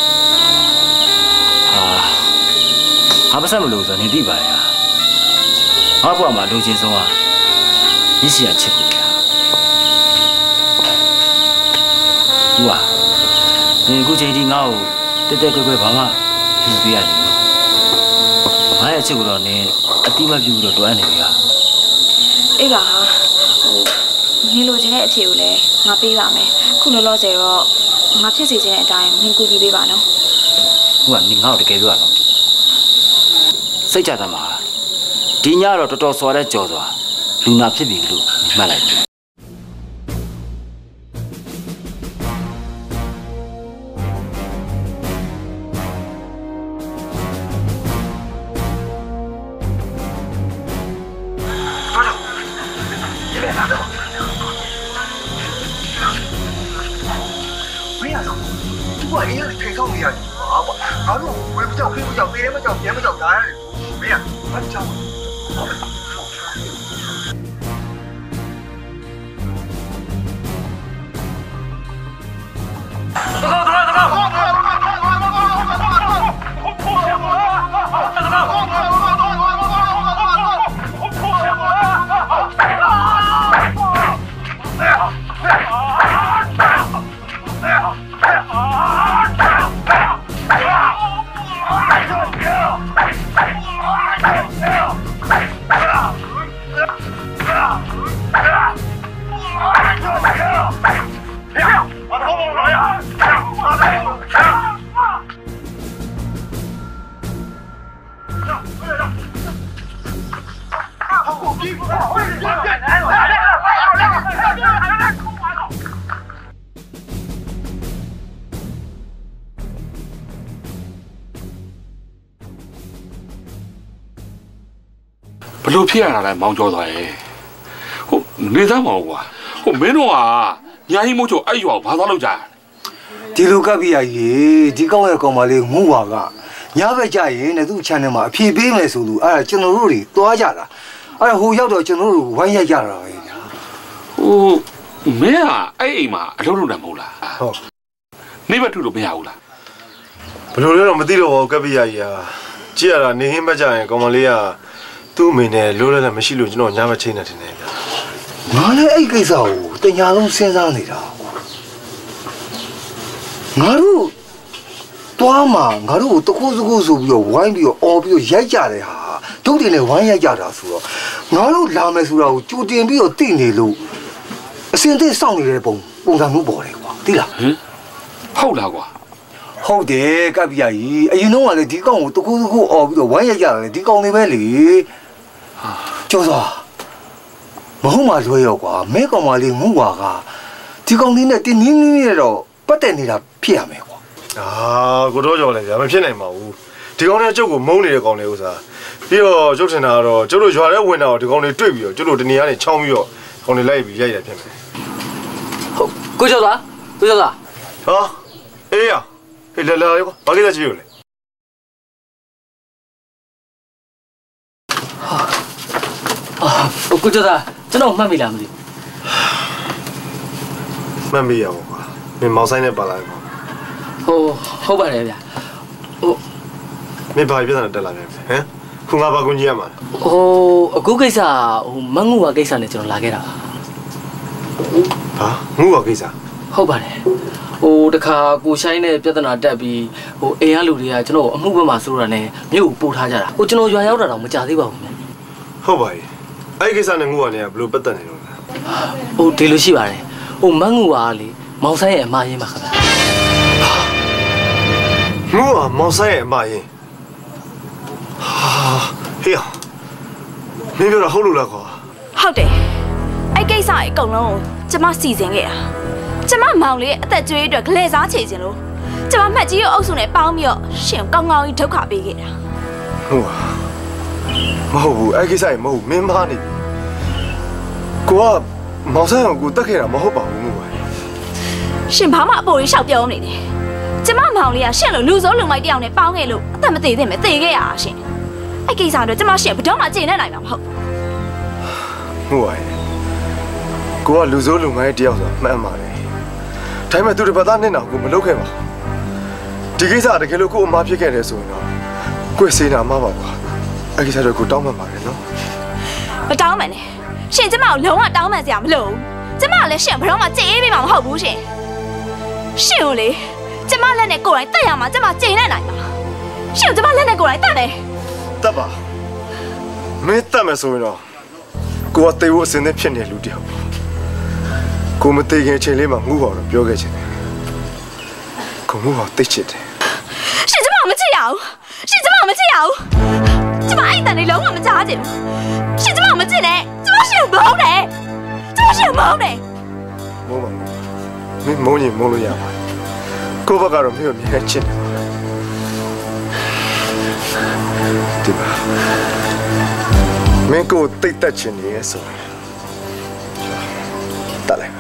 ဟာငါပတ်စံမလို့ဆိုနေသိပါရဲ့ငါဘွားမှာလိုချင်ဆုံးဟာရစ်စီရချစ်ကိုဗျာဟွာဒီအခုချိန်ဒီငါ့ကိုတက်တက်ကွဲကွဲဘာမှပြင်ပေးရတယ်နော်ငါရဲ့အချစ်ကိုတော့နင်းအတိမပြုတော့တွန်းနေပြီဟာအေးပါဟာဟိုနင်းလိုချင်တဲ့အဖြစ်ကိုလည်းငါပေးပါမယ်ခုလောလောဆယ်တော့ငါဖြစ်စီခြင်းအတိုင်းနင်းကူညီပေးပါနော်ဟုတ်ကနင်းငါ့ကိုတကယ်ပြောရနော်စိတ်ကြသမှာဒီညတော့တော်တော်စွာတဲ့ကြော်စွာလူနာဖြစ်ပြီလို့မှတ်လိုက်တယ်我一个推上你啊，啊我，俺说我不叫，非不叫，非也不叫，别不叫，咋样的？没呀，俺叫。走走走走走。 ဘလို့ဖြစ်ရတာလဲမောင်ကျော်သွားရဲ့ဟုတ်နေသားမဟုတ်ကွာဟုတ်မင်းတို့ကညာကြီးမို့ချိုအဲ့ရွာဘာသွားလို့ကြာဒီလိုကပ်ပြရကြီးဒီကောင်းရဲ့ကောင်မလေးငုံဝါကညဘက်ကြရင်လည်းသူ့ channel မှာအဖြေပေးမယ်ဆိုလို့အဲ့ဒါကျွန်တော်တို့တွေတွားကြတာအဲ့ဒါဟိုရောက်တော့ကျွန်တော်တို့ဝိုင်းရိုက်ကြတာပဲညာဟိုမင်းကအဲ့အိမ်မှာအလုပ်လုပ်တယ်မဟုတ်လားဟုတ်နေဘက်ထူလို့မရဘူးလားဘယ်လိုလဲတော့မသိတော့ဘူးကပ်ပြရကြီးဟာကြည့်ရတာနေဟင်းဘက်ကြရင်ကောင်မလေးကသူ့အမေနဲ့လိုးလဲလည်းမရှိလို့ကျွန်တော်ညဘက်ချိန်နေတယ်ဗျာငါလည်းအဲ့ကိစ္စကိုတညာလုံးစဉ်းစားနေတာငါတို့တွားမှာငါတို့တခုစခုဆိုပြီးတော့ဝိုင်းပြီးတော့အော်ပြီးတော့ရိုက်ကြတယ်ဟာဒုတ်တင်နဲ့ဝိုင်းရိုက်ကြတာဆိုတော့ငါတို့လာမယ်ဆိုတာကိုကြိုတင်ပြီးတော့သိနေလို့အစင်သိစောင့်နေတဲ့ပုံပုံစံမျိုးပေါ်တယ်ကွာသိလားဟင်ဟုတ်လားကွာဟုတ်တယ်ကပ်ပြကြီးအရင်တော့ကလည်းဒီကောင်ကိုတခုစခုအော်ပြီးတော့ဝိုင်းရိုက်ကြတယ်ဒီကောင်တွေပဲလေကျော်စောမဟုတ်မှလွဲရောကွာမဲကောင်မလေးငုံွာကဒီကောင်လေးနဲ့တင်းနင်းနင်းရတော့ပတ်တက်နေတာဖြစ်ရမယ်ကွာအာကိုတော့ကြော်လေဗျာမဖြစ်နိုင်ပါဘူးဒီကောင်နဲ့ကျုပ်ကိုမုန်းနေတဲ့ကောင်လေးဥစားပြီးတော့ကျုပ်ထင်တာကတော့ကျုပ်တို့ရွာထဲဝင်တော့ဒီကောင်လေးတွေ့ပြီးတော့ကျုပ်တို့တနေရာနဲ့ချောင်းပြီးတော့ကောင်လေးလိုက်ပြီးရိုက်ရဖြစ်မယ်ဟုတ်ကိုကျော်သားကိုကျော်သားဟာအေးရဟေးလာလာရောဘာကိစ္စကြီးရောလဲဟာကိုကျော်သားကျွန်တော်မှတ်မိလားမသိမှတ်မိရပါကွာမင်းမောင်ဆိုင်နဲ့ပါလာကွာဟိုဟုတ်ပါတယ်ဗျာဟိုမင်းဘာပြဿနာတက်လာလဲဟမ်ခုငါဘာကွန်ကြီးရမှာဟိုအခုကိစ္စဟိုမငူဝါကိစ္စနဲ့ကျွန်တော်လာခဲ့တာဟာငူဝါကိစ္စဟုတ်ပါတယ်ဟိုတခါကိုဆိုင်နဲ့ပြဿနာတက်ပြီးဟိုအိမ်ကလူတွေကကျွန်တော်အမှုဘက်မှာဆိုရတာနဲ့မြို့ကိုပို့ထားကြတာဟိုကျွန်တော်ရွာရောက်တာတော့မကြသေးပါဘူးမြန်ဟုတ်ပါရဲ့အဲ့ဒီကိစ္စနဲ့ငူဝါနဲ့ဘယ်လိုပတ်သက်နေလို့လဲဟိုဒီလိုရှိပါတယ်ဟိုမငူဝါကလေမောင်ဆိုင်ရဲ့အမရင်းပါခင်ဗျာငူဝါမောင်ဆိုင်ရဲ့အမရင်းဟာဟေးမင်းပြောတာဟုတ်လို့လားကွာဟုတ်တယ်အဲ့ကိစ္စအကုန်လုံးကိုကျမစီစဉ်ခဲ့တာကျမမောင်လေးအသက်ကျွေးအတွက်ဂလဲစားချေခြင်းလို့ကျမမှတ်ကြီးရဲ့အုပ်စုနဲ့ပေါင်းပြီးတော့ရှင်ကောင်းကောင်းကြီးဒုက္ခပေးခဲ့တာဟုတ်ပါမဟုတ်ဘူးအဲ့ကိစ္စမဟုတ်မင်းမနေပြီကိုကမောင်ဆိုင်ကိုတက်ခဲ့တာမဟုတ်ပါဘူးငူပါရှင်ဘာမှအပေါ်ကြီးရှောက်ပြောနေတယ်ကျမမောင်လေးကရှင်လို့လူစိုးလူမိုက်တယောက်နဲ့ပေါင်းခဲ့လို့အသက်မသေးသင့်ပဲသေခဲ့ရတာရှင်အဲ့ကိစ္စတော့ကျမရှင်ဘယ်တော့မှကျေနပ်နိုင်မှာမဟုတ်ငူပါကိုကလူစိုးလူမိုက်တယောက်ဆိုတာမှန်ပါတယ်ဒါပေမဲ့သူတပတ်သားနဲ့တော့ကိုမလုပ်ခဲ့ပါဒီကိစ္စတကယ်လို့ကိုအမားဖြစ်ခဲ့တယ်ဆိုရင်တော့ကိုယ်စေနာမှာပါကွာအဲ့ကိစ္စတော့ကိုတောင်းမှန်ပါတယ်နော်မတောင်းမှန်နဲ့ရှင်ကျမကိုလုံးဝတောင်းမှန်စရာမလိုဘူးကျမလည်းရှင်ဘယ်တော့မှကြေးပေးမှာမဟုတ်ဘူးရှင်ရှင်ကိုလေကျမလက်နဲ့ကိုယ်တိုင်တက်ရမှာကျမကြေနဲ့နိုင်မှာရှင်ကျမလက်နဲ့ကိုယ်တိုင်တက်တယ်တက်ပါမင်းတက်မယ်ဆိုရင်တော့ကိုကတေဖို့အစင်းနဲ့ဖြစ်နေလူတယောက်ကိုမသိခင်အချိန်လေးမှာငူပါတော့ပြောခဲ့ချင်တယ်ကိုငူပါသိချစ်တယ်ရှင်ကျမမချစ်ရဘူးရှင်ကျမမချစ်ရဘူးကျမအဲ့တန်လေးလုံးဝမချချင်ဘူးရှင်ကျမမချစ်နဲ့ကျမရှင်မဟုတ်တယ်ကျမရှင်မဟုတ်တယ်မဟုတ်ပါဘူးမင်းမုန်းရင်မုန်းလို့ရပါကိုဘကတော့မင်းကိုမြင်ချင်တယ်ဒီပါမင်းကိုတိတ်တက်ချင်နေရဲ့ဆိုတက်လိုက်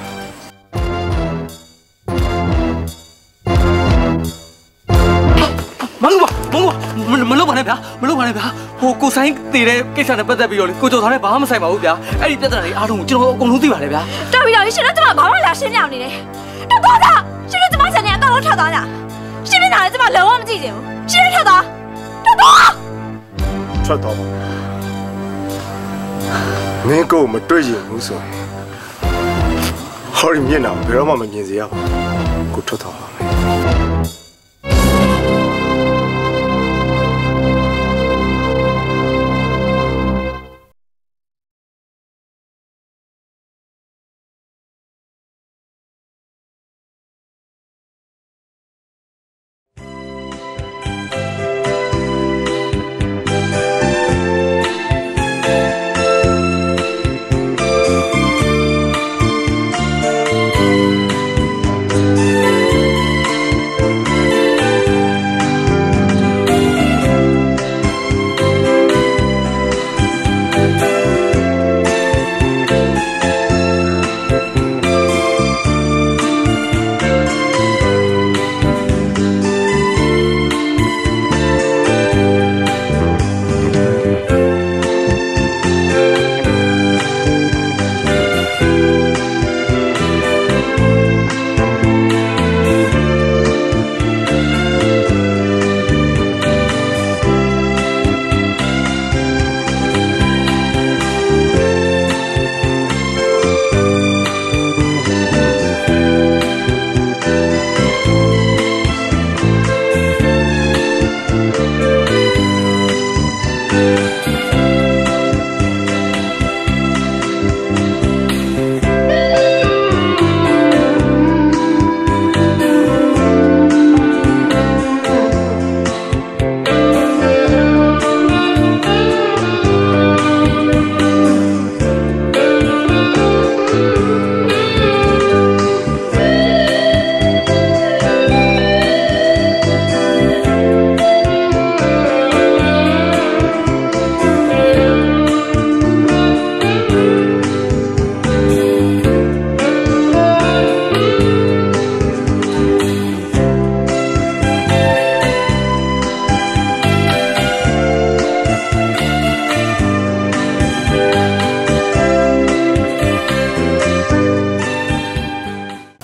မငူပါမငူမလုပ်ပါနဲ့ဗျာမလုပ်ပါနဲ့ဗျာဟိုကိုဆိုင်တည်တဲ့ကိစ္စနဲ့ပတ်သက်ပြီးတော့လေကိုကျော်သားနဲ့ဘာမှမဆိုင်ပါဘူးဗျာအဲ့ဒီပြဿနာတွေအားလုံးကိုကျွန်တော်အကုန်လုံးသိပါတယ်ဗျာတော်ပြီတော်ပြီရှင်တို့ကျမဘာမှလာရှင်းပြနေတယ်တော်သွားတာရှင်တို့ကျမဆန်နေအကောင်လုံးထွက်သွားတာရှင်မျက်နှာလည်းကျမလုံးဝမကြည့်ချင်ဘူးရှင်ထွက်သွားထွက်သွားထွက်သွားပါမင်းကိုမတွေ့ရင်ဘူးဆိုရင်ဟောဒီမျက်နှာဘယ်တော့မှမမြင်စေရဘူးကိုထွက်သွားပါမယ်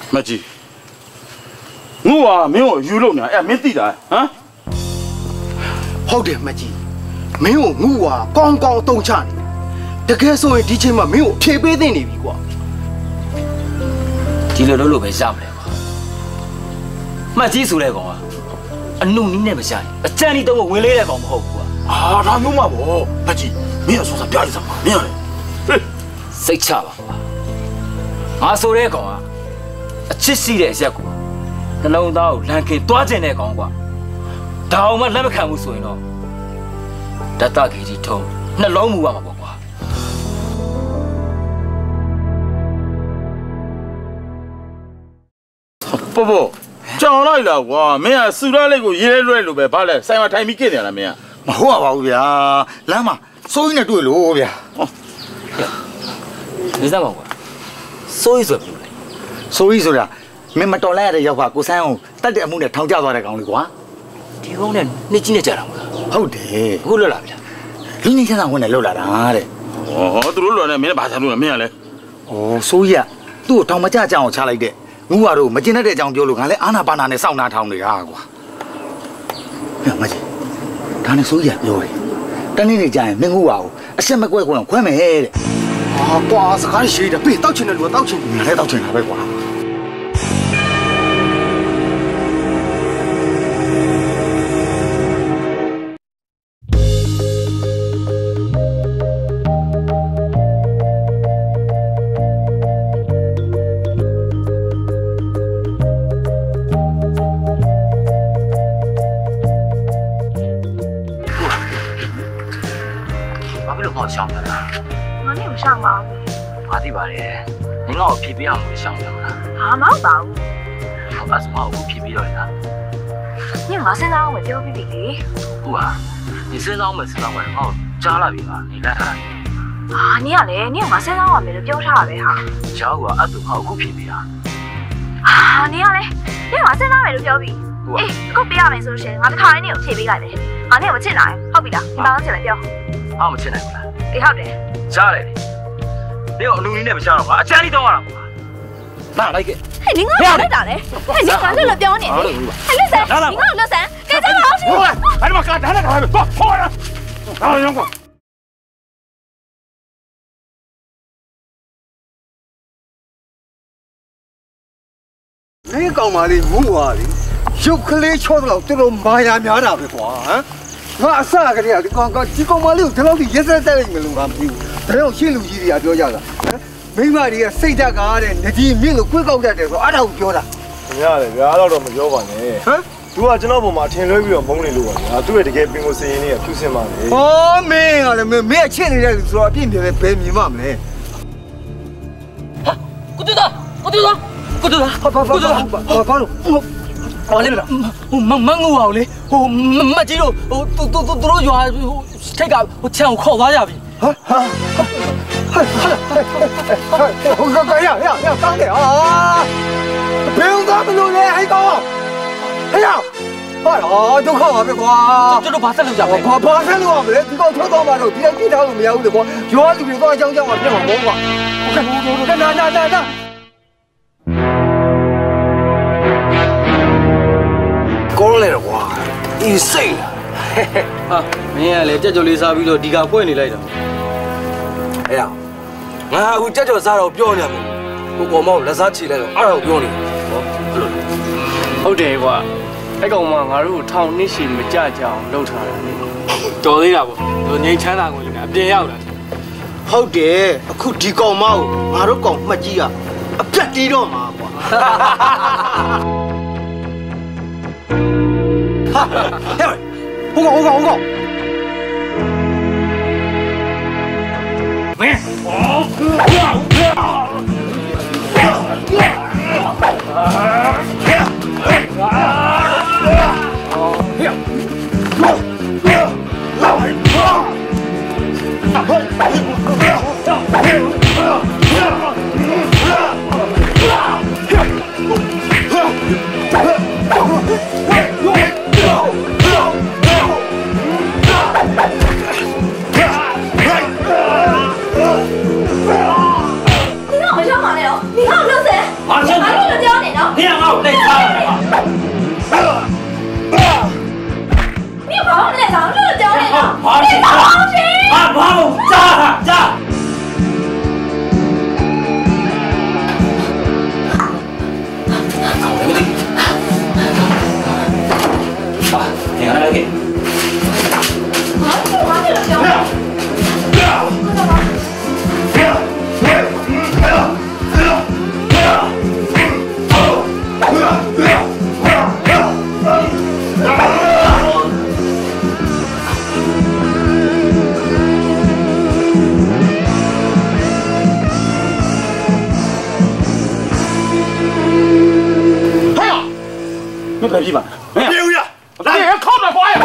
မကြီးငူကမင်းကိုယူလို့နေအဲ့မင်းသိတာဟမ်ဟုတ်တယ်မကြီးမင်းကိုငူကကောင်းကောင်းအသုံးချနေတကယ်ဆိုရင်ဒီချိန်မှာမင်းကိုဖြေပေးသင့်နေပြီကွာဒီလိုလုပ်လို့ပဲရမလဲကွာမှတ်ကြီးဆိုတဲ့ကောင်ကအနုနီးနဲ့မရှာရင်အချမ်းဒီတော့ဝင်လေးတဲ့ကောင်မဟုတ်ဘူးကွာအာဒါမျိုးမှာဗောမကြီးမင်းကဆိုစားပြရစမ်းမင်းရတယ်စိတ်ချပါကွာငါဆိုတဲ့ကောင်ကအချစ်ရှိတဲ့အရက်ကိုနှလုံးသားကိုလန်ခင်တွားကျင်တဲ့ကောင်ကွာဒါအောင်မှလက်မခံဘူးဆိုရင်တော့တတကြီးကြီးထုံးနှလုံးမူရမှာပေါ့ကွာ波波，讲来了哇，没啊，苏拉那个爷爷来了呗，罢了，三万台米给点了没啊？ မဟုတ်ပါဘူးဗျာလမ်းမှာစိုးရင်းနဲ့တွေ့လို့ဗျာ你在忙quoiစိုးရင်းဆိုဘူးလေစိုးရင်းဆိုတာမင်းမတော်လိုက်ရတဲ့ရောက်ပါကိုဆန်းအောင်တတ်တဲ့အမှုနဲ့ထောင်ကျသွားတဲ့ကောင်လေးကွာဒီကောင်နဲ့နေကြီးနဲ့ကြာတာမလားဟုတ်တယ်အခုလွတ်လာပြီလားလူနေချမ်းသာဝင်နဲ့လွတ်လာတာတဲ့ဩသူတို့လွတ်နေမင်းဘာသာလို့လဲမင်းကလည်းဩစိုးရသူ့ကိုထောင်မကြကြအောင်ချလိုက်တဲ့ငူးကတော့မကျင်တတ်တဲ့အကြောင်းပြောလို့ငါလည်းအာနာပါနာနဲ့စောင့်နာထောင်နေတာကွာဟဲ့မကြီးဒါနဲ့စိုးရပြောတယ်တနေ့နေ့ကျရင်မင်းငူးပါကိုအဆက်မကွဲကွဲအောင်ခွဲမယ်တဲ့ဟာကွာစကားရှိတယ်ပြေးတောက်ချင်တယ်လူကတောက်ချင်တယ်ငါလည်းတောက်ချင်တာပဲကွာ想的啦， 我你有上吗？ 我的吧嘞，你我皮皮上会想的啦。 啊，没有吧？ 我把什么我皮皮了啦？ 你我身上会丢皮皮的？ 不啊，你身上没身上会好加了皮吧？你来看。 啊，你啊嘞，你我身上我没得标差呗哈。 加我阿都好过皮皮啊。 啊，你啊嘞，你我身上没得标皮。哎，我不要没收钱，我得看你有皮皮来的。啊，你我进来，好皮的，你帮我进来标。 啊，我进来过来。 几好的？ 加来的，你有努力那不想了吧？家里多少了？哪来个？ 嘿，你我哪来打嘞？嘿，你干这了表呢？嘿，六三，你我六三，给咱老师。 过来，哎他妈干，干来干来，走，过来，拿来阳光。 你讲嘛的，我话的，小克力敲到这种麻呀苗那边瓜啊。ငါအစကတည်းကဒီကောင်ကဒီကောင်မလေးကိုဒီလောက်ကြီးရက်စက်တက်လိုက်မလို့ငါမသိဘူးဒါကြောင့်ရှင်းလူကြီးတွေကပြောကြတာမိမတွေကစိတ်ဓာတ်ကားတဲ့နဒီမြင့်လို့ကွေးကောက်တတ်တယ်ဆိုအဲ့ဒါကိုပြောတာခင်ဗျားလေဗျာတော့တော့မပြောပါနဲ့ဟမ်သူကကျွန်တော်ပုံမှာထင်လွဲပြီးတော့မုန်းနေလို့ပါဗျာသူ့ရဲ့တကယ်ပင်ကိုစင်ရင်လေးကဖြူစင်ပါလေဩမင်းကလည်းမင်းအချစ်နေတဲ့လူဆိုတော့အပြည့်ပြည့်ပဲဘယ်မြင်မှမလဲဟာကိုတူတာကိုတူတာကိုတူတာဘာဘာဘာဘာလို့ဟောလေဟိုမမငူအောင်လေဟိုမကြီးတို့ဟိုသူသူသူတို့ရွာဟိုထိတ်ကဟိုချမ်းကိုခေါ်သွားကြပြီဟာဟာဟိုကကရရရတောင်းတယ်ဟာဘယ်တော့မလို့လဲဟဲ့ကောင်ဟဲ့ဟာဒုက္ခပါပဲကွာကျွန်တော်ဘာဆက်လုပ်ကြမလဲဘာဘာဆက်လုပ်ရမလဲဒီကောင်ထွက်သွားမှတော့ဒီတိုင်းကြည့်ထားလို့မရဘူးလေကွာရွာလူတွေတော့အကြောင်းကြောင်းမှပြတ်မှာပေါ့ကွာဟုတ်ကဲ့ဟုတ်ကဲ့နာနာနာနာကောင်းလေကွာအင်းစိတ်ဟာမင်းကလည်းကြက်ကြော်လေးစားပြီးတော့ဒီကဖွင့်နေလိုက်တာအဲ့ဒါငါအခုကြက်ကြော်စားတော့ပြောနေမှာကိုကောင်မောင်လက်စားချီလိုက်တော့အဲ့ဒါကိုပြောနေဟောဟုတ်တယ်ကွာအဲ့ကောင်မငါတို့ထောင်နှစ်ရှည်မကြကြအောင်လုပ်ထားတာလေတော်သေးတာပေါ့သူငိမ့်ချမ်းသာကိုလည်းအပြင်ရောက်လာဟုတ်တယ်အခုဒီကောင်မကိုငါတို့ကောင်မှတ်ကြီးကအပြတ်တီးတော့မှာကွာ哈，哎，我讲我讲我讲， 喂，哦， 你看我上马了，你看我六岁，哪里能教你？ ခေါင်းလည်းမသိဟာငါလည်း没关系吧？别有呀，来人靠着抓呀！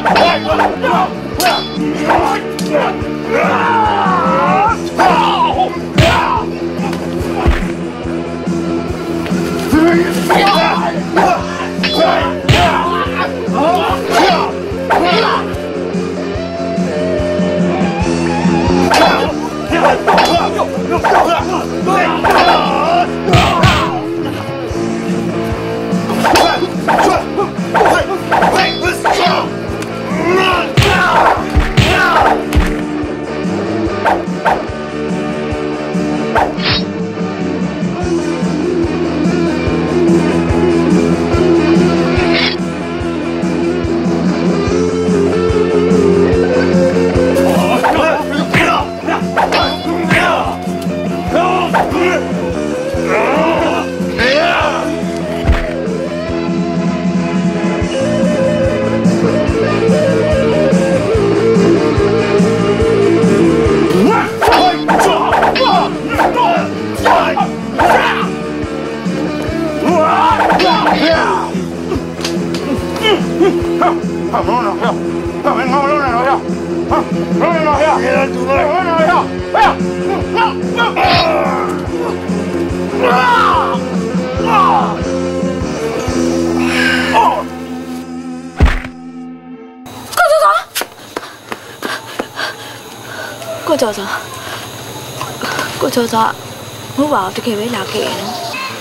ကိုကျော်စောကိုကျော်စောမဟုတ်ပါဘူးတကယ်ပဲလာခဲ့ရနော်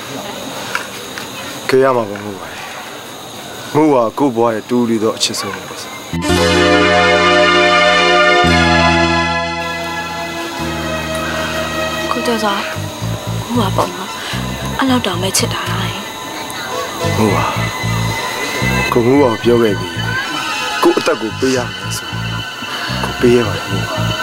ကြရမှာပါမဟုတ်ပါဘူးမဟုတ်ပါကိုဘွားရဲ့တူးလီတော့အချစ်ဆုံးပါကိုကျော်စောမဟုတ်ပါဘူးအဲ့လောက်တောင်မဲ့ချစ်တာလားဟုတ်ပါကိုမှုပါပြောခဲ့ပြီကိုအသက်ကိုပေးရမယ်ဆိုကိုပေးရပါမယ်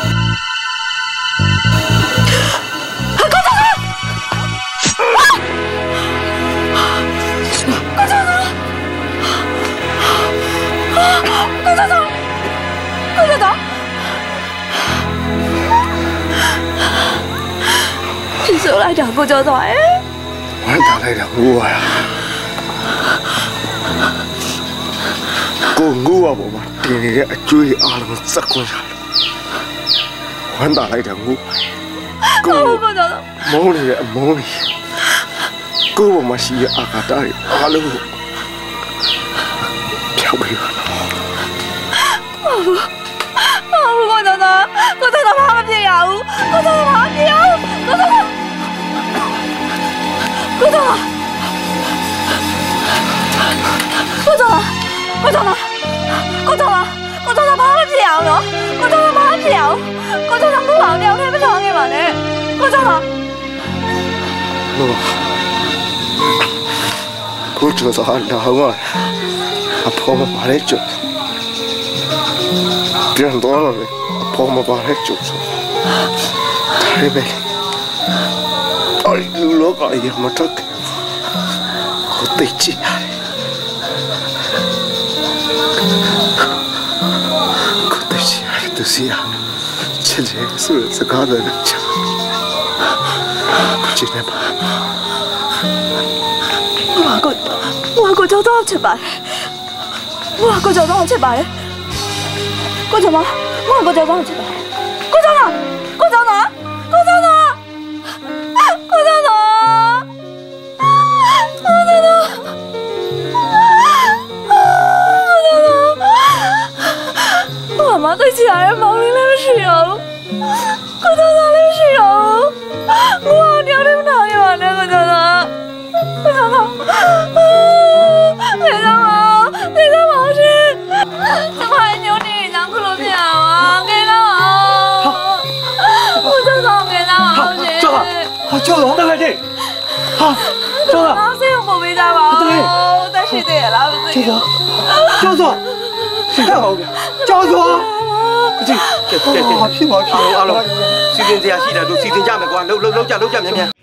ဆိုလိုက်တာကိုကျော်သွားရဲ့ဝမ်းတာလိုက်တာငိုရကိုငိုရပေါ်မှာတင်နေတဲ့အကျွေးအားလုံးစက်ခွန်းရဝမ်းတာလိုက်တာငိုကိုကိုကျော်မုန်းနေတဲ့အမုန်းကြီးကိုပေါ်မှာရှိတဲ့အာဃာတတွေအားလုံးဖြောက်ပြီးပါဟုတ်ဘူးကိုကျော်သားကိုကျော်သားဘာမှမဖြစ်ရဘူးကိုကျော်သားဘာမှမဖြစ်ရဘူးကိုကျော်သားကိုကျော်ကိုကျော်ကိုကျော်ကိုကျော်ကိုကျော်ဘာမှမဖြစ်အောင်နော်ကိုကျော်ဘာမှမဖြစ်အောင်ကိုကျော်မဟုတ်အောင်တယောက်တည်းမချောင်းခဲ့ပါနဲ့ကိုကျော်ဟုတ်ကိုကျော်သာလာဟောအဖေမပါလေကျော်ပြန်တော့လေအဖေမပါလေကျော်ဒါပေမဲ့အော်လူလောကကြီးမတက်ကိုတိတ်ချီကိုတိတ်ချီတူစီယာချစ်တယ်ဆိုစကားလည်းချစ်ချစ်နေပါ哇个哇个找到去吧，哇个找到去吧，个找到，哇个找到去吧，个找到，个找到，个找到，个找到，个找到，我妈对其他人毛病来不是有，个找到来不是有，我掉的不讨厌啊那个找到。我操操！为什么？为什么是？怎么还扭你当骷髅片啊？给他我！我操操！给他我！ 叫他！叫他！大快点！好，叫他！ 谁用宝贝在吧？ တယ်လားမသိဘူးကျော်စောစိတ်ဟောဗျာကျော်စောကြည့်ကဲကဲကဲဖြစ်ပါဖြစ်အားလုံးစီစဉ်စရာရှိတာတို့စီစဉ်ကြမယ်ကွာလှုပ်လှုပ်လှုပ်ကြလှုပ်ကြမြန်မြန်